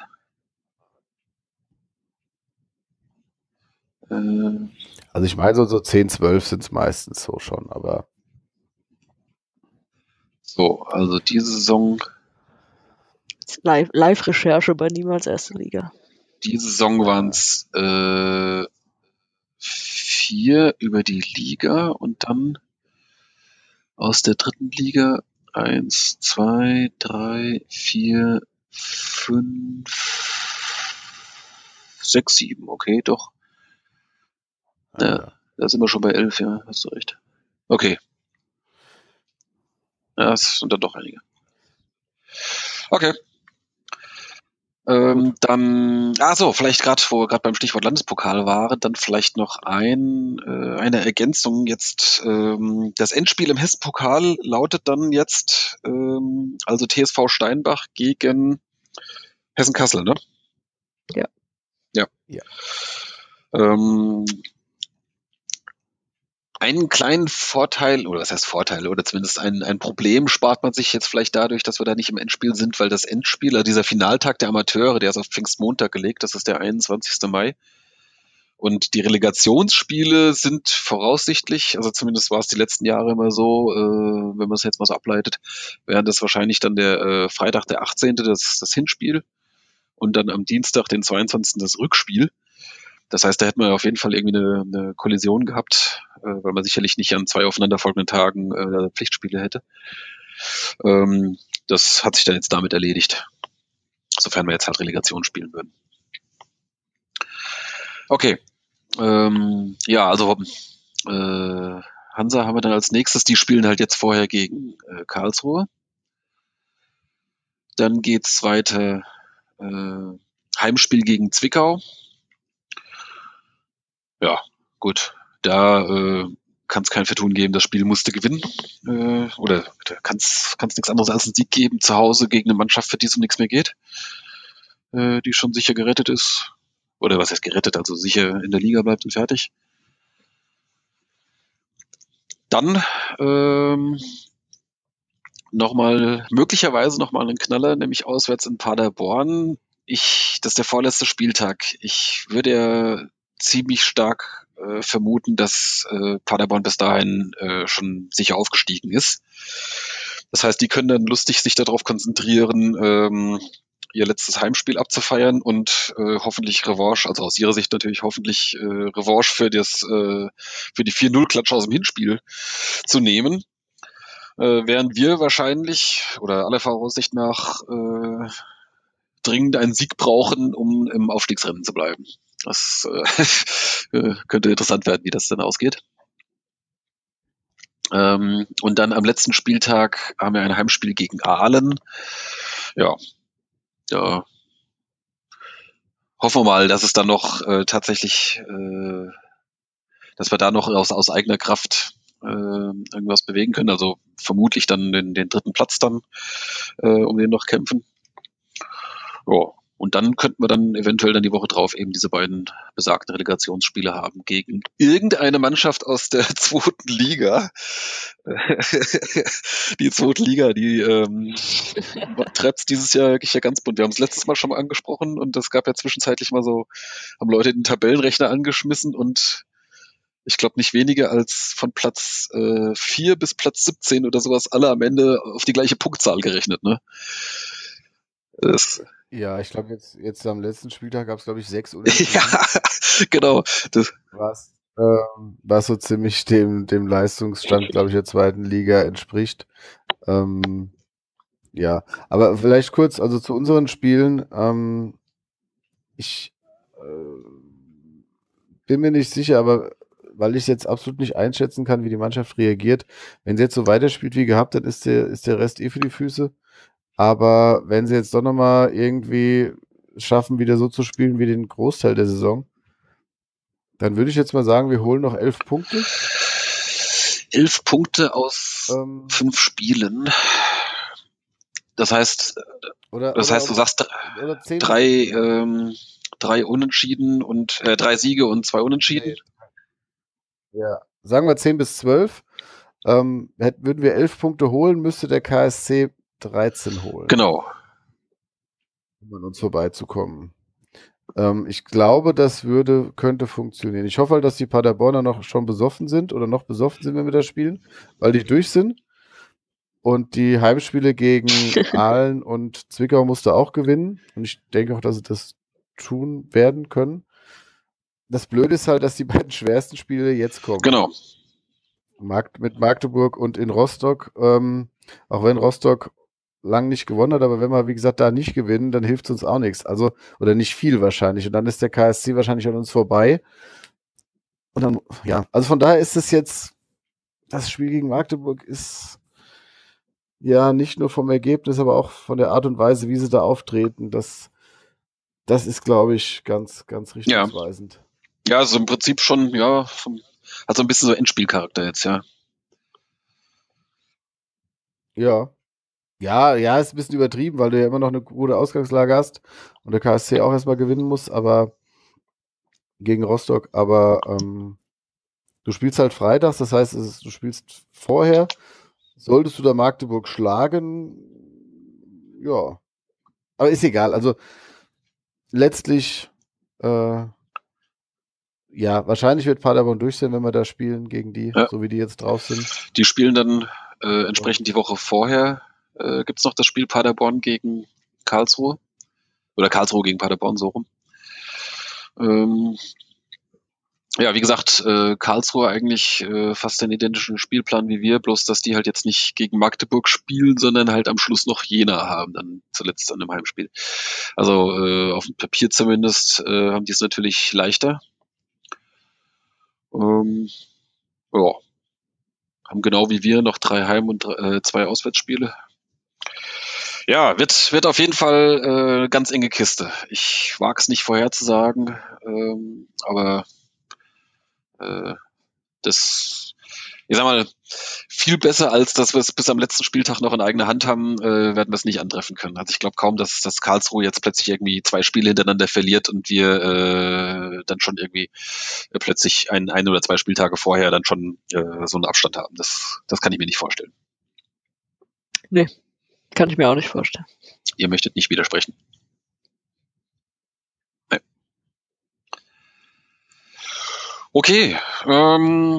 Äh, Also ich meine, so, so zehn, zwölf sind es meistens so schon, aber so, also diese Saison, Live- Live-Recherche bei Niemals Erste Liga. diese Saison Ja. waren es äh, vier über die Liga und dann aus der dritten Liga eins, zwei, drei, vier, fünf, sechs, sieben. Okay, doch. ah, Ja, ja. da sind wir schon bei elf, ja, hast du recht. Okay. Ja, es sind dann doch einige. Okay. Ähm, Gut. dann, ah so, vielleicht gerade, wo wir gerade beim Stichwort Landespokal waren, dann vielleicht noch ein, äh, eine Ergänzung jetzt. Ähm, das Endspiel im Hessen-Pokal lautet dann jetzt, ähm, also T S V Steinbach gegen Hessen-Kassel, ne? Ja. Ja. Ja. Ähm, einen kleinen Vorteil, oder was heißt Vorteil, oder zumindest ein, ein Problem spart man sich jetzt vielleicht dadurch, dass wir da nicht im Endspiel sind, weil das Endspiel, also dieser Finaltag der Amateure, der ist auf Pfingstmontag gelegt, das ist der einundzwanzigste Mai. Und die Relegationsspiele sind voraussichtlich, also zumindest war es die letzten Jahre immer so, äh, wenn man es jetzt mal so ableitet, wäre das wahrscheinlich dann der äh, Freitag, der achtzehnte Das, das Hinspiel und dann am Dienstag, den zweiundzwanzigsten das Rückspiel. Das heißt, da hätten wir auf jeden Fall irgendwie eine, eine Kollision gehabt, äh, weil man sicherlich nicht an zwei aufeinanderfolgenden Tagen äh, Pflichtspiele hätte. Ähm, das hat sich dann jetzt damit erledigt, sofern wir jetzt halt Relegation spielen würden. Okay. Ähm, ja, also äh, Hansa haben wir dann als nächstes, die spielen halt jetzt vorher gegen äh, Karlsruhe. Dann geht's weiter äh, Heimspiel gegen Zwickau. Ja, gut. Da äh, kann es kein Vertun geben. Das Spiel musste gewinnen. Äh, oder da kann es nichts anderes als einen Sieg geben zu Hause gegen eine Mannschaft, für die es um nichts mehr geht. Äh, die schon sicher gerettet ist. Oder was heißt gerettet? Also sicher in der Liga bleibt und fertig. Dann ähm, nochmal, möglicherweise nochmal einen Knaller, nämlich auswärts in Paderborn. Ich, das ist der vorletzte Spieltag. Ich würde ja ziemlich stark äh, vermuten, dass äh, Paderborn bis dahin äh, schon sicher aufgestiegen ist. Das heißt, die können dann lustig sich darauf konzentrieren, ähm, ihr letztes Heimspiel abzufeiern und äh, hoffentlich Revanche, also aus ihrer Sicht natürlich hoffentlich äh, Revanche für das äh, für die vier null Klatsche aus dem Hinspiel zu nehmen. Äh, während wir wahrscheinlich oder aller Voraussicht nach äh, dringend einen Sieg brauchen, um im Aufstiegsrennen zu bleiben. Das äh, könnte interessant werden, wie das dann ausgeht. Ähm, und dann am letzten Spieltag haben wir ein Heimspiel gegen Aalen. Ja, da hoffen wir mal, dass es dann noch äh, tatsächlich, äh, dass wir da noch aus, aus eigener Kraft äh, irgendwas bewegen können. Also vermutlich dann den, den dritten Platz dann, äh, um den noch kämpfen. Ja. Und dann könnten wir dann eventuell dann die Woche drauf eben diese beiden besagten Relegationsspiele haben gegen irgendeine Mannschaft aus der zweiten Liga. Die zweite Liga, die ähm, treibt dieses Jahr wirklich ja ganz bunt. Wir haben es letztes Mal schon mal angesprochen und es gab ja zwischenzeitlich mal so, haben Leute den Tabellenrechner angeschmissen und ich glaube nicht weniger als von Platz äh, vier bis Platz siebzehn oder sowas alle am Ende auf die gleiche Punktzahl gerechnet. Ne? Das, Ja, ich glaube, jetzt, jetzt am letzten Spieltag gab es, glaube ich, sechs Unentschieden. ja, genau. Das, Was, ähm, was so ziemlich dem, dem Leistungsstand, glaube ich, der zweiten Liga entspricht. Ähm, ja, aber vielleicht kurz, also zu unseren Spielen. Ähm, ich äh, bin mir nicht sicher, aber weil ich jetzt absolut nicht einschätzen kann, wie die Mannschaft reagiert. Wenn sie jetzt so weiterspielt wie gehabt, dann ist der, ist der Rest eh für die Füße. Aber wenn sie jetzt doch nochmal irgendwie schaffen, wieder so zu spielen wie den Großteil der Saison, dann würde ich jetzt mal sagen, wir holen noch elf Punkte. Elf Punkte aus Ähm, fünf Spielen. Das heißt, oder, das oder, heißt, du sagst oder zehn drei, ähm, drei Unentschieden und äh, drei Siege und zwei Unentschieden. Nee. Ja, sagen wir zehn bis zwölf. Ähm, hätten, würden wir elf Punkte holen, müsste der K S C dreizehn holen. Genau. Um an uns vorbeizukommen. Ähm, ich glaube, das würde, könnte funktionieren. Ich hoffe halt, dass die Paderborner noch schon besoffen sind oder noch besoffen sind, wenn wir das spielen, weil die durch sind. Und die Heimspiele gegen Aalen und Zwickau musste auch gewinnen. Und ich denke auch, dass sie das tun werden können. Das Blöde ist halt, dass die beiden schwersten Spiele jetzt kommen. Genau. Markt, mit Magdeburg und in Rostock. Ähm, auch wenn Rostock lang nicht gewonnen hat, aber wenn wir, wie gesagt, da nicht gewinnen, dann hilft es uns auch nichts. Also, oder nicht viel wahrscheinlich. Und dann ist der K S C wahrscheinlich an uns vorbei. Und dann, ja, also von daher ist es jetzt, das Spiel gegen Magdeburg ist ja nicht nur vom Ergebnis, aber auch von der Art und Weise, wie sie da auftreten, das, das ist, glaube ich, ganz, ganz richtungsweisend. Ja, also im Prinzip schon, ja, vom, hat so ein bisschen so Endspielcharakter jetzt, ja. Ja. Ja, ja, ist ein bisschen übertrieben, weil du ja immer noch eine gute Ausgangslage hast und der K S C auch erstmal gewinnen muss, aber gegen Rostock, aber ähm, du spielst halt freitags, das heißt, es ist, du spielst vorher. Solltest du da Magdeburg schlagen, ja. Aber ist egal. Also letztlich, äh, ja, wahrscheinlich wird Paderborn durch sein, wenn wir da spielen gegen die, Ja. so wie die jetzt drauf sind. Die spielen dann äh, entsprechend die Woche vorher. Äh, Gibt es noch das Spiel Paderborn gegen Karlsruhe? Oder Karlsruhe gegen Paderborn, so rum. Ähm, ja, wie gesagt, äh, Karlsruhe eigentlich äh, fast den identischen Spielplan wie wir, bloß dass die halt jetzt nicht gegen Magdeburg spielen, sondern halt am Schluss noch Jena haben, dann zuletzt an einem Heimspiel. Also äh, auf dem Papier zumindest äh, haben die es natürlich leichter. Ähm, ja, haben genau wie wir noch drei Heim- und äh, zwei Auswärtsspiele. Ja, wird, wird auf jeden Fall äh, ganz enge Kiste. Ich wage es nicht vorherzusagen, ähm, aber äh, das, ich sag mal, viel besser als dass wir es bis am letzten Spieltag noch in eigener Hand haben, äh, werden wir es nicht antreffen können. Also ich glaube kaum, dass, dass Karlsruhe jetzt plötzlich irgendwie zwei Spiele hintereinander verliert und wir äh, dann schon irgendwie äh, plötzlich ein, ein oder zwei Spieltage vorher dann schon äh, so einen Abstand haben. Das, das kann ich mir nicht vorstellen. Nee, kann ich mir auch nicht vorstellen. Ihr möchtet nicht widersprechen. Nee. Okay, ähm,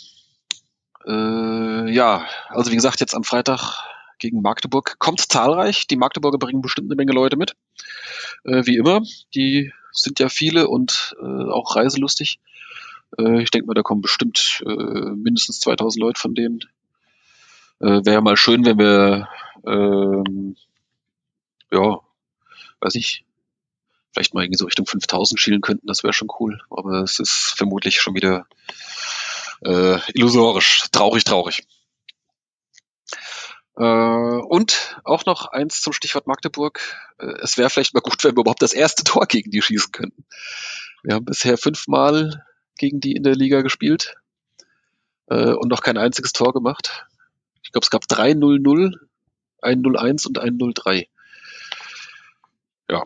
äh, ja, also wie gesagt, jetzt am Freitag gegen Magdeburg kommt zahlreich. Die Magdeburger bringen bestimmt eine Menge Leute mit, äh, wie immer. Die sind ja viele und äh, auch reiselustig. Äh, ich denke mal, da kommen bestimmt äh, mindestens zweitausend Leute von denen. Äh, Wäre ja mal schön, wenn wir, ähm, ja, weiß ich, vielleicht mal irgendwie so Richtung fünftausend schielen könnten. Das wäre schon cool. Aber es ist vermutlich schon wieder äh, illusorisch. Traurig, traurig. Äh, und auch noch eins zum Stichwort Magdeburg. Äh, es wäre vielleicht mal gut, wenn wir überhaupt das erste Tor gegen die schießen könnten. Wir haben bisher fünfmal gegen die in der Liga gespielt äh, und noch kein einziges Tor gemacht. Ich glaube, es gab drei null null, ein null eins und ein null drei. Ja.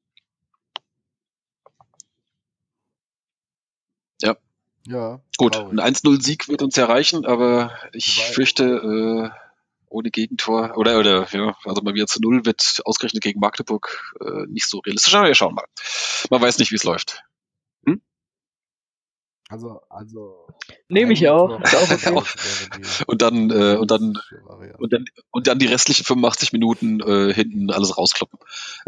Ja. Ja, Gut, traurig. ein eins null Sieg wird uns ja reichen, aber ich Wobei- fürchte, äh, ohne Gegentor, oder, oder, ja, also mal wieder zu Null wird ausgerechnet gegen Magdeburg äh, nicht so realistisch, aber wir schauen mal. Man weiß nicht, wie es läuft. Also, also. Nehme ich ein auch. Tor Ist auch raus okay. wäre die Und dann, äh, und dann, realistische Variante. und dann, und dann die restlichen fünfundachtzig Minuten äh, hinten alles rauskloppen.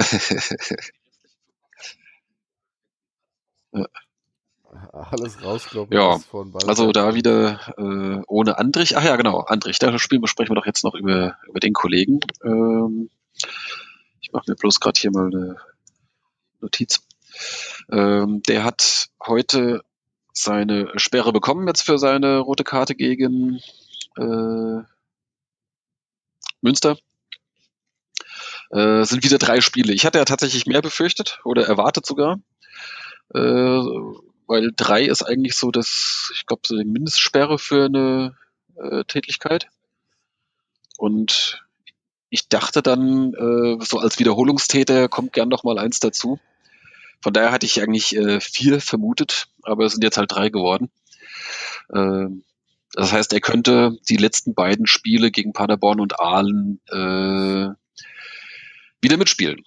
Alles rauskloppen Ja, lassen von Ball. also da wieder äh, ohne Andrich. Ach ja, genau, Andrich. Da spielen, sprechen wir doch jetzt noch über, über den Kollegen. Ähm, ich mache mir bloß gerade hier mal eine Notiz. Ähm, der hat heute seine Sperre bekommen jetzt für seine rote Karte gegen äh, Münster. Äh, sind wieder drei Spiele. Ich hatte ja tatsächlich mehr befürchtet oder erwartet sogar. Äh, weil drei ist eigentlich so das, ich glaube, so die Mindestsperre für eine äh, Tätigkeit. Und ich dachte dann, äh, so als Wiederholungstäter kommt gern noch mal eins dazu. Von daher hatte ich eigentlich äh, vier vermutet, aber es sind jetzt halt drei geworden. Ähm, das heißt, er könnte die letzten beiden Spiele gegen Paderborn und Aalen äh, wieder mitspielen.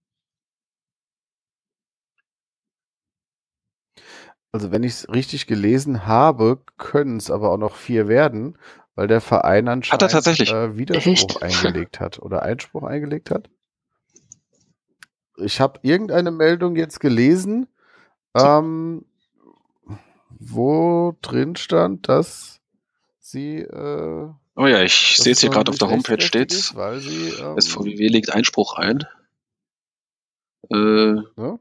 Also wenn ich es richtig gelesen habe, können es aber auch noch vier werden, weil der Verein anscheinend tatsächlich. äh, Widerspruch Echt? eingelegt hat oder Einspruch eingelegt hat. Ich habe irgendeine Meldung jetzt gelesen, ähm, wo drin stand, dass sie äh, Oh ja, ich dass sehe es es hier noch gerade auf nicht der Homepage rechtskräftig steht's. ist, weil sie ähm, S V W legt Einspruch ein. Äh, ne?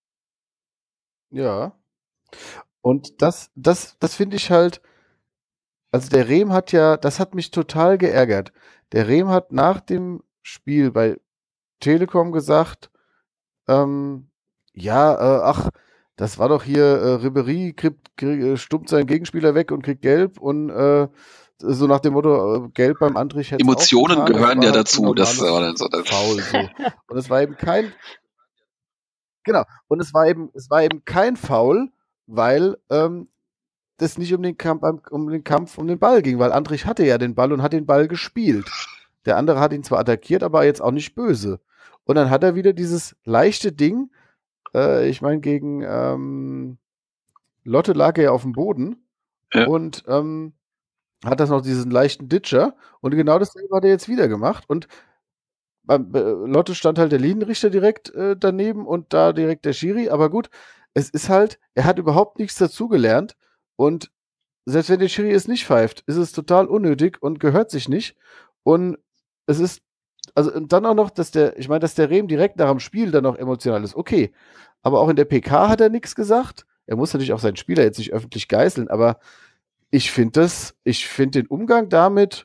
Ja. Und das, das, das finde ich halt, also der Rehm hat ja, das hat mich total geärgert. Der Rehm hat nach dem Spiel bei Telekom gesagt, ähm, ja, äh, ach, das war doch hier, äh, Ribéry kriegt, krieg, äh, stummt seinen Gegenspieler weg und kriegt gelb und äh, so nach dem Motto, äh, gelb beim Antrich hätte es auch Emotionen getan. Das gehören war ja halt ein dazu. Das war normales dann so. Das. Foul so. Und es war eben kein, genau, und es war eben, es war eben kein Foul, weil ähm, das nicht um den Kampf, um den Kampf um den Ball ging, weil Andrich hatte ja den Ball und hat den Ball gespielt. Der andere hat ihn zwar attackiert, aber jetzt auch nicht böse. Und dann hat er wieder dieses leichte Ding, äh, ich meine, gegen ähm, Lotte lag er ja auf dem Boden Ja. und ähm, hat das noch diesen leichten Ditcher und genau dasselbe hat er jetzt wieder gemacht und beim äh, Lotte stand halt der Linienrichter direkt äh, daneben und da direkt der Schiri, aber gut, es ist halt, er hat überhaupt nichts dazugelernt und selbst wenn der Schiri es nicht pfeift, ist es total unnötig und gehört sich nicht. Und es ist, also und dann auch noch, dass der, ich meine, dass der Rehm direkt nach dem Spiel dann noch emotional ist, okay. Aber auch in der P K hat er nichts gesagt. Er muss natürlich auch seinen Spieler jetzt nicht öffentlich geißeln, aber ich finde das, ich finde den Umgang damit,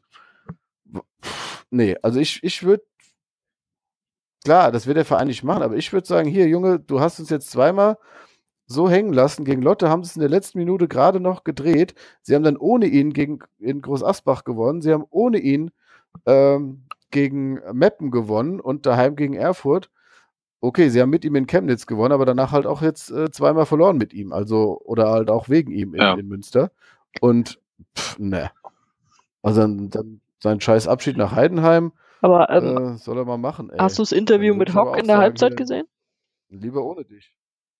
pff, nee, also ich, ich würde, klar, das wird der Verein nicht machen, aber ich würde sagen, hier, Junge, du hast uns jetzt zweimal so hängen lassen. Gegen Lotte haben sie es in der letzten Minute gerade noch gedreht. Sie haben dann ohne ihn gegen in Groß Asbach gewonnen. Sie haben ohne ihn ähm, gegen Meppen gewonnen und daheim gegen Erfurt. Okay, sie haben mit ihm in Chemnitz gewonnen, aber danach halt auch jetzt äh, zweimal verloren mit ihm. Also, oder halt auch wegen ihm in, Ja. in Münster. Und, pff, ne. Also dann, dann sein scheiß Abschied nach Heidenheim Aber ähm, äh, soll er mal machen, ey. hast du das Dann Interview würd mit ich aber Hock auch in der sagen, Halbzeit hier, gesehen? lieber ohne dich.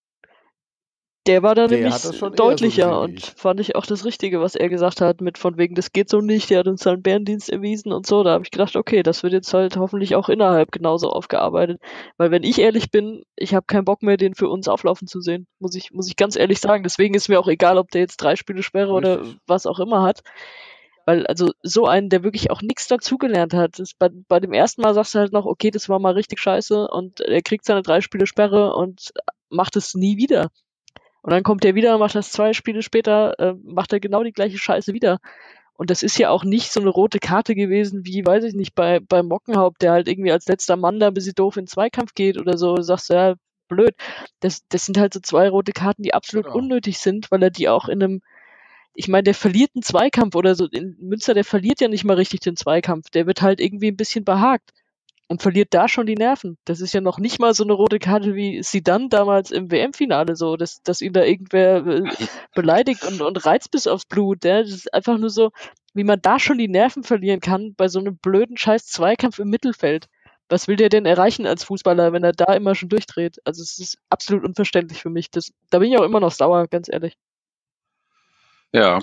Der war da Der nämlich hat das schon eher so deutlicher gesehen wie und ich. fand ich auch das Richtige, was er gesagt hat, mit von wegen, das geht so nicht, der hat uns seinen Bärendienst erwiesen und so. Da habe ich gedacht, okay, das wird jetzt halt hoffentlich auch innerhalb genauso aufgearbeitet. Weil wenn ich ehrlich bin, ich habe keinen Bock mehr, den für uns auflaufen zu sehen. Muss ich, muss ich ganz ehrlich sagen. Deswegen ist mir auch egal, ob der jetzt drei Spiele Sperre oder Richtig. was auch immer hat. Weil, also, so einen, der wirklich auch nichts dazugelernt hat. Das bei, bei dem ersten Mal sagst du halt noch, okay, das war mal richtig scheiße und er kriegt seine drei Spiele Sperre und macht es nie wieder. Und dann kommt er wieder, macht das zwei Spiele später, äh, macht er genau die gleiche Scheiße wieder. Und das ist ja auch nicht so eine rote Karte gewesen, wie, weiß ich nicht, bei, bei Mockenhaupt, der halt irgendwie als letzter Mann da ein bisschen doof in den Zweikampf geht oder so. Du sagst, ja, blöd. Das, das sind halt so zwei rote Karten, die absolut Genau. unnötig sind, weil er die auch in einem, ich meine, der verliert einen Zweikampf oder so. In Münster, der verliert ja nicht mal richtig den Zweikampf. Der wird halt irgendwie ein bisschen behagt und verliert da schon die Nerven. Das ist ja noch nicht mal so eine rote Karte, wie sie dann damals im W M-Finale so, dass, dass ihn da irgendwer äh, beleidigt und, und reizt bis aufs Blut. Ja? Das ist einfach nur so, wie man da schon die Nerven verlieren kann bei so einem blöden scheiß Zweikampf im Mittelfeld. Was will der denn erreichen als Fußballer, wenn er da immer schon durchdreht? Also es ist absolut unverständlich für mich. Das, da bin ich auch immer noch sauer, ganz ehrlich. Ja.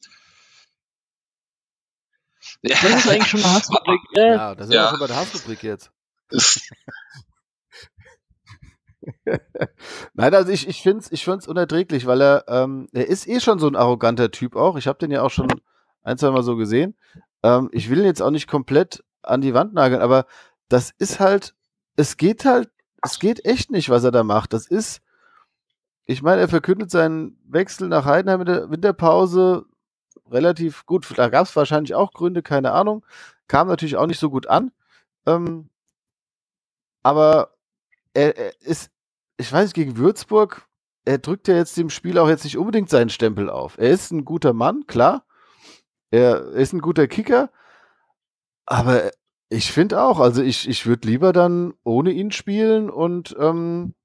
Das ist eigentlich schon eine Hassrubrik. Äh, Ja, da sind wir Ja. schon bei der Hassrubrik jetzt. Ist, Nein, also ich, ich finde es ich find's unerträglich, weil er, ähm, er ist eh schon so ein arroganter Typ auch. Ich habe den ja auch schon ein, zwei Mal so gesehen. Ähm, ich will ihn jetzt auch nicht komplett an die Wand nageln, aber das ist halt, es geht halt, es geht echt nicht, was er da macht. Das ist, ich meine, er verkündet seinen Wechsel nach Heidenheim in der Winterpause relativ gut. Da gab es wahrscheinlich auch Gründe, keine Ahnung. Kam natürlich auch nicht so gut an. Ähm, aber er, er ist, ich weiß nicht, gegen Würzburg, er drückt ja jetzt dem Spiel auch jetzt nicht unbedingt seinen Stempel auf. Er ist ein guter Mann, klar. Er ist ein guter Kicker. Aber ich finde auch, also ich, ich würde lieber dann ohne ihn spielen und ähm,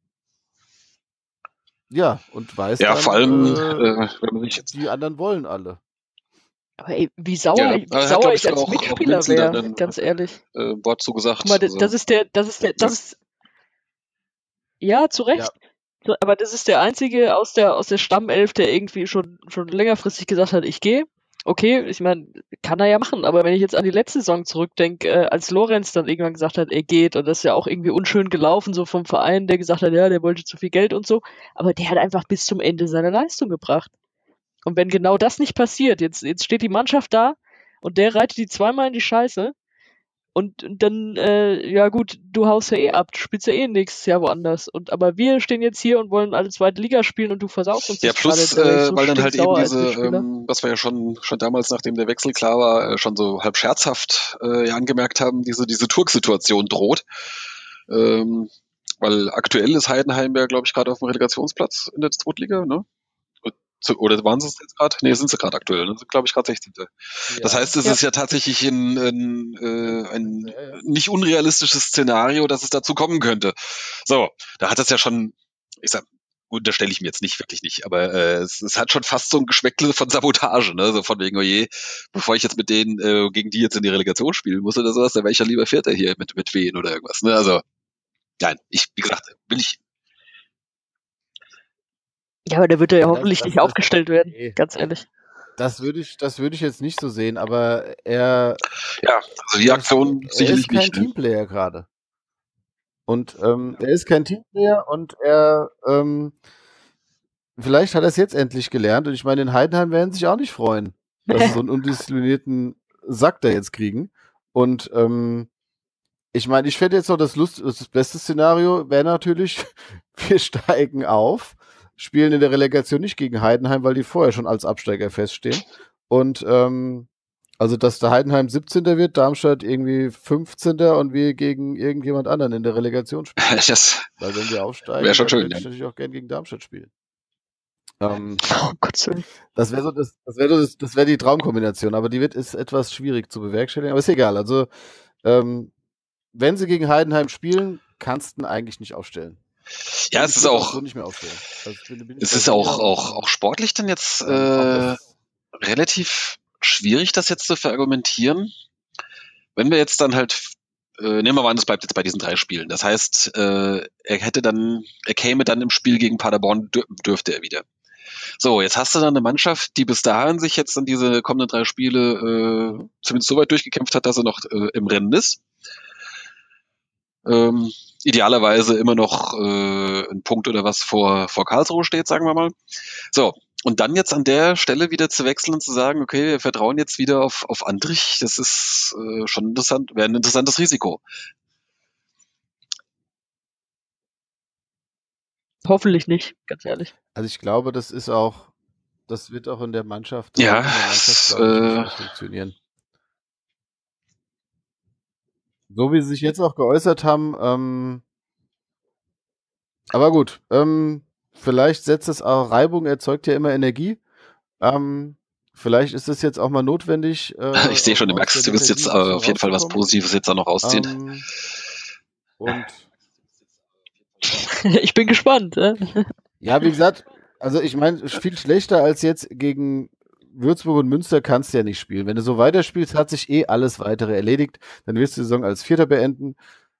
ja, und weiß ja, dann, vor allem, äh, äh, wenn man sich jetzt, die anderen wollen alle. aber ey, wie sauer, ja, wie er hat, sauer glaube ich ich, als auch, auch Mitspieler Minzel dann wäre, ein ganz ehrlich. äh, Wort zu gesagt. Guck mal, das, Also, das ist der, das ist der, das ja. ist, ja, zu Recht. So, aber das ist der einzige aus der, aus der Stammelf, der irgendwie schon, schon längerfristig gesagt hat, ich gehe. Okay, ich meine, kann er ja machen, aber wenn ich jetzt an die letzte Saison zurückdenke, äh, als Lorenz dann irgendwann gesagt hat, er geht, und das ist ja auch irgendwie unschön gelaufen, so vom Verein, der gesagt hat, ja, der wollte zu viel Geld und so, aber der hat einfach bis zum Ende seine Leistung gebracht. Und wenn genau das nicht passiert, jetzt, jetzt steht die Mannschaft da und der reitet die zweimal in die Scheiße und dann, äh, ja gut, du haust ja eh ab, du spielst ja eh nächstes Jahr woanders. Und aber wir stehen jetzt hier und wollen alle zweite Liga spielen und du versaust uns Ja, das gerade. plus, Da wär ich äh, so weil dann halt eben stinksauer als diese, Mitspieler. ähm, was wir ja schon schon damals, nachdem der Wechsel klar war, äh, schon so halb scherzhaft äh, ja angemerkt haben, diese diese Turk-Situation droht. Ähm, weil aktuell ist Heidenheim ja, glaube ich, gerade auf dem Relegationsplatz in der Zweitliga, ne? Zu- Oder waren sie es jetzt gerade? Nee, sind sie gerade aktuell, ne? Sind, glaube ich, gerade sechzehnte. Das heißt, es Ja. ist ja tatsächlich ein, ein, äh, ein Ja, ja. nicht unrealistisches Szenario, dass es dazu kommen könnte. So, da hat es ja schon, ich sag, gut, da stelle ich mir jetzt nicht, wirklich nicht, aber äh, es, es hat schon fast so ein Geschmäckle von Sabotage, ne? So von wegen, oh je, bevor ich jetzt mit denen, äh, gegen die jetzt in die Relegation spielen muss oder sowas, dann wäre ich ja lieber Vierter hier mit, mit Wien oder irgendwas, ne? Also, nein, ich, wie gesagt, will ich, Ja, aber der wird ja, Ja, das- hoffentlich das- nicht das- aufgestellt werden, nee. ganz ehrlich. Das würde ich, das würde ich jetzt nicht so sehen, aber er, ja, also die er Aktion ist, er sicherlich ist kein nicht, ne? Teamplayer gerade. Und ähm, er ist kein Teamplayer und er, ähm, vielleicht hat er es jetzt endlich gelernt. Und ich meine, in Heidenheim werden sich auch nicht freuen, dass sie so einen undisziplinierten Sack da jetzt kriegen. Und ähm, ich meine, ich fände jetzt noch das Lust, das beste Szenario wäre natürlich, wir steigen auf, spielen in der Relegation nicht gegen Heidenheim, weil die vorher schon als Absteiger feststehen. Und ähm, also, dass der Heidenheim siebzehnter wird, Darmstadt irgendwie fünfzehnter und wir gegen irgendjemand anderen in der Relegation spielen. Das Weil wenn wir aufsteigen, wäre schon dann schön, würde ja. ich natürlich auch gern gegen Darmstadt spielen. Ähm, Oh Gott sei Dank. das wäre so das, das wäre so das, das wäre die Traumkombination, aber die wird ist etwas schwierig zu bewerkstelligen. Aber ist egal. Also ähm, wenn sie gegen Heidenheim spielen, kannst du ihn eigentlich nicht aufstellen. Ja, Und es ich ist würde auch, so nicht mehr aufstellen. Also bin, bin ich es bei ist dir auch, und, auch, ähm, auch sportlich dann jetzt ähm, auch äh, das, relativ schwierig, das jetzt zu verargumentieren. Wenn wir jetzt dann halt, äh, nehmen wir mal an, das bleibt jetzt bei diesen drei Spielen. Das heißt, äh, er hätte dann, er käme dann im Spiel gegen Paderborn, dür dürfte er wieder. So, jetzt hast du dann eine Mannschaft, die bis dahin sich jetzt an diese kommenden drei Spiele äh, zumindest so weit durchgekämpft hat, dass er noch äh, im Rennen ist. Ähm, idealerweise immer noch äh, ein Punkt oder was vor, vor Karlsruhe steht, sagen wir mal. So, und dann jetzt an der Stelle wieder zu wechseln und zu sagen, okay, wir vertrauen jetzt wieder auf, auf Andrich, das ist äh, schon interessant, wäre ein interessantes Risiko. Hoffentlich nicht, ganz ehrlich. also ich glaube, das ist auch, das wird auch in der Mannschaft, das Ja, wird in der Mannschaft, es, glaube ich, nicht äh, mehr funktionieren. So wie sie sich jetzt auch geäußert haben, ähm, aber gut, ähm, vielleicht setzt es auch, Reibung erzeugt ja immer Energie. Ähm, vielleicht ist es jetzt auch mal notwendig, äh, ich sehe schon, du aus der merkst, du wirst jetzt Lethargie äh, ein bisschen auf jeden Fall was rauszukommen. Positives jetzt da noch rausziehen. Ähm, und Ich bin gespannt. Äh? ja, wie gesagt, also ich meine, viel schlechter als jetzt gegen Würzburg und Münster kannst du ja nicht spielen. Wenn du so weiterspielst, hat sich eh alles weitere erledigt. Dann wirst du die Saison als Vierter beenden.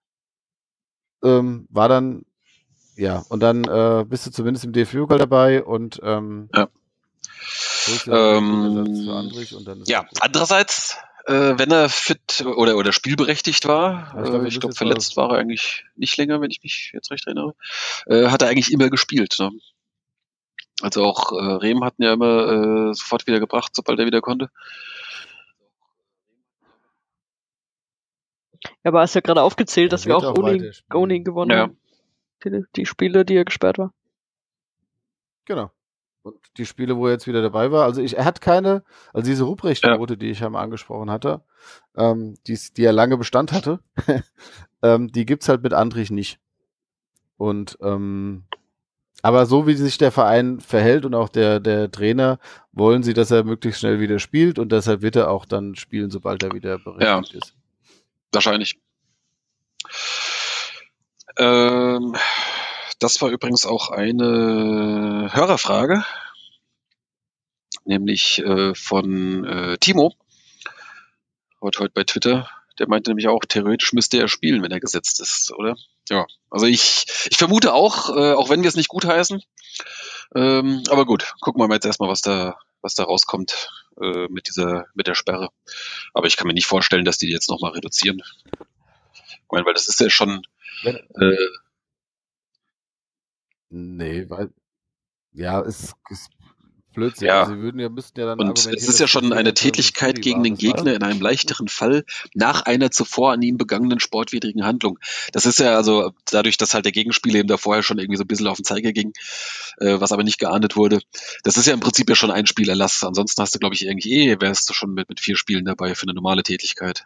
Ähm, war dann, ja, und dann äh, bist du zumindest im D F B-Pokal dabei und ähm, Ja. holst dir dann einen guten Ersatz für Ähm, Andrich und dann ist ja, auch gut. andererseits, äh, wenn er fit oder, oder spielberechtigt war, Ja, ich glaub, äh, wir ich müssen glaube, jetzt mal- verletzt war er eigentlich nicht länger, wenn ich mich jetzt recht erinnere, äh, hat er eigentlich immer gespielt. Ne? Also auch äh, Rehm hatten ja immer äh, sofort wieder gebracht, sobald er wieder konnte. Ja, aber hast ja gerade aufgezählt, Er dass wir wird auch auch ohne weiter spielen. ohne ihn gewonnen Ja. haben. Die, die Spiele, die er gesperrt war. Genau. Und die Spiele, wo er jetzt wieder dabei war, also ich, er hat keine, also diese Ruprecht-Quote, die ich ja mal angesprochen hatte, ähm, die, die er lange Bestand hatte, ähm, die gibt's halt mit Andrich nicht. Und ähm, aber so wie sich der Verein verhält und auch der, der Trainer, wollen sie, dass er möglichst schnell wieder spielt und deshalb wird er auch dann spielen, sobald er wieder berechtigt ist. Wahrscheinlich. Ähm, das war übrigens auch eine Hörerfrage, nämlich äh, von äh, Timo, heute, heute bei Twitter. Der meinte nämlich auch, theoretisch müsste er spielen, wenn er gesetzt ist, oder? Ja, also ich, ich vermute auch, äh, auch wenn wir es nicht gutheißen. Ähm, aber gut, gucken wir mal jetzt erstmal, was da, was da rauskommt äh, mit dieser, mit der Sperre. Aber ich kann mir nicht vorstellen, dass die die jetzt nochmal reduzieren. Ich meine, weil das ist ja schon. Wenn, Äh, nee, weil ja, es ist Blödsinn. Ja. Also sie würden ja, müssten ja dann Und argumentieren, es ist ja dass schon die eine Fehlentscheidung Tätigkeit Schiri gegen war. den Das war- Gegner in einem leichteren Fall nach einer zuvor an ihm begangenen sportwidrigen Handlung. Das ist ja also dadurch, dass halt der Gegenspieler eben da vorher schon irgendwie so ein bisschen auf den Zeiger ging, äh, was aber nicht geahndet wurde. Das ist ja im Prinzip ja schon ein Spielerlass. Ansonsten hast du, glaube ich, eigentlich eh, wärst du schon mit, mit vier Spielen dabei für eine normale Tätigkeit.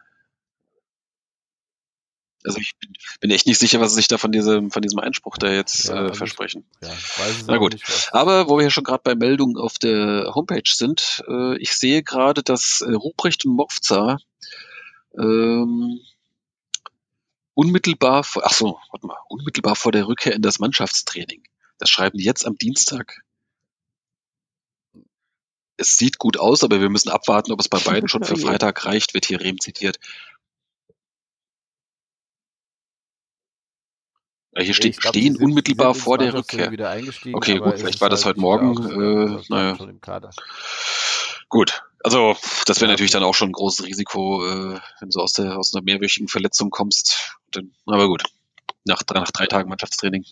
Also ich bin, bin echt nicht sicher, was sie sich da von diesem, von diesem Einspruch da jetzt Ja, äh, also ich- versprechen. Ja, weiß es Na auch gut. nicht, was. Aber wo wir ja schon gerade bei Meldungen auf der Homepage sind, äh, ich sehe gerade, dass äh, Ruprecht und Mofza ähm, unmittelbar vor, ach so, warte mal, unmittelbar vor der Rückkehr in das Mannschaftstraining. Das schreiben die jetzt am Dienstag. Es sieht gut aus, aber wir müssen abwarten, ob es bei beiden schon für Oh je. Freitag reicht, wird hier Rehm zitiert. Ja, hier Nee, steht, ich glaub, stehen sie sind, unmittelbar sie sind vor ins der Mannschaftstraining Rückkehr. wieder eingestiegen, Okay, aber gut, es vielleicht ist war das halt heute nicht wieder Morgen. aufgegangen. Äh, Also stand naja. schon im Kader. Gut, also das wäre Ja, natürlich okay. dann auch schon ein großes Risiko, äh, wenn du aus, der, aus einer mehrwöchigen Verletzung kommst. Dann, aber gut, nach, nach drei Tagen Mannschaftstraining.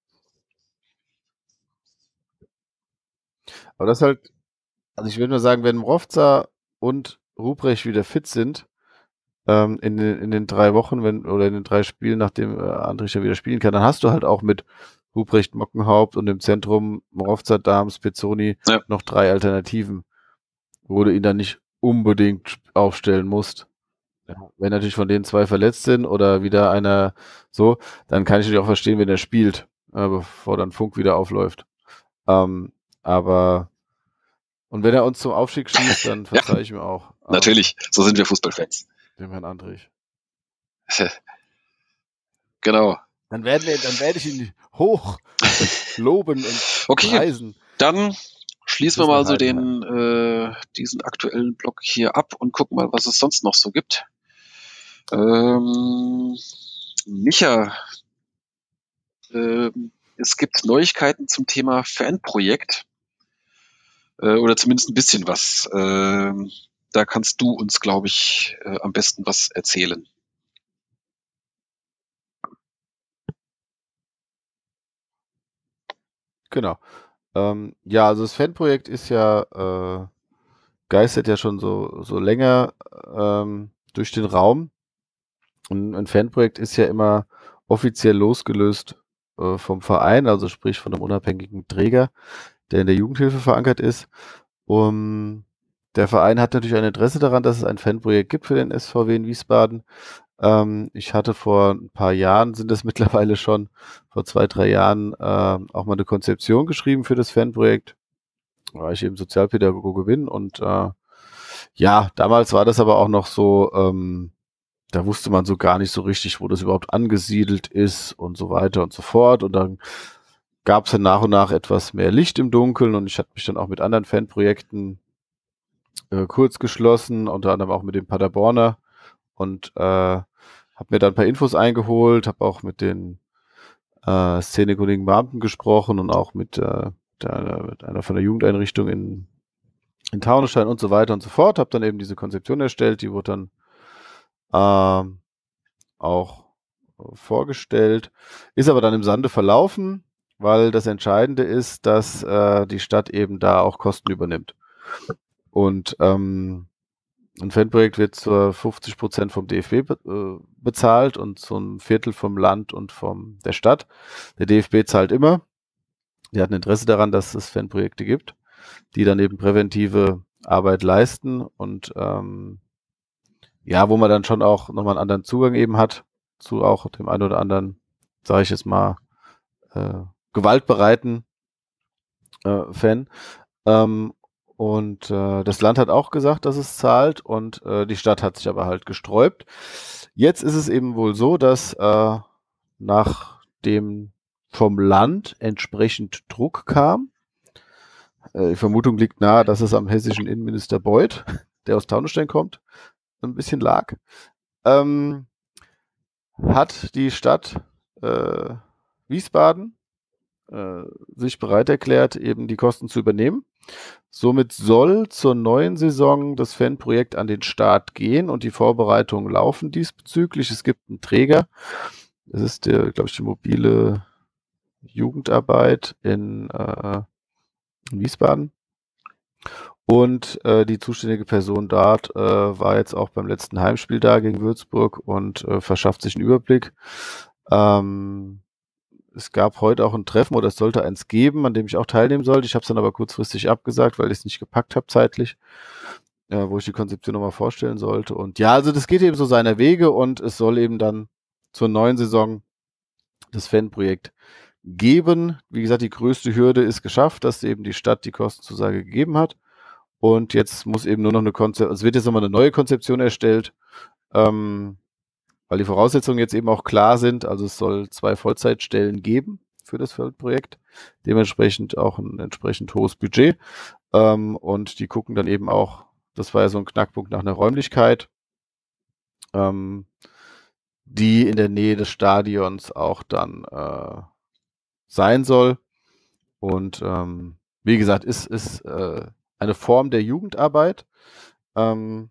Aber das halt, also ich würde nur sagen, wenn Mrovza und Ruprecht wieder fit sind, ähm, in, den, in den drei Wochen, wenn, oder in den drei Spielen, nachdem äh, Andrich ja wieder spielen kann, dann hast du halt auch mit Ruprecht Mockenhaupt und im Zentrum Mrovza, Dahms, Pezzoni Ja. noch drei Alternativen, wo du ihn dann nicht unbedingt aufstellen musst. Ja, wenn natürlich von denen zwei verletzt sind oder wieder einer so, dann kann ich natürlich auch verstehen, wenn er spielt, äh, bevor dann Funk wieder aufläuft. Ähm, aber und wenn er uns zum Aufstieg schießt, dann verzeihe ich ihm auch. Ähm, Natürlich, so sind wir Fußballfans. Dem Herrn Andrich. Genau. Dann werden wir, dann werde ich ihn hoch loben und Okay, preisen. dann schließen Bis wir mal nach so Heidenheim. den, äh, diesen aktuellen Block hier ab und gucken mal, was es sonst noch so gibt. Ähm, Micha, ähm, es gibt Neuigkeiten zum Thema Fanprojekt. Äh, oder zumindest ein bisschen was. Ähm, da kannst du uns, glaube ich, äh, am besten was erzählen. Genau. Ähm, ja, also das Fanprojekt ist ja, äh, geistert ja schon so, so länger ähm, durch den Raum. Und ein Fanprojekt ist ja immer offiziell losgelöst äh, vom Verein, also sprich von einem unabhängigen Träger, der in der Jugendhilfe verankert ist. Um, der Verein hat natürlich ein Interesse daran, dass es ein Fanprojekt gibt für den S V W in Wiesbaden. Ähm, ich hatte vor ein paar Jahren, sind das mittlerweile schon, vor zwei, drei Jahren äh, auch mal eine Konzeption geschrieben für das Fanprojekt, weil ich eben Sozialpädagoge bin. Und äh, ja, damals war das aber auch noch so, ähm, da wusste man so gar nicht so richtig, wo das überhaupt angesiedelt ist und so weiter und so fort. Und dann gab es dann nach und nach etwas mehr Licht im Dunkeln und ich hatte mich dann auch mit anderen Fanprojekten äh, kurz geschlossen, unter anderem auch mit dem Paderborner und äh, habe mir dann ein paar Infos eingeholt, habe auch mit den äh, Szenekollegen Beamten gesprochen und auch mit, äh, der, mit einer von der Jugendeinrichtung in, in Taunusstein und so weiter und so fort, habe dann eben diese Konzeption erstellt, die wurde dann äh, auch vorgestellt, ist aber dann im Sande verlaufen, weil das Entscheidende ist, dass äh, die Stadt eben da auch Kosten übernimmt. Und ähm, ein Fanprojekt wird zu fünfzig Prozent vom D F B be äh, bezahlt und zu einem Viertel vom Land und von der Stadt. Der D F B zahlt immer. Die hat ein Interesse daran, dass es Fanprojekte gibt, die dann eben präventive Arbeit leisten und ähm, ja, wo man dann schon auch nochmal einen anderen Zugang eben hat zu auch dem einen oder anderen, sage ich jetzt mal, äh, gewaltbereiten äh, Fan. Ähm, und äh, das Land hat auch gesagt, dass es zahlt und äh, die Stadt hat sich aber halt gesträubt. Jetzt ist es eben wohl so, dass äh, nachdem vom Land entsprechend Druck kam, äh, die Vermutung liegt nahe, dass es am hessischen Innenminister Beuth, der aus Taunusstein kommt, ein bisschen lag, ähm, hat die Stadt äh, Wiesbaden äh, sich bereit erklärt, eben die Kosten zu übernehmen. Somit soll zur neuen Saison das Fanprojekt an den Start gehen und die Vorbereitungen laufen diesbezüglich. Es gibt einen Träger, das ist der, glaube ich, die mobile Jugendarbeit in, äh, in Wiesbaden. Und äh, die zuständige Person dort äh, war jetzt auch beim letzten Heimspiel da gegen Würzburg und äh, verschafft sich einen Überblick. Ähm, es gab heute auch ein Treffen oder es sollte eins geben, an dem ich auch teilnehmen sollte. Ich habe es dann aber kurzfristig abgesagt, weil ich es nicht gepackt habe zeitlich, äh, wo ich die Konzeption nochmal vorstellen sollte. Und ja, also das geht eben so seiner Wege und es soll eben dann zur neuen Saison das Fanprojekt geben. Wie gesagt, die größte Hürde ist geschafft, dass eben die Stadt die Kostenzusage gegeben hat. Und jetzt muss eben nur noch eine Konzeption, also es wird jetzt nochmal eine neue Konzeption erstellt, ähm, weil die Voraussetzungen jetzt eben auch klar sind. Also es soll zwei Vollzeitstellen geben für das Projekt, dementsprechend auch ein entsprechend hohes Budget. Ähm, und die gucken dann eben auch, das war ja so ein Knackpunkt nach einer Räumlichkeit, ähm, die in der Nähe des Stadions auch dann äh, sein soll. Und ähm, wie gesagt, ist, ist äh, eine Form der Jugendarbeit. Ähm,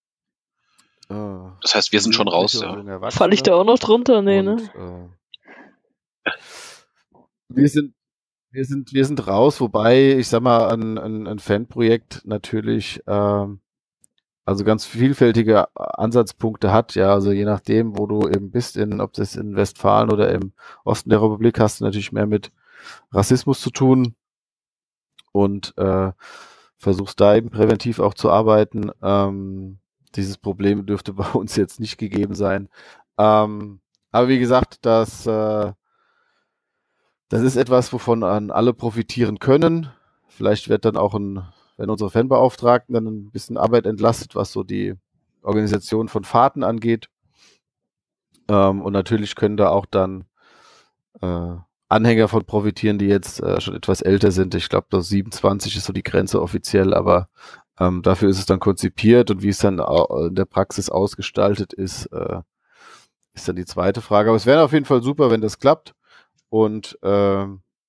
äh, Das heißt, wir sind schon raus, ja. Falle ich da auch noch drunter? Nee, und, ne? Äh, wir sind, wir sind, wir sind raus, wobei, ich sag mal, ein, ein, ein Fanprojekt natürlich ähm, also ganz vielfältige Ansatzpunkte hat, ja, also je nachdem, wo du eben bist, in, ob das in Westfalen oder im Osten der Republik, hast du natürlich mehr mit Rassismus zu tun und äh, versuchst da eben präventiv auch zu arbeiten. Ähm, dieses Problem dürfte bei uns jetzt nicht gegeben sein. Ähm, aber wie gesagt, das, äh, das ist etwas, wovon an alle profitieren können. Vielleicht wird dann auch ein, wenn unsere Fanbeauftragten dann ein bisschen Arbeit entlastet, was so die Organisation von Fahrten angeht. Ähm, und natürlich können da auch dann äh, Anhänger von profitieren, die jetzt äh, schon etwas älter sind. Ich glaube, das siebenundzwanzig ist so die Grenze offiziell, aber ähm, dafür ist es dann konzipiert und wie es dann in der Praxis ausgestaltet ist, äh, ist dann die zweite Frage. Aber es wäre auf jeden Fall super, wenn das klappt. Und äh,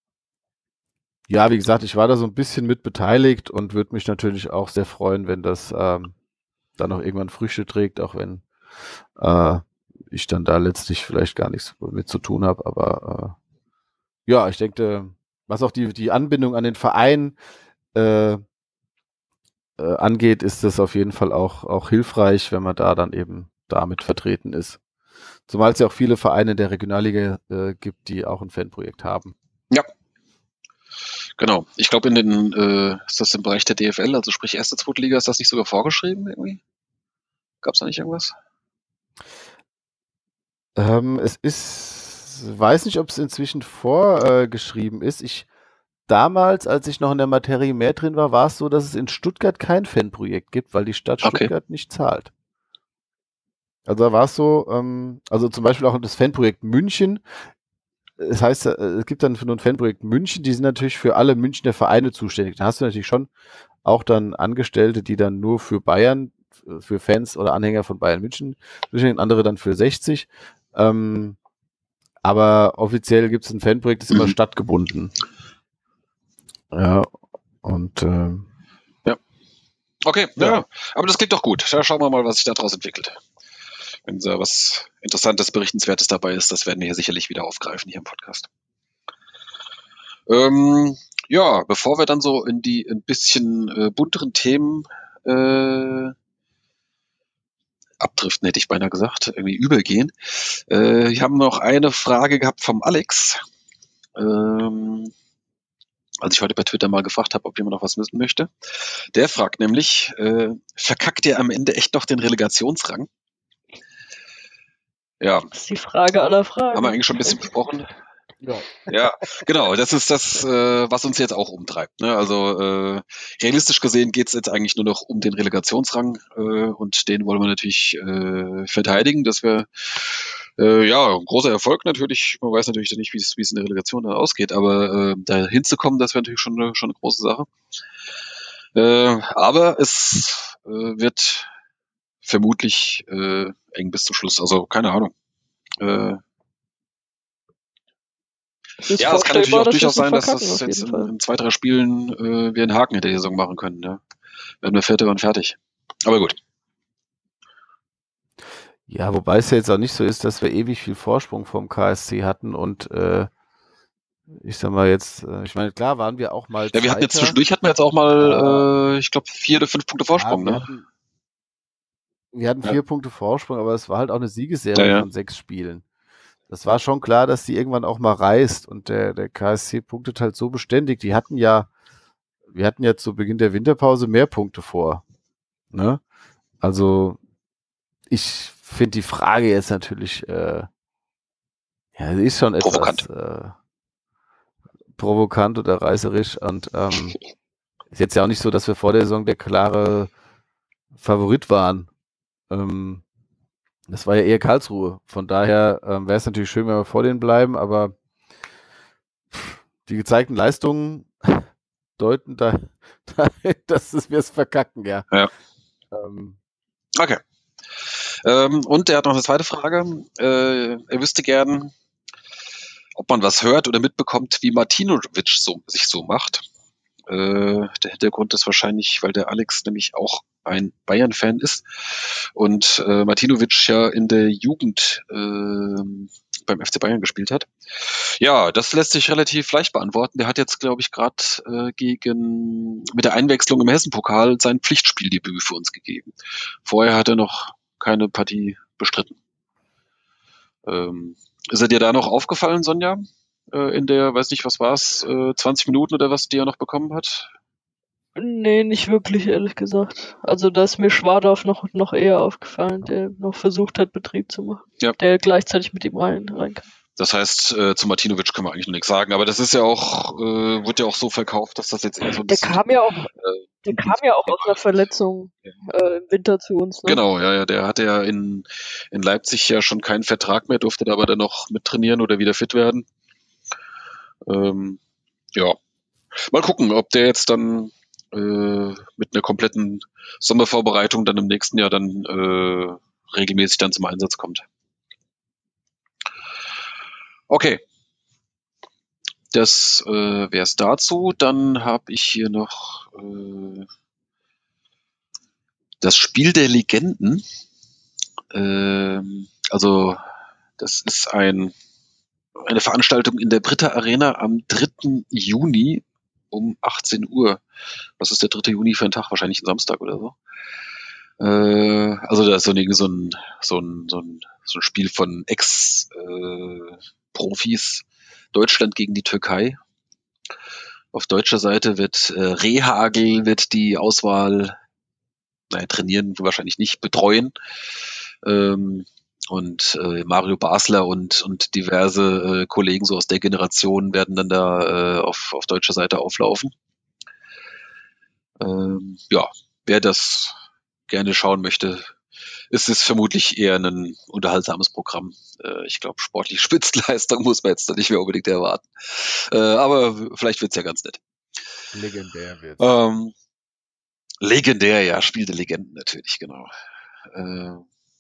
ja, wie gesagt, ich war da so ein bisschen mit beteiligt und würde mich natürlich auch sehr freuen, wenn das ähm, dann auch irgendwann Früchte trägt, auch wenn äh, ich dann da letztlich vielleicht gar nichts mit zu tun habe. Aber äh, ja, ich denke, was auch die, die Anbindung an den Verein äh, äh, angeht, ist das auf jeden Fall auch, auch hilfreich, wenn man da dann eben damit vertreten ist. Zumal es ja auch viele Vereine der Regionalliga äh, gibt, die auch ein Fanprojekt haben. Ja. Genau. Ich glaube, in den, äh, ist das im Bereich der D F L, also sprich erste, zweite Liga, ist das nicht sogar vorgeschrieben irgendwie? Gab es da nicht irgendwas? Ähm, es ist, weiß nicht, ob es inzwischen vorgeschrieben ist. Ich damals, als ich noch in der Materie mehr drin war, war es so, dass es in Stuttgart kein Fanprojekt gibt, weil die Stadt Okay. Stuttgart nicht zahlt. Also da war es so, ähm, also zum Beispiel auch das Fanprojekt München. Es heißt, äh, es gibt dann für ein Fanprojekt München, die sind natürlich für alle Münchner Vereine zuständig. Da hast du natürlich schon auch dann Angestellte, die dann nur für Bayern, für Fans oder Anhänger von Bayern München zuständig, andere dann für sechzig. Ähm, aber offiziell gibt es ein Fanprojekt, das ist immer Mhm. stadtgebunden. Ja, und ähm, Okay, Ja. ja. Aber das klingt doch gut. Ja, schauen wir mal, was sich daraus entwickelt. Wenn da was Interessantes, Berichtenswertes dabei ist, das werden wir hier sicherlich wieder aufgreifen hier im Podcast. Ähm, ja, bevor wir dann so in die ein bisschen äh, bunteren Themen äh, abdriften, hätte ich beinahe gesagt, irgendwie übergehen. Äh, wir haben noch eine Frage gehabt vom Alex. Ähm, als ich heute bei Twitter mal gefragt habe, ob jemand noch was wissen möchte. Der fragt nämlich, äh, verkackt ihr am Ende echt noch den Relegationsrang? Ja, Das ist die Frage aller Fragen. haben wir eigentlich schon ein bisschen besprochen. ja. Ja, genau, das ist das, äh, was uns jetzt auch umtreibt. Ne? Also äh, realistisch gesehen geht es jetzt eigentlich nur noch um den Relegationsrang äh, und den wollen wir natürlich äh, verteidigen. Das wäre äh, ja ein großer Erfolg natürlich. Man weiß natürlich nicht, wie es wie es in der Relegation dann ausgeht, aber äh, da hinzukommen, das wäre natürlich schon eine, schon eine große Sache. Äh, aber es äh, wird vermutlich äh, eng bis zum Schluss. Also keine Ahnung. Äh, Es ist ja, es kann natürlich vorstellbar, auch dass wir durchaus es noch sein, dass verkacken, das auf jetzt jeden in, Fall. in zwei, drei Spielen äh, wir einen Haken in der Saison machen können. Ja. Werden wir Vierter und fertig. Aber gut. Ja, wobei es ja jetzt auch nicht so ist, dass wir ewig viel Vorsprung vom K S C hatten und äh, ich sag mal jetzt, äh, ich meine, klar waren wir auch mal Ja, wir hatten jetzt Zweiter. zwischendurch hatten wir jetzt auch mal, äh, ich glaube, vier oder fünf Punkte Vorsprung. Ja, wir Ne? hatten, wir hatten Ja. vier Punkte Vorsprung, aber es war halt auch eine Siegesserie Ja, ja. von sechs Spielen. Das war schon klar, dass die irgendwann auch mal reißt und der, der K S C punktet halt so beständig. Die hatten ja, wir hatten ja zu Beginn der Winterpause mehr Punkte vor. Ne? Also ich finde die Frage jetzt natürlich, äh, ja, sie ist schon Provokant. etwas äh, provokant oder reißerisch und ähm, ist jetzt ja auch nicht so, dass wir vor der Saison der klare Favorit waren. Ähm, das war ja eher Karlsruhe. Von daher ähm, wäre es natürlich schön, wenn wir vor denen bleiben, aber die gezeigten Leistungen deuten da, dahin, dass wir es verkacken, ja. Ja. Ähm, Okay. Ähm, und er hat noch eine zweite Frage. Äh, er wüsste gern, ob man was hört oder mitbekommt, wie Martinovic so, sich so macht. Äh, der Hintergrund ist wahrscheinlich, weil der Alex nämlich auch ein Bayern-Fan ist und äh, Martinovic ja in der Jugend äh, beim F C Bayern gespielt hat. Ja, das lässt sich relativ leicht beantworten. Der hat jetzt, glaube ich, gerade äh, gegen mit der Einwechslung im Hessen-Pokal sein Pflichtspieldebüt für uns gegeben. Vorher hat er noch keine Partie bestritten. Ähm, ist er dir da noch aufgefallen, Sonja? Äh, in der, weiß nicht, was war es, äh, zwanzig Minuten oder was, die er noch bekommen hat? Nee, nicht wirklich, ehrlich gesagt. Also da ist mir Schwadorf noch, noch eher aufgefallen, der noch versucht hat, Betrieb zu machen. Ja. Der gleichzeitig mit ihm rein, rein kann. Das heißt, äh, zu Martinovic können wir eigentlich noch nichts sagen, aber das ist ja auch, äh, wird ja auch so verkauft, dass das jetzt eher so ein Der bisschen. kam ja auch, äh, der kam ja auch aus einer Verletzung äh, im Winter zu uns, ne? Genau, ja, ja, der hatte ja in, in Leipzig ja schon keinen Vertrag mehr, durfte da aber dann noch mit trainieren oder wieder fit werden. Ähm, ja, mal gucken, ob der jetzt dann äh, mit einer kompletten Sommervorbereitung dann im nächsten Jahr dann äh, regelmäßig dann zum Einsatz kommt. Okay, das äh, wäre es dazu. Dann habe ich hier noch äh, das Spiel der Legenden. Ähm, also das ist ein eine Veranstaltung in der Britta Arena am dritten Juni um achtzehn Uhr. Was ist der dritte Juni für ein Tag? Wahrscheinlich ein Samstag oder so. Äh, also da ist so ein, so ein, so ein, so ein, so ein Spiel von Ex-Profis. Äh, Deutschland gegen die Türkei. Auf deutscher Seite wird äh, Rehhagel wird die Auswahl, naja, trainieren wahrscheinlich nicht, betreuen. Ähm, und äh, Mario Basler und, und diverse äh, Kollegen so aus der Generation werden dann da äh, auf, auf deutscher Seite auflaufen. Ähm, ja, wer das gerne schauen möchte, ist es vermutlich eher ein unterhaltsames Programm. Äh, ich glaube, sportliche Spitzenleistung muss man jetzt da nicht mehr unbedingt erwarten. Äh, aber vielleicht wird's ja ganz nett. Legendär wird's. Ähm, legendär, ja, Spiel der Legenden natürlich, genau. Äh,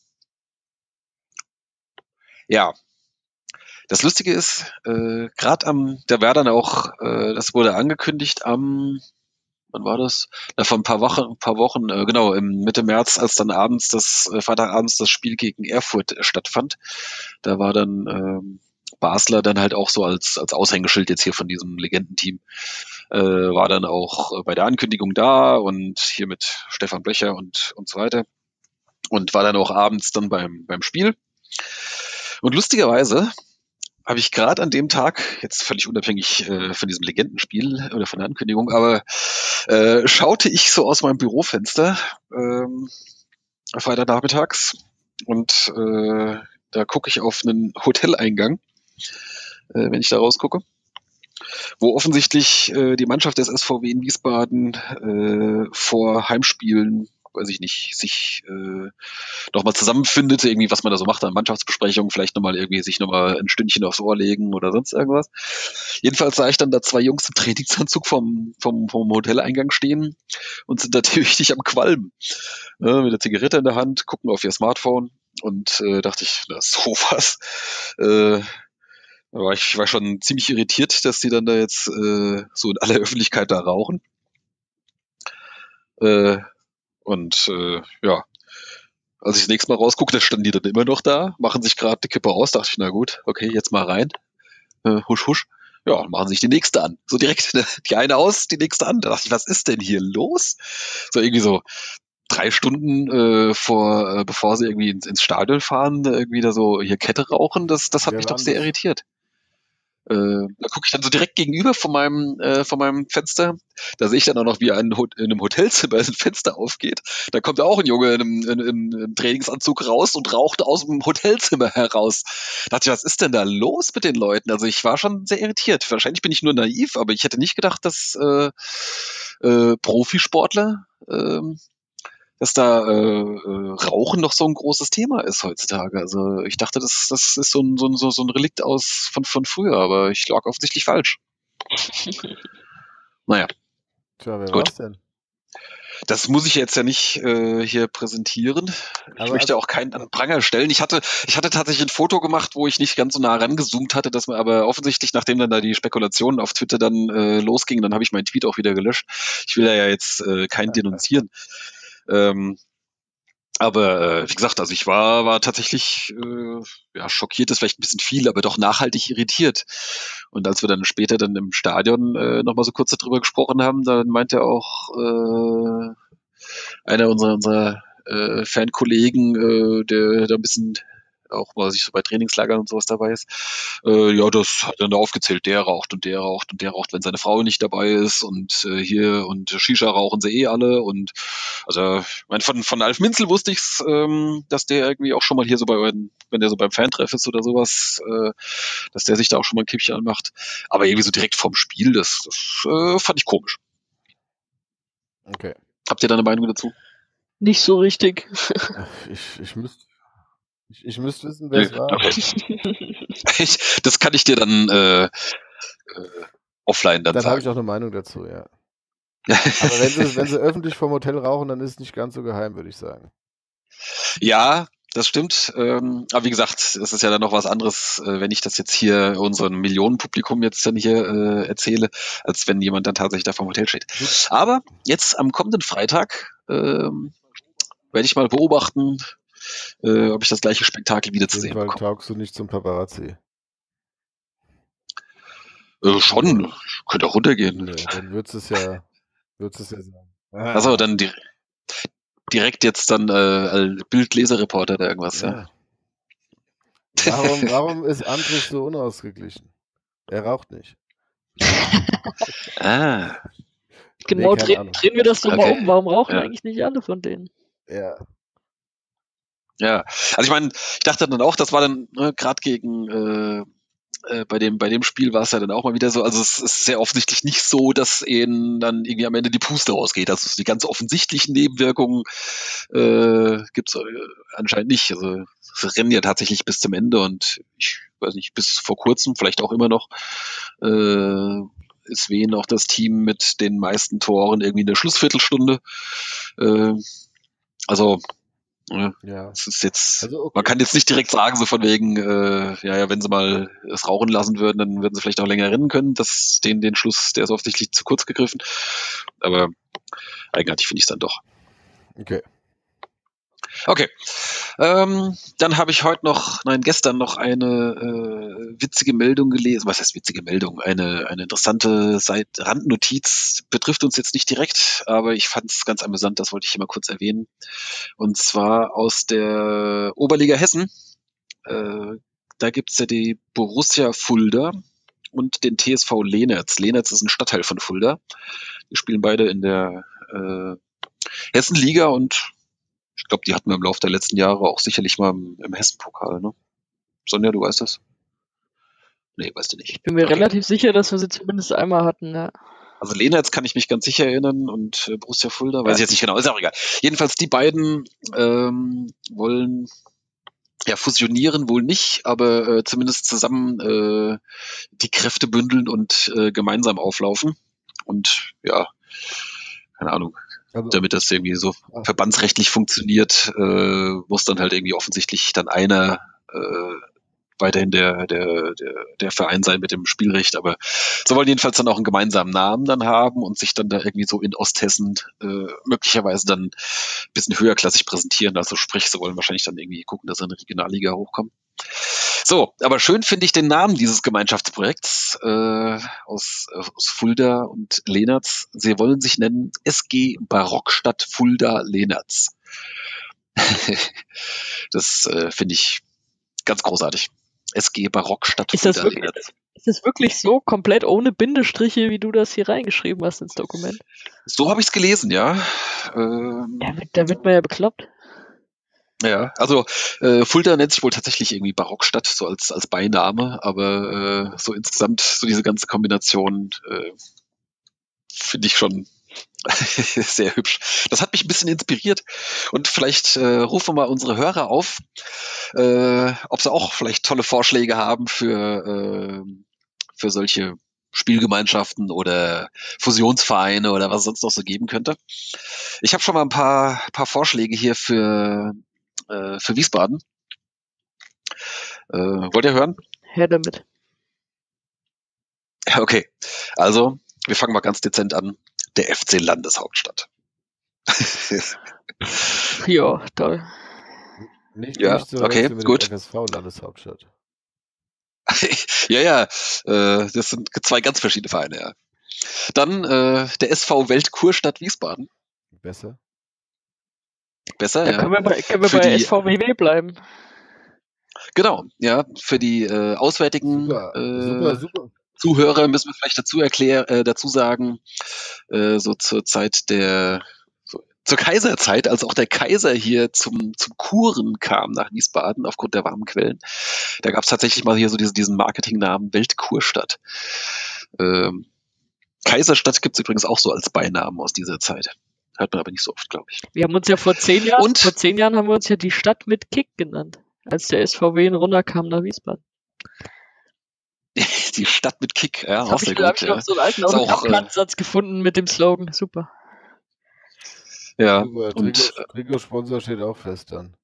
ja, das Lustige ist, äh, gerade am, da war dann auch, äh, das wurde angekündigt am, wann war das? Na, vor ein paar Wochen, ein paar Wochen, äh, genau, im Mitte März, als dann abends das, äh, Freitagabends das Spiel gegen Erfurt äh, stattfand. Da war dann ähm, Basler dann halt auch so als, als Aushängeschild jetzt hier von diesem Legendenteam. Äh, war dann auch äh, bei der Ankündigung da und hier mit Stefan Blecher und, und so weiter. Und war dann auch abends dann beim, beim Spiel. Und lustigerweise habe ich gerade an dem Tag, jetzt völlig unabhängig äh, von diesem Legendenspiel oder von der Ankündigung, aber äh, schaute ich so aus meinem Bürofenster ähm, Freitagnachmittags und äh, da gucke ich auf einen Hoteleingang, äh, wenn ich da rausgucke, wo offensichtlich äh, die Mannschaft des S V W in Wiesbaden äh, vor Heimspielen, weiß ich nicht, sich äh, nochmal zusammenfindet, irgendwie, was man da so macht an Mannschaftsbesprechungen, vielleicht nochmal irgendwie sich nochmal ein Stündchen aufs Ohr legen oder sonst irgendwas. Jedenfalls sah ich dann da zwei Jungs im Trainingsanzug vom, vom, vom Hoteleingang stehen und sind da richtig am Qualmen. Ja, mit der Zigarette in der Hand, gucken auf ihr Smartphone und äh, dachte ich, na sowas. Äh, da war ich war schon ziemlich irritiert, dass die dann da jetzt äh, so in aller Öffentlichkeit da rauchen. Äh, und äh, ja, als ich das nächste Mal rausgucke, da standen die dann immer noch da, machen sich gerade die Kippe aus, dachte ich, na gut, okay, jetzt mal rein. Äh, husch, husch. Ja, machen sich die nächste an. So direkt, ne, die eine aus, die nächste an. Da dachte ich, was ist denn hier los? So irgendwie so drei Stunden äh, vor, äh, bevor sie irgendwie ins, ins Stadion fahren, da irgendwie da so hier Kette rauchen, das, das hat Wer mich war doch denn sehr das? irritiert. Äh, da gucke ich dann so direkt gegenüber von meinem, äh, von meinem Fenster. Da sehe ich dann auch noch, wie ein Hot- in einem Hotelzimmer ein Fenster aufgeht. Da kommt auch ein Junge in einem, in, in, im Trainingsanzug raus und raucht aus dem Hotelzimmer heraus. Da dachte ich, was ist denn da los mit den Leuten? Also ich war schon sehr irritiert. Wahrscheinlich bin ich nur naiv, aber ich hätte nicht gedacht, dass äh, äh, Profisportler, ähm, dass da äh, äh, Rauchen noch so ein großes Thema ist heutzutage. Also ich dachte, das, das ist so ein, so ein, so so ein Relikt aus von, von früher, aber ich lag offensichtlich falsch. Naja, Tja, wer gut. war's denn? Das muss ich jetzt ja nicht äh, hier präsentieren. Ich Aber möchte also- auch keinen an den Pranger stellen. Ich hatte, ich hatte tatsächlich ein Foto gemacht, wo ich nicht ganz so nah rangezoomt hatte, dass man aber offensichtlich, nachdem dann da die Spekulationen auf Twitter dann äh, losgingen, dann habe ich meinen Tweet auch wieder gelöscht. Ich will da ja jetzt äh, keinen denunzieren. Ähm, Aber äh, wie gesagt, also ich war, war tatsächlich äh, ja, schockiert, ist vielleicht ein bisschen viel, aber doch nachhaltig irritiert. Und als wir dann später dann im Stadion äh, nochmal so kurz darüber gesprochen haben, dann meinte auch äh, einer unserer, unserer äh, Fankollegen, äh, der da ein bisschen auch mal sich so bei Trainingslagern und sowas dabei ist, äh, ja, das hat dann da aufgezählt, der raucht und der raucht und der raucht, wenn seine Frau nicht dabei ist und äh, hier und Shisha rauchen sie eh alle und also ich meine, von, von Alf Minzel wusste ich's, ähm, dass der irgendwie auch schon mal hier so bei euren, wenn der so beim Fantreff ist oder sowas, äh, dass der sich da auch schon mal ein Kippchen anmacht. Aber irgendwie so direkt vorm Spiel, das, das äh, fand ich komisch. Okay. Habt ihr da eine Meinung dazu? Nicht so richtig. Ich, ich müsste ich, ich müsst wissen, wer es war. Okay. Ich, das kann ich dir dann äh, äh, offline dann, Dann habe ich sagen. auch eine Meinung dazu, ja. Aber wenn sie, wenn sie öffentlich vom Hotel rauchen, dann ist es nicht ganz so geheim, würde ich sagen. Ja, das stimmt. Ähm, aber wie gesagt, es ist ja dann noch was anderes, äh, wenn ich das jetzt hier unserem Millionenpublikum jetzt dann hier äh, erzähle, als wenn jemand dann tatsächlich da vom Hotel steht. Aber jetzt am kommenden Freitag ähm, werde ich mal beobachten, äh, ob ich das gleiche Spektakel wieder Auf zu jeden sehen Fall bekomme. taugst du nicht zum Paparazzi. Äh, schon, könnte auch runtergehen. Nee, dann würdest du es ja, würdest es ja sagen. Also dann di direkt jetzt dann äh, als Bildleserreporter oder irgendwas. Ja. Ja. Warum, warum ist Andrich so unausgeglichen? Er raucht nicht. Ah, Genau, Nee, keine drehen, Ahnung. drehen wir das doch mal okay. um. Warum rauchen Ja. eigentlich nicht alle von denen? Ja. Ja, also ich meine, ich dachte dann auch, das war dann ne, gerade gegen äh, äh, bei dem bei dem Spiel war es ja dann auch mal wieder so, also es ist sehr offensichtlich nicht so, dass ihnen dann irgendwie am Ende die Puste rausgeht. Also die ganz offensichtlichen Nebenwirkungen äh, gibt's äh, anscheinend nicht. Also sie rennen ja tatsächlich bis zum Ende und ich weiß nicht, bis vor kurzem, vielleicht auch immer noch, äh, ist Wien auch das Team mit den meisten Toren irgendwie in der Schlussviertelstunde. Äh, also ja, Ja. es ist jetzt, Also okay. man kann jetzt nicht direkt sagen, so von wegen, äh, ja, ja, wenn sie mal es rauchen lassen würden, dann würden sie vielleicht auch länger rennen können. Das, den, den Schluss, der ist offensichtlich zu kurz gegriffen. Aber eigenartig finde ich es dann doch. Okay. Okay. Ähm, dann habe ich heute noch, nein, gestern noch eine äh, witzige Meldung gelesen. Was heißt witzige Meldung? Eine, eine interessante Seit Randnotiz. Betrifft uns jetzt nicht direkt, aber ich fand es ganz amüsant, das wollte ich hier mal kurz erwähnen. Und zwar aus der Oberliga Hessen. Äh, da gibt's ja die Borussia Fulda und den T S V Lehnertz. Lehnertz ist ein Stadtteil von Fulda. Die spielen beide in der äh, Hessenliga und ich glaube, die hatten wir im Laufe der letzten Jahre auch sicherlich mal im, im Hessen-Pokal. Ne? Sonja, du weißt das? Nee, weißt du nicht. Ich bin mir Okay. relativ sicher, dass wir sie zumindest einmal hatten. Ja. Also Lehnertz kann ich mich ganz sicher erinnern und äh, Borussia Fulda, weiß Ja. ich jetzt nicht genau, ist auch egal. Jedenfalls die beiden ähm, wollen ja fusionieren wohl nicht, aber äh, zumindest zusammen äh, die Kräfte bündeln und äh, gemeinsam auflaufen. Und ja, keine Ahnung, Also, damit das irgendwie so ah, verbandsrechtlich funktioniert, äh, muss dann halt irgendwie offensichtlich dann einer äh, weiterhin der, der, der, der Verein sein mit dem Spielrecht, aber sie wollen jedenfalls dann auch einen gemeinsamen Namen dann haben und sich dann da irgendwie so in Osthessen äh, möglicherweise dann ein bisschen höherklassig präsentieren. Also sprich, sie wollen wahrscheinlich dann irgendwie gucken, dass sie in die Regionalliga hochkommen. So, aber schön finde ich den Namen dieses Gemeinschaftsprojekts äh, aus, aus Fulda und Lehnertz. Sie wollen sich nennen S G Barockstadt Fulda Lehnertz. Das äh, finde ich ganz großartig. S G Barockstadt Ist das Fulda wirklich, Lehnertz. ist das wirklich so komplett ohne Bindestriche, wie du das hier reingeschrieben hast ins Dokument? So habe ich es gelesen, ja. Ähm, Ja, da wird man ja bekloppt. ja, also äh, Fulda nennt sich wohl tatsächlich irgendwie Barockstadt, so als, als Beiname, aber äh, so insgesamt, so diese ganze Kombination äh, finde ich schon sehr hübsch. Das hat mich ein bisschen inspiriert und vielleicht äh, rufen wir mal unsere Hörer auf, äh, ob sie auch vielleicht tolle Vorschläge haben für, äh, für solche Spielgemeinschaften oder Fusionsvereine oder was es sonst noch so geben könnte. Ich habe schon mal ein paar, paar Vorschläge hier für, äh, für Wiesbaden. Äh, wollt ihr hören? Her damit. Okay, also wir fangen mal ganz dezent an. Der F C Landeshauptstadt. Ja, toll. nicht, Ja, nicht zu okay, verwechseln mit gut. dem F S V Landeshauptstadt. ja, ja, äh, das sind zwei ganz verschiedene Vereine, ja. Dann äh, der S V Weltkurstadt Wiesbaden. Besser? Besser, Da ja. können wir bei, können wir Für bei die, S V W W bleiben. genau, ja, für die äh, auswärtigen Super, äh, super, super. Zuhörer müssen wir vielleicht dazu erklären, äh, dazu sagen, äh, so zur Zeit der, so, zur Kaiserzeit, als auch der Kaiser hier zum, zum Kuren kam nach Wiesbaden aufgrund der warmen Quellen, da gab es tatsächlich mal hier so diese, diesen Marketingnamen Weltkurstadt. Ähm, Kaiserstadt gibt es übrigens auch so als Beinamen aus dieser Zeit. Hört man aber nicht so oft, glaube ich. Wir haben uns ja vor zehn Jahren, Und vor zehn Jahren haben wir uns ja die Stadt mit Kick genannt, als der S V W runterkam nach Wiesbaden. die Stadt mit Kick, ja, Jetzt auch habe sehr ich, hab gut. ich Ja. noch so einen alten Ist auch, äh, Autogrammplatzsatz gefunden mit dem Slogan. Super. ja, Super. und Trikot, Trikotsponsor steht auch fest dann.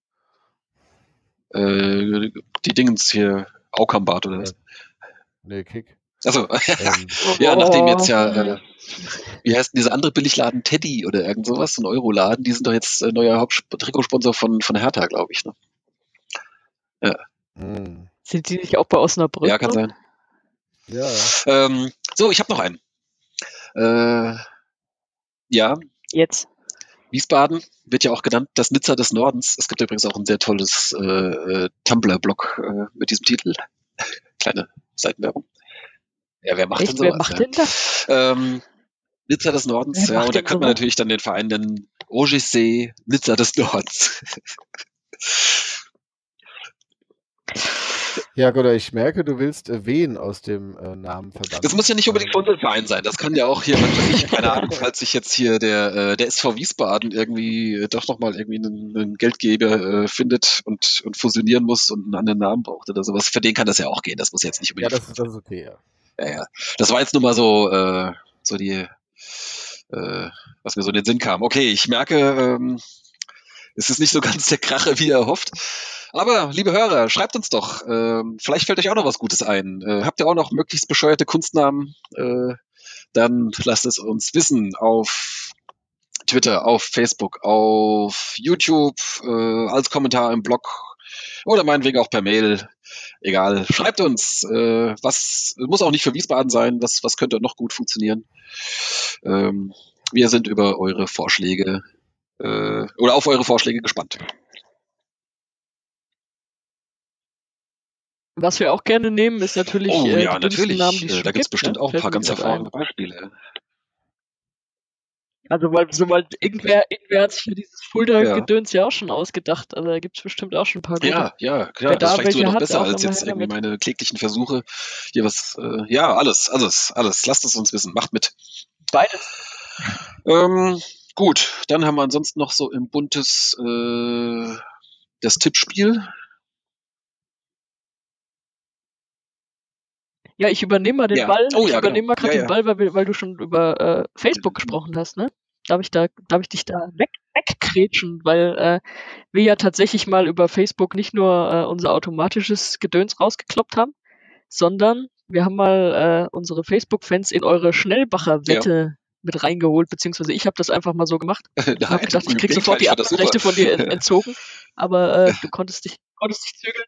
äh, die Dingens hier, Aukambart oder was? Nee, Kick. Also, Ähm, ja, nachdem jetzt ja, Oh. äh, wie heißt denn dieser andere Billigladen, Teddy oder irgend sowas, ein Euroladen, die sind doch jetzt äh, neuer Haupttrikotsponsor von, von Hertha, glaube ich. Ne? Ja. hm. Sind die nicht auch bei Osnabrück? ja, kann noch? sein. Ja, Ähm, so, ich habe noch einen. Äh, ja, Jetzt. Wiesbaden wird ja auch genannt das Nizza des Nordens. Es gibt übrigens auch ein sehr tolles äh, äh, Tumblr-Blog äh, mit diesem Titel. Kleine Seitenwerbung. Ja, wer macht Echt, denn wer sowas? macht Ja? denn das? Ähm, Nizza des Nordens, Wer ja, macht und da denn könnte man sowas? natürlich dann den Verein nennen O G C Nizza des Nordens. Ja, gut, ich merke, du willst äh, wen aus dem äh, Namen verbannen. Das muss ja nicht unbedingt von Ähm, unserem Verein sein. Das kann ja auch hier, was weiß ich, keine Ahnung, falls sich jetzt hier der, äh, der S V Wiesbaden irgendwie äh, doch nochmal irgendwie einen, einen Geldgeber äh, findet und, und fusionieren muss und einen anderen Namen braucht oder sowas. Für den kann das ja auch gehen. Das muss jetzt nicht ja, unbedingt. das, ist- das ist okay, ja. Ja, ja. Das war jetzt nur mal so, äh, so die, äh, was mir so in den Sinn kam. Okay, ich merke, ähm, es ist nicht so ganz der Kracher, wie er hofft. Aber, liebe Hörer, schreibt uns doch. Ähm, vielleicht fällt euch auch noch was Gutes ein. Äh, habt ihr auch noch möglichst bescheuerte Kunstnamen? Äh, dann lasst es uns wissen auf Twitter, auf Facebook, auf YouTube, äh, als Kommentar im Blog oder meinetwegen auch per Mail. Egal. Schreibt uns, äh, was, muss auch nicht für Wiesbaden sein, was, was könnte noch gut funktionieren. Ähm, wir sind über eure Vorschläge äh, oder auf eure Vorschläge gespannt. Was wir auch gerne nehmen, ist natürlich Oh äh, ja, die dümmsten Namen, die natürlich. es Äh, da schon gibt's gibt. bestimmt Ne? auch ein Fällt paar mir ganz gerade hervorragende ein. Beispiele. Also, weil, sobald irgendwer, irgendwer hat sich für dieses Ja, Fulda-Gedöns ja auch schon ausgedacht. Also, da gibt's bestimmt auch schon ein paar gute. ja, ja, Wer klar. Das ist da vielleicht sogar welche noch hat, besser auch als immer jetzt her irgendwie damit. meine kläglichen Versuche, hier was. Äh, ja, alles, alles, alles. Lasst es uns wissen. Macht mit. Beides. Ähm, gut, dann haben wir ansonsten noch so im Buntes äh, das Tippspiel. Ja, ich übernehme mal den Ja. Ball. Oh Ich ja, genau. übernehme mal Ja, gerade den ja. Ball, weil, wir- weil du schon über äh, Facebook Genau. gesprochen hast, ne? Darf ich da, darf ich dich da weg, wegkrätschen, weil äh, wir ja tatsächlich mal über Facebook nicht nur äh, unser automatisches Gedöns rausgekloppt haben, sondern wir haben mal äh, unsere Facebook-Fans in eure Schnellbacher-Wette mit reingeholt, beziehungsweise ich habe das einfach mal so gemacht und habe Nein, gedacht, ich im krieg Gegenteil, sofort ich die fand das super. Absatzrechte von dir ent entzogen, aber äh, du konntest dich, konntest dich zügeln.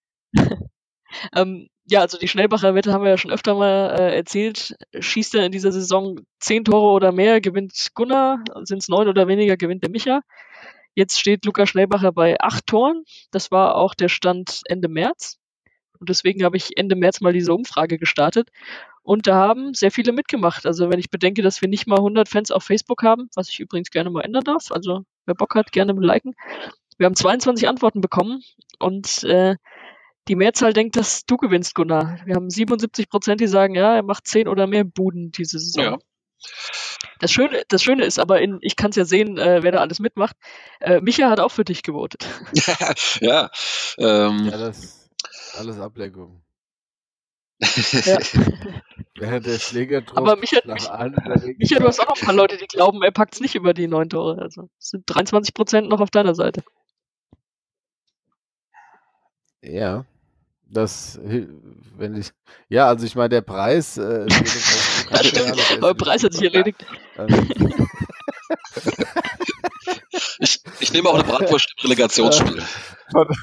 Ähm, ja, also die Schnellbacher Wette haben wir ja schon öfter mal äh, erzählt. Schießt er in dieser Saison zehn Tore oder mehr, gewinnt Gunnar. Sind es neun oder weniger, gewinnt der Micha. Jetzt steht Lukas Schnellbacher bei acht Toren. Das war auch der Stand Ende März. Und deswegen habe ich Ende März mal diese Umfrage gestartet. Und da haben sehr viele mitgemacht. Also wenn ich bedenke, dass wir nicht mal hundert Fans auf Facebook haben, was ich übrigens gerne mal ändern darf. Also wer Bock hat, gerne liken. Wir haben zweiundzwanzig Antworten bekommen und äh, die Mehrzahl denkt, dass du gewinnst, Gunnar. Wir haben siebenundsiebzig Prozent, die sagen, ja, er macht zehn oder mehr Buden diese Saison. Ja. Das Schöne, das Schöne ist aber, in, ich kann es ja sehen, äh, wer da alles mitmacht. Äh, Micha hat auch für dich gewotet. Ja. Ähm, Ja, das ist alles Ablenkung. Ja. Während der Schlägertrupp Aber Micha, nach allen Überlegungen Micha, du hast auch sagt, noch ein paar Leute, die glauben, er packt es nicht über die neun Tore. Also es sind dreiundzwanzig Prozent noch auf deiner Seite. ja, das, hil- wenn ich, ja, also ich meine, der Preis, äh, steht im Das Facebook-Kanal, stimmt. der ist Euer ja nicht Preis hat sich super. erledigt. Ähm, ich, ich nehme auch eine Bratwurst im Relegationsspiel. von-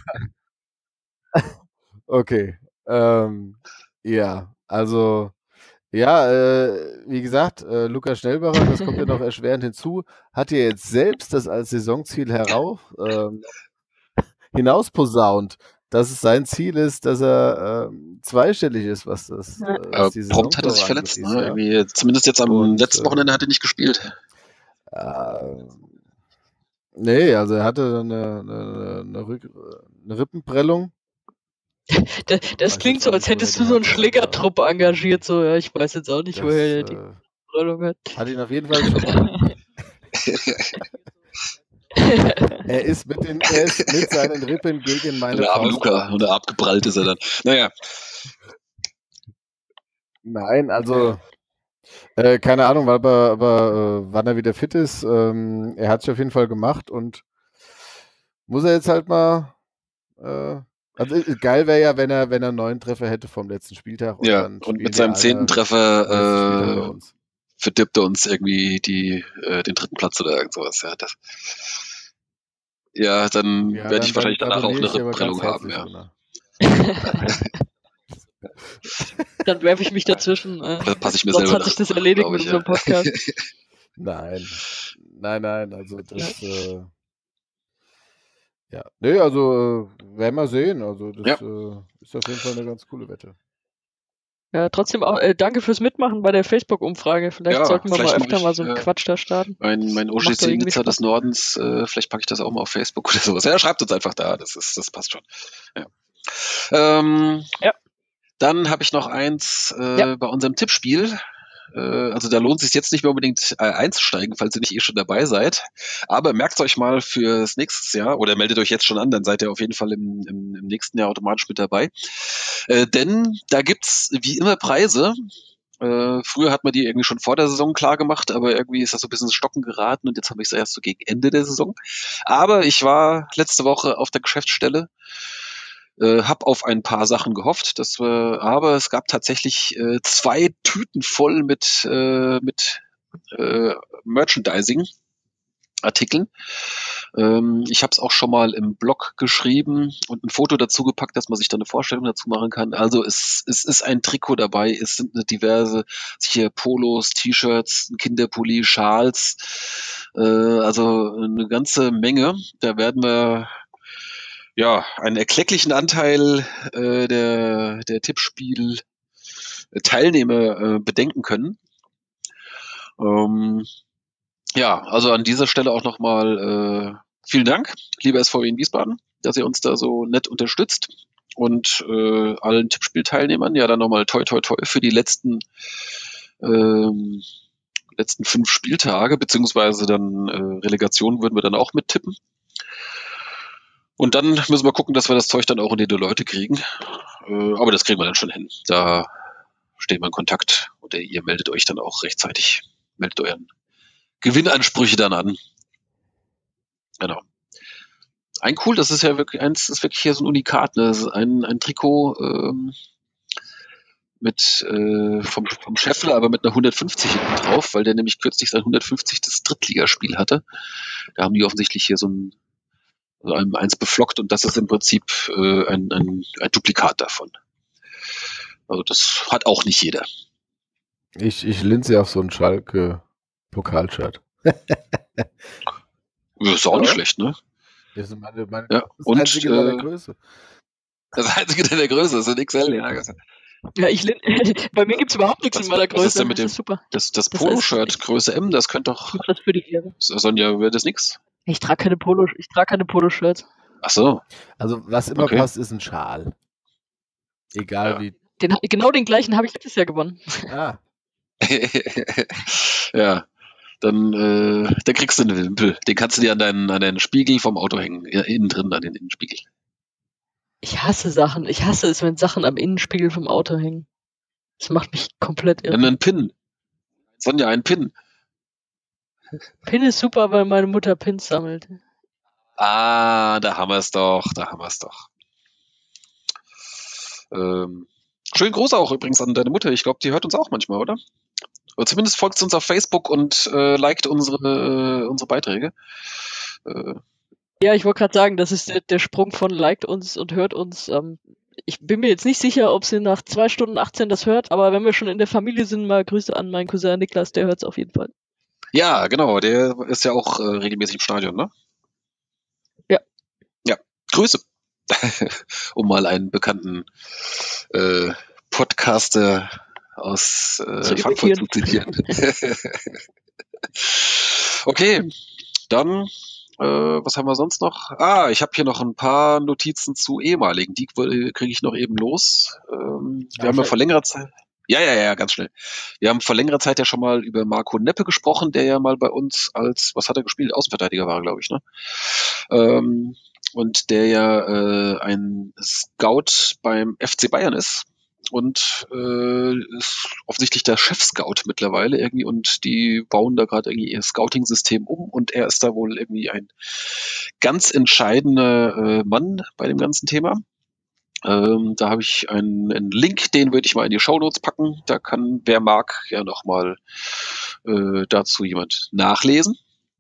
okay, ähm, ja, also, ja, äh, wie gesagt, äh, Lukas Schnellbacher, das kommt ja noch erschwerend hinzu, hat ja jetzt selbst das als Saisonziel herauf, ähm, hinausposaunt, dass es sein Ziel ist, dass er ähm, zweistellig ist, was das, Ja. äh, was Aber die prompt hat er Saisontore sich angeht verletzt. dieses Ne? Jahr. Irgendwie, zumindest jetzt am Und, letzten äh, Wochenende hat er nicht gespielt. Äh, nee, also er hatte eine, eine, eine, Rück, eine Rippenprellung. Das, das Weiß klingt jetzt so, auch als nicht, woher hättest die du so einen hatte, aber Schlägertrupp engagiert. So, ja, ich weiß jetzt auch nicht, das woher er die äh, Prellung hat. hat ihn auf jeden Fall schon mal. Er ist mit, den, er ist mit seinen Rippen gegen meine Der arme Faust. Luca, und abgeprallt ist er dann. Naja, Nein, also äh, keine Ahnung, aber, aber äh, wann er wieder fit ist. Ähm, er hat sich auf jeden Fall gemacht und muss er jetzt halt mal. Äh, also äh, geil wäre ja, wenn er, wenn er einen neuen Treffer hätte vom letzten Spieltag und ja, dann und spielen mit die seinem alle zehnten am letzten Spieltag bei Treffer äh, uns. verdirbt er uns irgendwie die, äh, den dritten Platz oder irgend sowas. Ja, das, ja dann Ja, werde dann, ich dann wahrscheinlich danach auch gratuliere eine ich dir aber ganz Rippenprellung haben. herzlich, Ja. Gunnar. Dann werfe ich mich dazwischen. Äh, Da passe ich mir sonst selber hat sich nach, das erledigt glaube mit ich. unserem Ja. Podcast. Nein, nein, nein, also das, äh, ja, nee, also äh, werden wir sehen, also das Ja. äh, ist auf jeden Fall eine ganz coole Wette. Ja, trotzdem auch, äh, danke fürs Mitmachen bei der Facebook-Umfrage. Vielleicht Ja, sollten wir mal vielleicht mache öfter mal ich so einen äh, Quatsch da starten. mein, mein Macht doch irgendwie O G C-Nizza des Spaß. Nordens, äh, vielleicht packe ich das auch mal auf Facebook oder sowas. Ja, schreibt uns einfach da, das ist, das passt schon. Ja. Ähm, Ja. Dann habe ich noch eins äh, Ja. bei unserem Tippspiel. Äh, also da lohnt es sich jetzt nicht mehr unbedingt äh, einzusteigen, falls ihr nicht eh schon dabei seid. Aber merkt euch mal fürs nächste Jahr oder meldet euch jetzt schon an, dann seid ihr auf jeden Fall im, im, im nächsten Jahr automatisch mit dabei. Äh, denn da gibt's wie immer Preise. Äh, früher hat man die irgendwie schon vor der Saison klar gemacht, aber irgendwie ist das so ein bisschen ins Stocken geraten und jetzt habe ich es erst so gegen Ende der Saison. Aber ich war letzte Woche auf der Geschäftsstelle, äh, habe auf ein paar Sachen gehofft, dass wir, aber es gab tatsächlich äh, zwei Tüten voll mit äh, mit äh, Merchandising-Artikeln. Ähm, ich habe es auch schon mal im Blog geschrieben und ein Foto dazu gepackt, dass man sich da eine Vorstellung dazu machen kann. Also es, es ist ein Trikot dabei, es sind eine diverse hier Polos, T-Shirts, ein Kinderpulli, Schals, äh, also eine ganze Menge. Da werden wir ja einen erklecklichen Anteil äh, der, der Tippspiel-Teilnehmer äh, bedenken können. Ähm, ja, also an dieser Stelle auch nochmal äh, vielen Dank, lieber S V W in Wiesbaden, dass ihr uns da so nett unterstützt. Und äh, allen Tippspielteilnehmern ja dann nochmal toi toi toi für die letzten ähm, letzten fünf Spieltage, beziehungsweise dann äh, Relegation würden wir dann auch mittippen. Und dann müssen wir gucken, dass wir das Zeug dann auch in die Leute kriegen. Äh, aber das kriegen wir dann schon hin. Da stehen wir in Kontakt oder ihr meldet euch dann auch rechtzeitig. Meldet euren Gewinnansprüche dann an. Genau. Ein cool, das ist ja wirklich eins, ist wirklich hier so ein Unikat, ne? Das ist ein, ein Trikot ähm, mit äh, vom, vom Scheffler, aber mit einer hundertfünfzig hinten drauf, weil der nämlich kürzlich sein hundertfünfzigstes Drittligaspiel hatte. Da haben die offensichtlich hier so ein, also ein eins beflockt und das ist im Prinzip äh, ein, ein, ein Duplikat davon. Also das hat auch nicht jeder. Ich, ich linse auf so ein Schalke-Pokalshirt. Das ist auch Ja. nicht schlecht, ne? Das ist meine, meine, Ja, das und einzige in meiner äh, Größe. das einzige in der Größe ist ein X L, ja. Ja, ich, bei mir gibt's überhaupt nichts Was, in meiner was ist Größe. denn mit Das dem, ist super. das, das Das Poloshirt ist- Größe M, das könnte Ich doch, mach das für die Ehre. Sonja, wäre das nix? Ich trage keine Polo, ich trage keine Poloshirts. Ach so, Also was immer Okay. passt, ist ein Schal. Egal Ja. wie. Den, genau den gleichen habe ich letztes Jahr gewonnen. Ah, Ja, dann, äh, dann kriegst du einen Wimpel. Den kannst du dir an deinen, an deinen Spiegel vom Auto hängen. Ja, innen drin an den Innenspiegel. Ich hasse Sachen. Ich hasse es, wenn Sachen am Innenspiegel vom Auto hängen. Das macht mich komplett irre. Dann einen Pin. Sonja, einen Pin. Pin ist super, weil meine Mutter Pins sammelt. Ah, da haben wir es doch, da haben wir es doch. Ähm, schönen Gruß auch übrigens an deine Mutter. Ich glaube, die hört uns auch manchmal, oder? Oder zumindest folgt sie uns auf Facebook und äh, liked unsere, äh, unsere Beiträge. Äh, Ja, ich wollte gerade sagen, das ist der, der Sprung von liked uns und hört uns. Ähm, ich bin mir jetzt nicht sicher, ob sie nach zwei Stunden achtzehn das hört, aber wenn wir schon in der Familie sind, mal Grüße an meinen Cousin Niklas, der hört es auf jeden Fall. ja, genau, der ist ja auch äh, regelmäßig im Stadion, ne? Ja. Ja, Grüße. Um mal einen bekannten äh, Podcaster aus äh, Zu Frankfurt zu imitieren. zitieren. Okay, dann äh, was haben wir sonst noch? Ah, ich habe hier noch ein paar Notizen zu ehemaligen. Die kriege ich noch eben los. Ähm, wir Ja, haben ja schnell. vor längerer Zeit. Ja, ja, ja, ganz schnell. Wir haben vor längerer Zeit ja schon mal über Marco Neppe gesprochen, der ja mal bei uns als, was hat er gespielt? Außenverteidiger war er, glaube ich, ne? Ähm, und der ja äh, ein Scout beim F C Bayern ist und äh, ist offensichtlich der Chef-Scout mittlerweile irgendwie und die bauen da gerade irgendwie ihr Scouting-System um und er ist da wohl irgendwie ein ganz entscheidender äh, Mann bei dem ganzen Thema. Ähm, da habe ich einen, einen Link, den würde ich mal in die Shownotes packen. Da kann, wer mag, ja nochmal äh, dazu jemand nachlesen.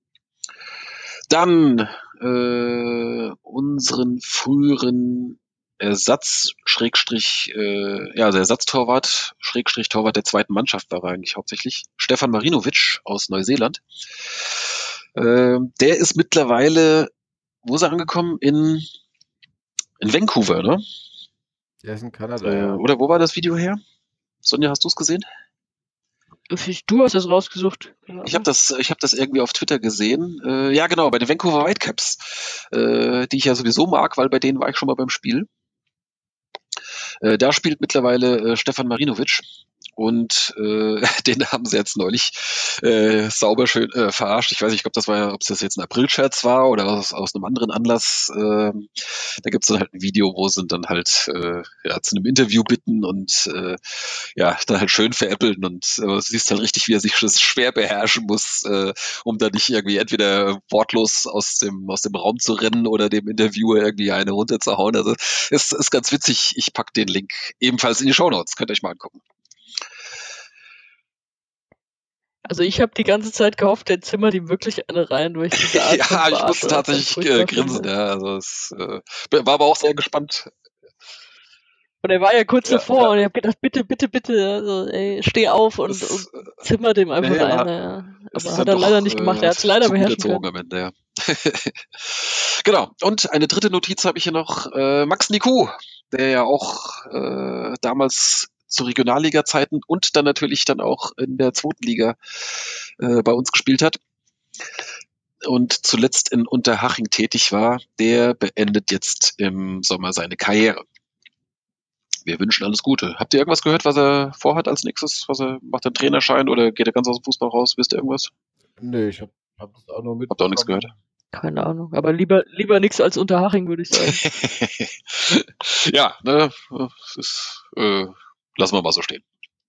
Dann äh, unseren früheren Ersatz, Schrägstrich, äh, ja, also Ersatztorwart, Schrägstrich Torwart der zweiten Mannschaft war er eigentlich hauptsächlich, Stefan Marinovic aus Neuseeland. Äh, der ist mittlerweile, wo ist er angekommen? In, in Vancouver, ne? Der ist in Kanada, Äh, ja. oder wo war das Video her? Sonja, hast du es gesehen? Du hast es rausgesucht. Ich habe das, ich habe das irgendwie auf Twitter gesehen. Äh, ja, genau, bei den Vancouver Whitecaps, äh, die ich ja sowieso mag, weil bei denen war ich schon mal beim Spiel. Äh, da spielt mittlerweile äh, Stefan Marinovic. Und äh, den haben sie jetzt neulich äh, sauber schön äh, verarscht. Ich weiß nicht, ob das war, ob das jetzt ein April-Scherz war oder aus, aus einem anderen Anlass. Äh, da gibt's dann halt ein Video, wo sie dann halt äh, ja, zu einem Interview bitten und äh, ja, dann halt schön veräppeln und äh, du siehst halt richtig, wie er sich das schwer beherrschen muss, äh, um da nicht irgendwie entweder wortlos aus dem aus dem Raum zu rennen oder dem Interviewer irgendwie eine runterzuhauen. Also es ist ganz witzig. Ich pack den Link ebenfalls in die Shownotes. Könnt ihr euch mal angucken. Also ich habe die ganze Zeit gehofft, der zimmert ihm wirklich eine rein, durch diese Art ja, von ich Verarsche musste tatsächlich einfach äh, furchtbar grinsen. finde. Ja, also es äh, war aber auch sehr gespannt. Und er war ja kurz Ja, davor ja. und ich habe gedacht, bitte, bitte, bitte, also, ey, steh auf und, Es, und zimmer dem einfach nee, war, eine. es Aber ist hat dann er leider doch nicht gemacht. äh, Er hat es leider zu gut beherrschen erzogen können. am Ende, ja. Genau. Und eine dritte Notiz habe ich hier noch. Äh, Max Nikou, der ja auch äh, damals zu Regionalliga-Zeiten und dann natürlich dann auch in der zweiten Liga äh, bei uns gespielt hat und zuletzt in Unterhaching tätig war, der beendet jetzt im Sommer seine Karriere. Wir wünschen alles Gute. Habt ihr irgendwas gehört, was er vorhat als nächstes? Was er macht, einen Trainerschein oder geht er ganz aus dem Fußball raus? Wisst ihr irgendwas? Nee, ich habe hab das auch nur Habt ihr auch nichts gehört? mitbekommen. Keine Ahnung. Aber lieber, lieber nichts als Unterhaching, würde ich sagen. Ja, ne, das ist, äh, lassen wir mal so stehen.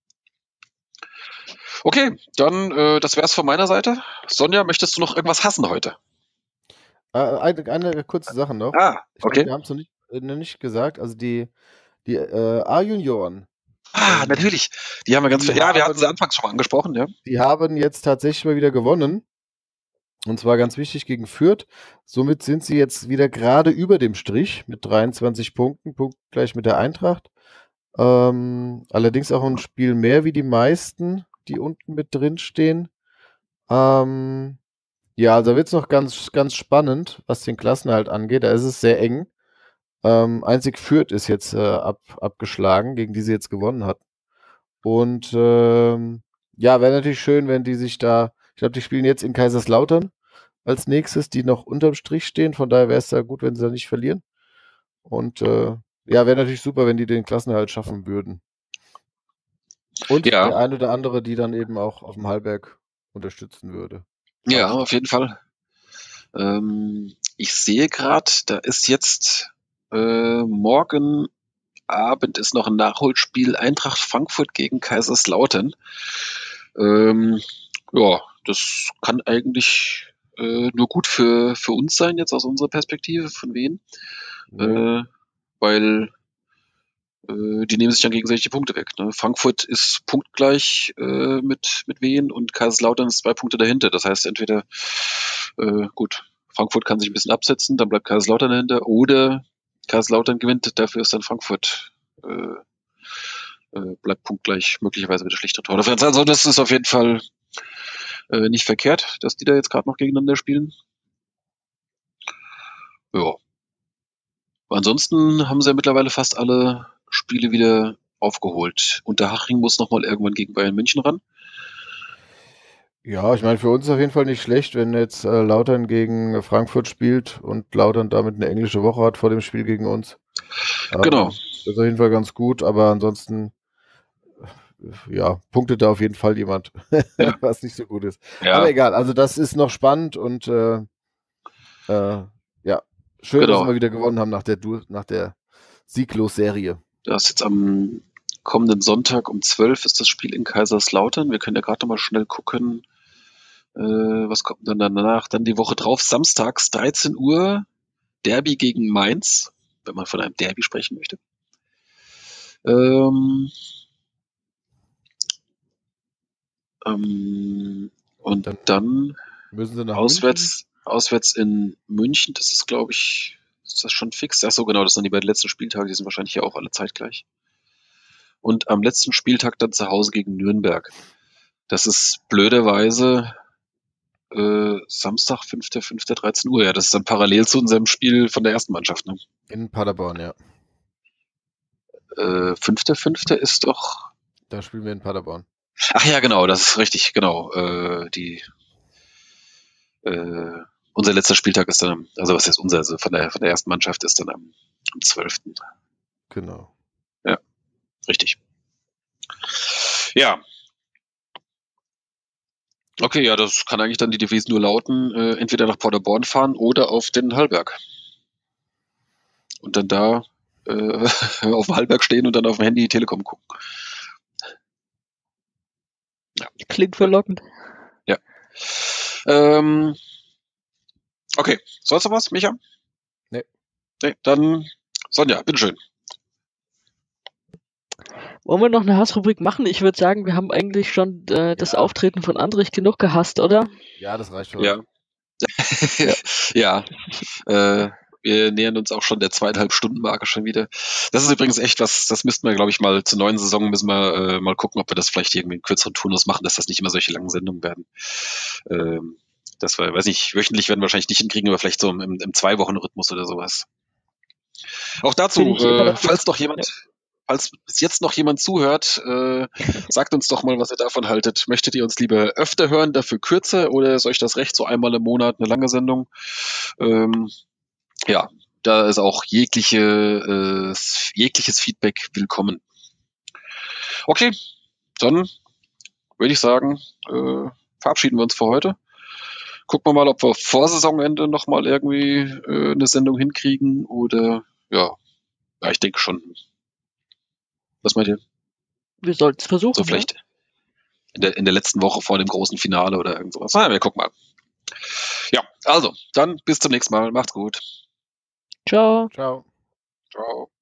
Okay, dann, äh, das wär's von meiner Seite. Sonja, möchtest du noch irgendwas hassen heute? Äh, eine, eine kurze Sache noch. Ah, Ich glaube, okay. wir haben es noch nicht, äh, noch nicht gesagt. Also die, die äh, A-Junioren, Ah, ähm, natürlich. Die haben wir ganz, die ja, wir hatten sie haben, anfangs schon mal angesprochen, ja. die haben jetzt tatsächlich mal wieder gewonnen. Und zwar ganz wichtig gegen Fürth. Somit sind sie jetzt wieder gerade über dem Strich mit dreiundzwanzig Punkten, punktgleich mit der Eintracht. Ähm, allerdings auch ein Spiel mehr wie die meisten, die unten mit drin stehen. Ähm, ja, also wird es noch ganz, ganz spannend, was den Klassenerhalt angeht. Da ist es sehr eng. Ähm, einzig Fürth ist jetzt äh, ab, abgeschlagen, gegen die sie jetzt gewonnen hat. Und ähm, ja, wäre natürlich schön, wenn die sich da, ich glaube, die spielen jetzt in Kaiserslautern als nächstes, die noch unterm Strich stehen. Von daher wäre es da gut, wenn sie da nicht verlieren. Und äh, ja, wäre natürlich super, wenn die den Klassenerhalt schaffen würden. Und Ja, der eine oder andere, die dann eben auch auf dem Hallberg unterstützen würde. ja, Falls- auf jeden Fall. Ähm, ich sehe gerade, da ist jetzt äh, morgen Abend ist noch ein Nachholspiel Eintracht Frankfurt gegen Kaiserslautern. Ähm, ja, das kann eigentlich äh, nur gut für, für uns sein, jetzt aus unserer Perspektive, von Wien. Ja. Äh, weil äh, die nehmen sich dann gegenseitig die Punkte weg. Ne? Frankfurt ist punktgleich äh, mit, mit Wien und Kaiserslautern ist zwei Punkte dahinter. Das heißt, entweder, äh, gut, Frankfurt kann sich ein bisschen absetzen, dann bleibt Kaiserslautern dahinter, oder Kaiserslautern gewinnt, dafür ist dann Frankfurt äh, äh, bleibt punktgleich, möglicherweise mit der schlichteren Tordifferenz. Also das ist auf jeden Fall äh, nicht verkehrt, dass die da jetzt gerade noch gegeneinander spielen. Ja. Ansonsten haben sie ja mittlerweile fast alle Spiele wieder aufgeholt. Unterhaching muss nochmal irgendwann gegen Bayern München ran. Ja, ich meine, für uns ist auf jeden Fall nicht schlecht, wenn jetzt äh, Lautern gegen Frankfurt spielt und Lautern damit eine englische Woche hat vor dem Spiel gegen uns. Ähm, Genau. Das ist auf jeden Fall ganz gut, aber ansonsten, äh, ja, punktet da auf jeden Fall jemand, Ja. was nicht so gut ist. Ja, Aber egal, also das ist noch spannend und äh, äh, ja, schön, dass genau. wir mal wieder gewonnen haben nach der, Du- nach der Sieglos-Serie. Das ist jetzt am kommenden Sonntag um zwölf ist das Spiel in Kaiserslautern. Wir können ja gerade noch mal schnell gucken, äh, was kommt dann danach. Dann die Woche drauf, samstags dreizehn Uhr, Derby gegen Mainz, wenn man von einem Derby sprechen möchte. Ähm, ähm, und Dann dann müssen sie nach auswärts, auswärts in München, das ist, glaube ich, ist das schon fix? Ach so, genau, das sind die beiden letzten Spieltage, die sind wahrscheinlich ja auch alle zeitgleich. Und am letzten Spieltag dann zu Hause gegen Nürnberg. Das ist blöderweise äh, Samstag, fünfter fünfter dreizehn Uhr. Ja, das ist dann parallel zu unserem Spiel von der ersten Mannschaft. Ne? München in Paderborn, ja. Äh, fünfter fünfter ist doch Da spielen wir in Paderborn. Ach ja, genau, das ist richtig, genau. Äh, die, äh, unser letzter Spieltag ist dann, am, also was ist unser, also von der, von der ersten Mannschaft ist dann am, am zwölften Genau. Ja, richtig. Ja. Okay, ja, das kann eigentlich dann die Devise nur lauten, äh, entweder nach Paderborn fahren oder auf den Hallberg. Und dann da äh, auf dem Hallberg stehen und dann auf dem Handy Telekom gucken. Ja. Klingt verlockend. Ja. Ähm, okay, sonst noch was, Micha? Nee. Nee, dann Sonja, bitteschön. Wollen wir noch eine Hassrubrik machen? Ich würde sagen, wir haben eigentlich schon äh, das Ja. Auftreten von Andrich genug gehasst, oder? Ja, das reicht schon. Ja. ja. Äh, wir nähern uns auch schon der zweieinhalb Stunden Marke schon wieder. Das ist übrigens echt was, das müssten wir, glaube ich, mal zur neuen Saison müssen wir äh, mal gucken, ob wir das vielleicht irgendwie in kürzeren Turnus machen, dass das nicht immer solche langen Sendungen werden. Ähm, das war, weiß nicht, wöchentlich werden wir wahrscheinlich nicht hinkriegen, aber vielleicht so im, im Zwei-Wochen-Rhythmus oder sowas. Auch dazu, Bin ich immer äh, dafür. falls noch jemand, falls bis jetzt noch jemand zuhört, äh, sagt uns doch mal, was ihr davon haltet. Möchtet ihr uns lieber öfter hören, dafür kürzer, oder ist euch das recht, so einmal im Monat eine lange Sendung? Ähm, ja, da ist auch jegliche, äh, jegliches Feedback willkommen. Okay, dann würde ich sagen, äh, verabschieden wir uns für heute. Gucken wir mal, ob wir vor Saisonende nochmal irgendwie äh, eine Sendung hinkriegen oder ja, ja, ich denke schon. Was meint ihr? Wir sollten es versuchen. So vielleicht in der, in der letzten Woche vor dem großen Finale oder irgend sowas. Na, wir gucken mal. Ja, also, dann bis zum nächsten Mal. Macht's gut. Ciao. Ciao. Ciao.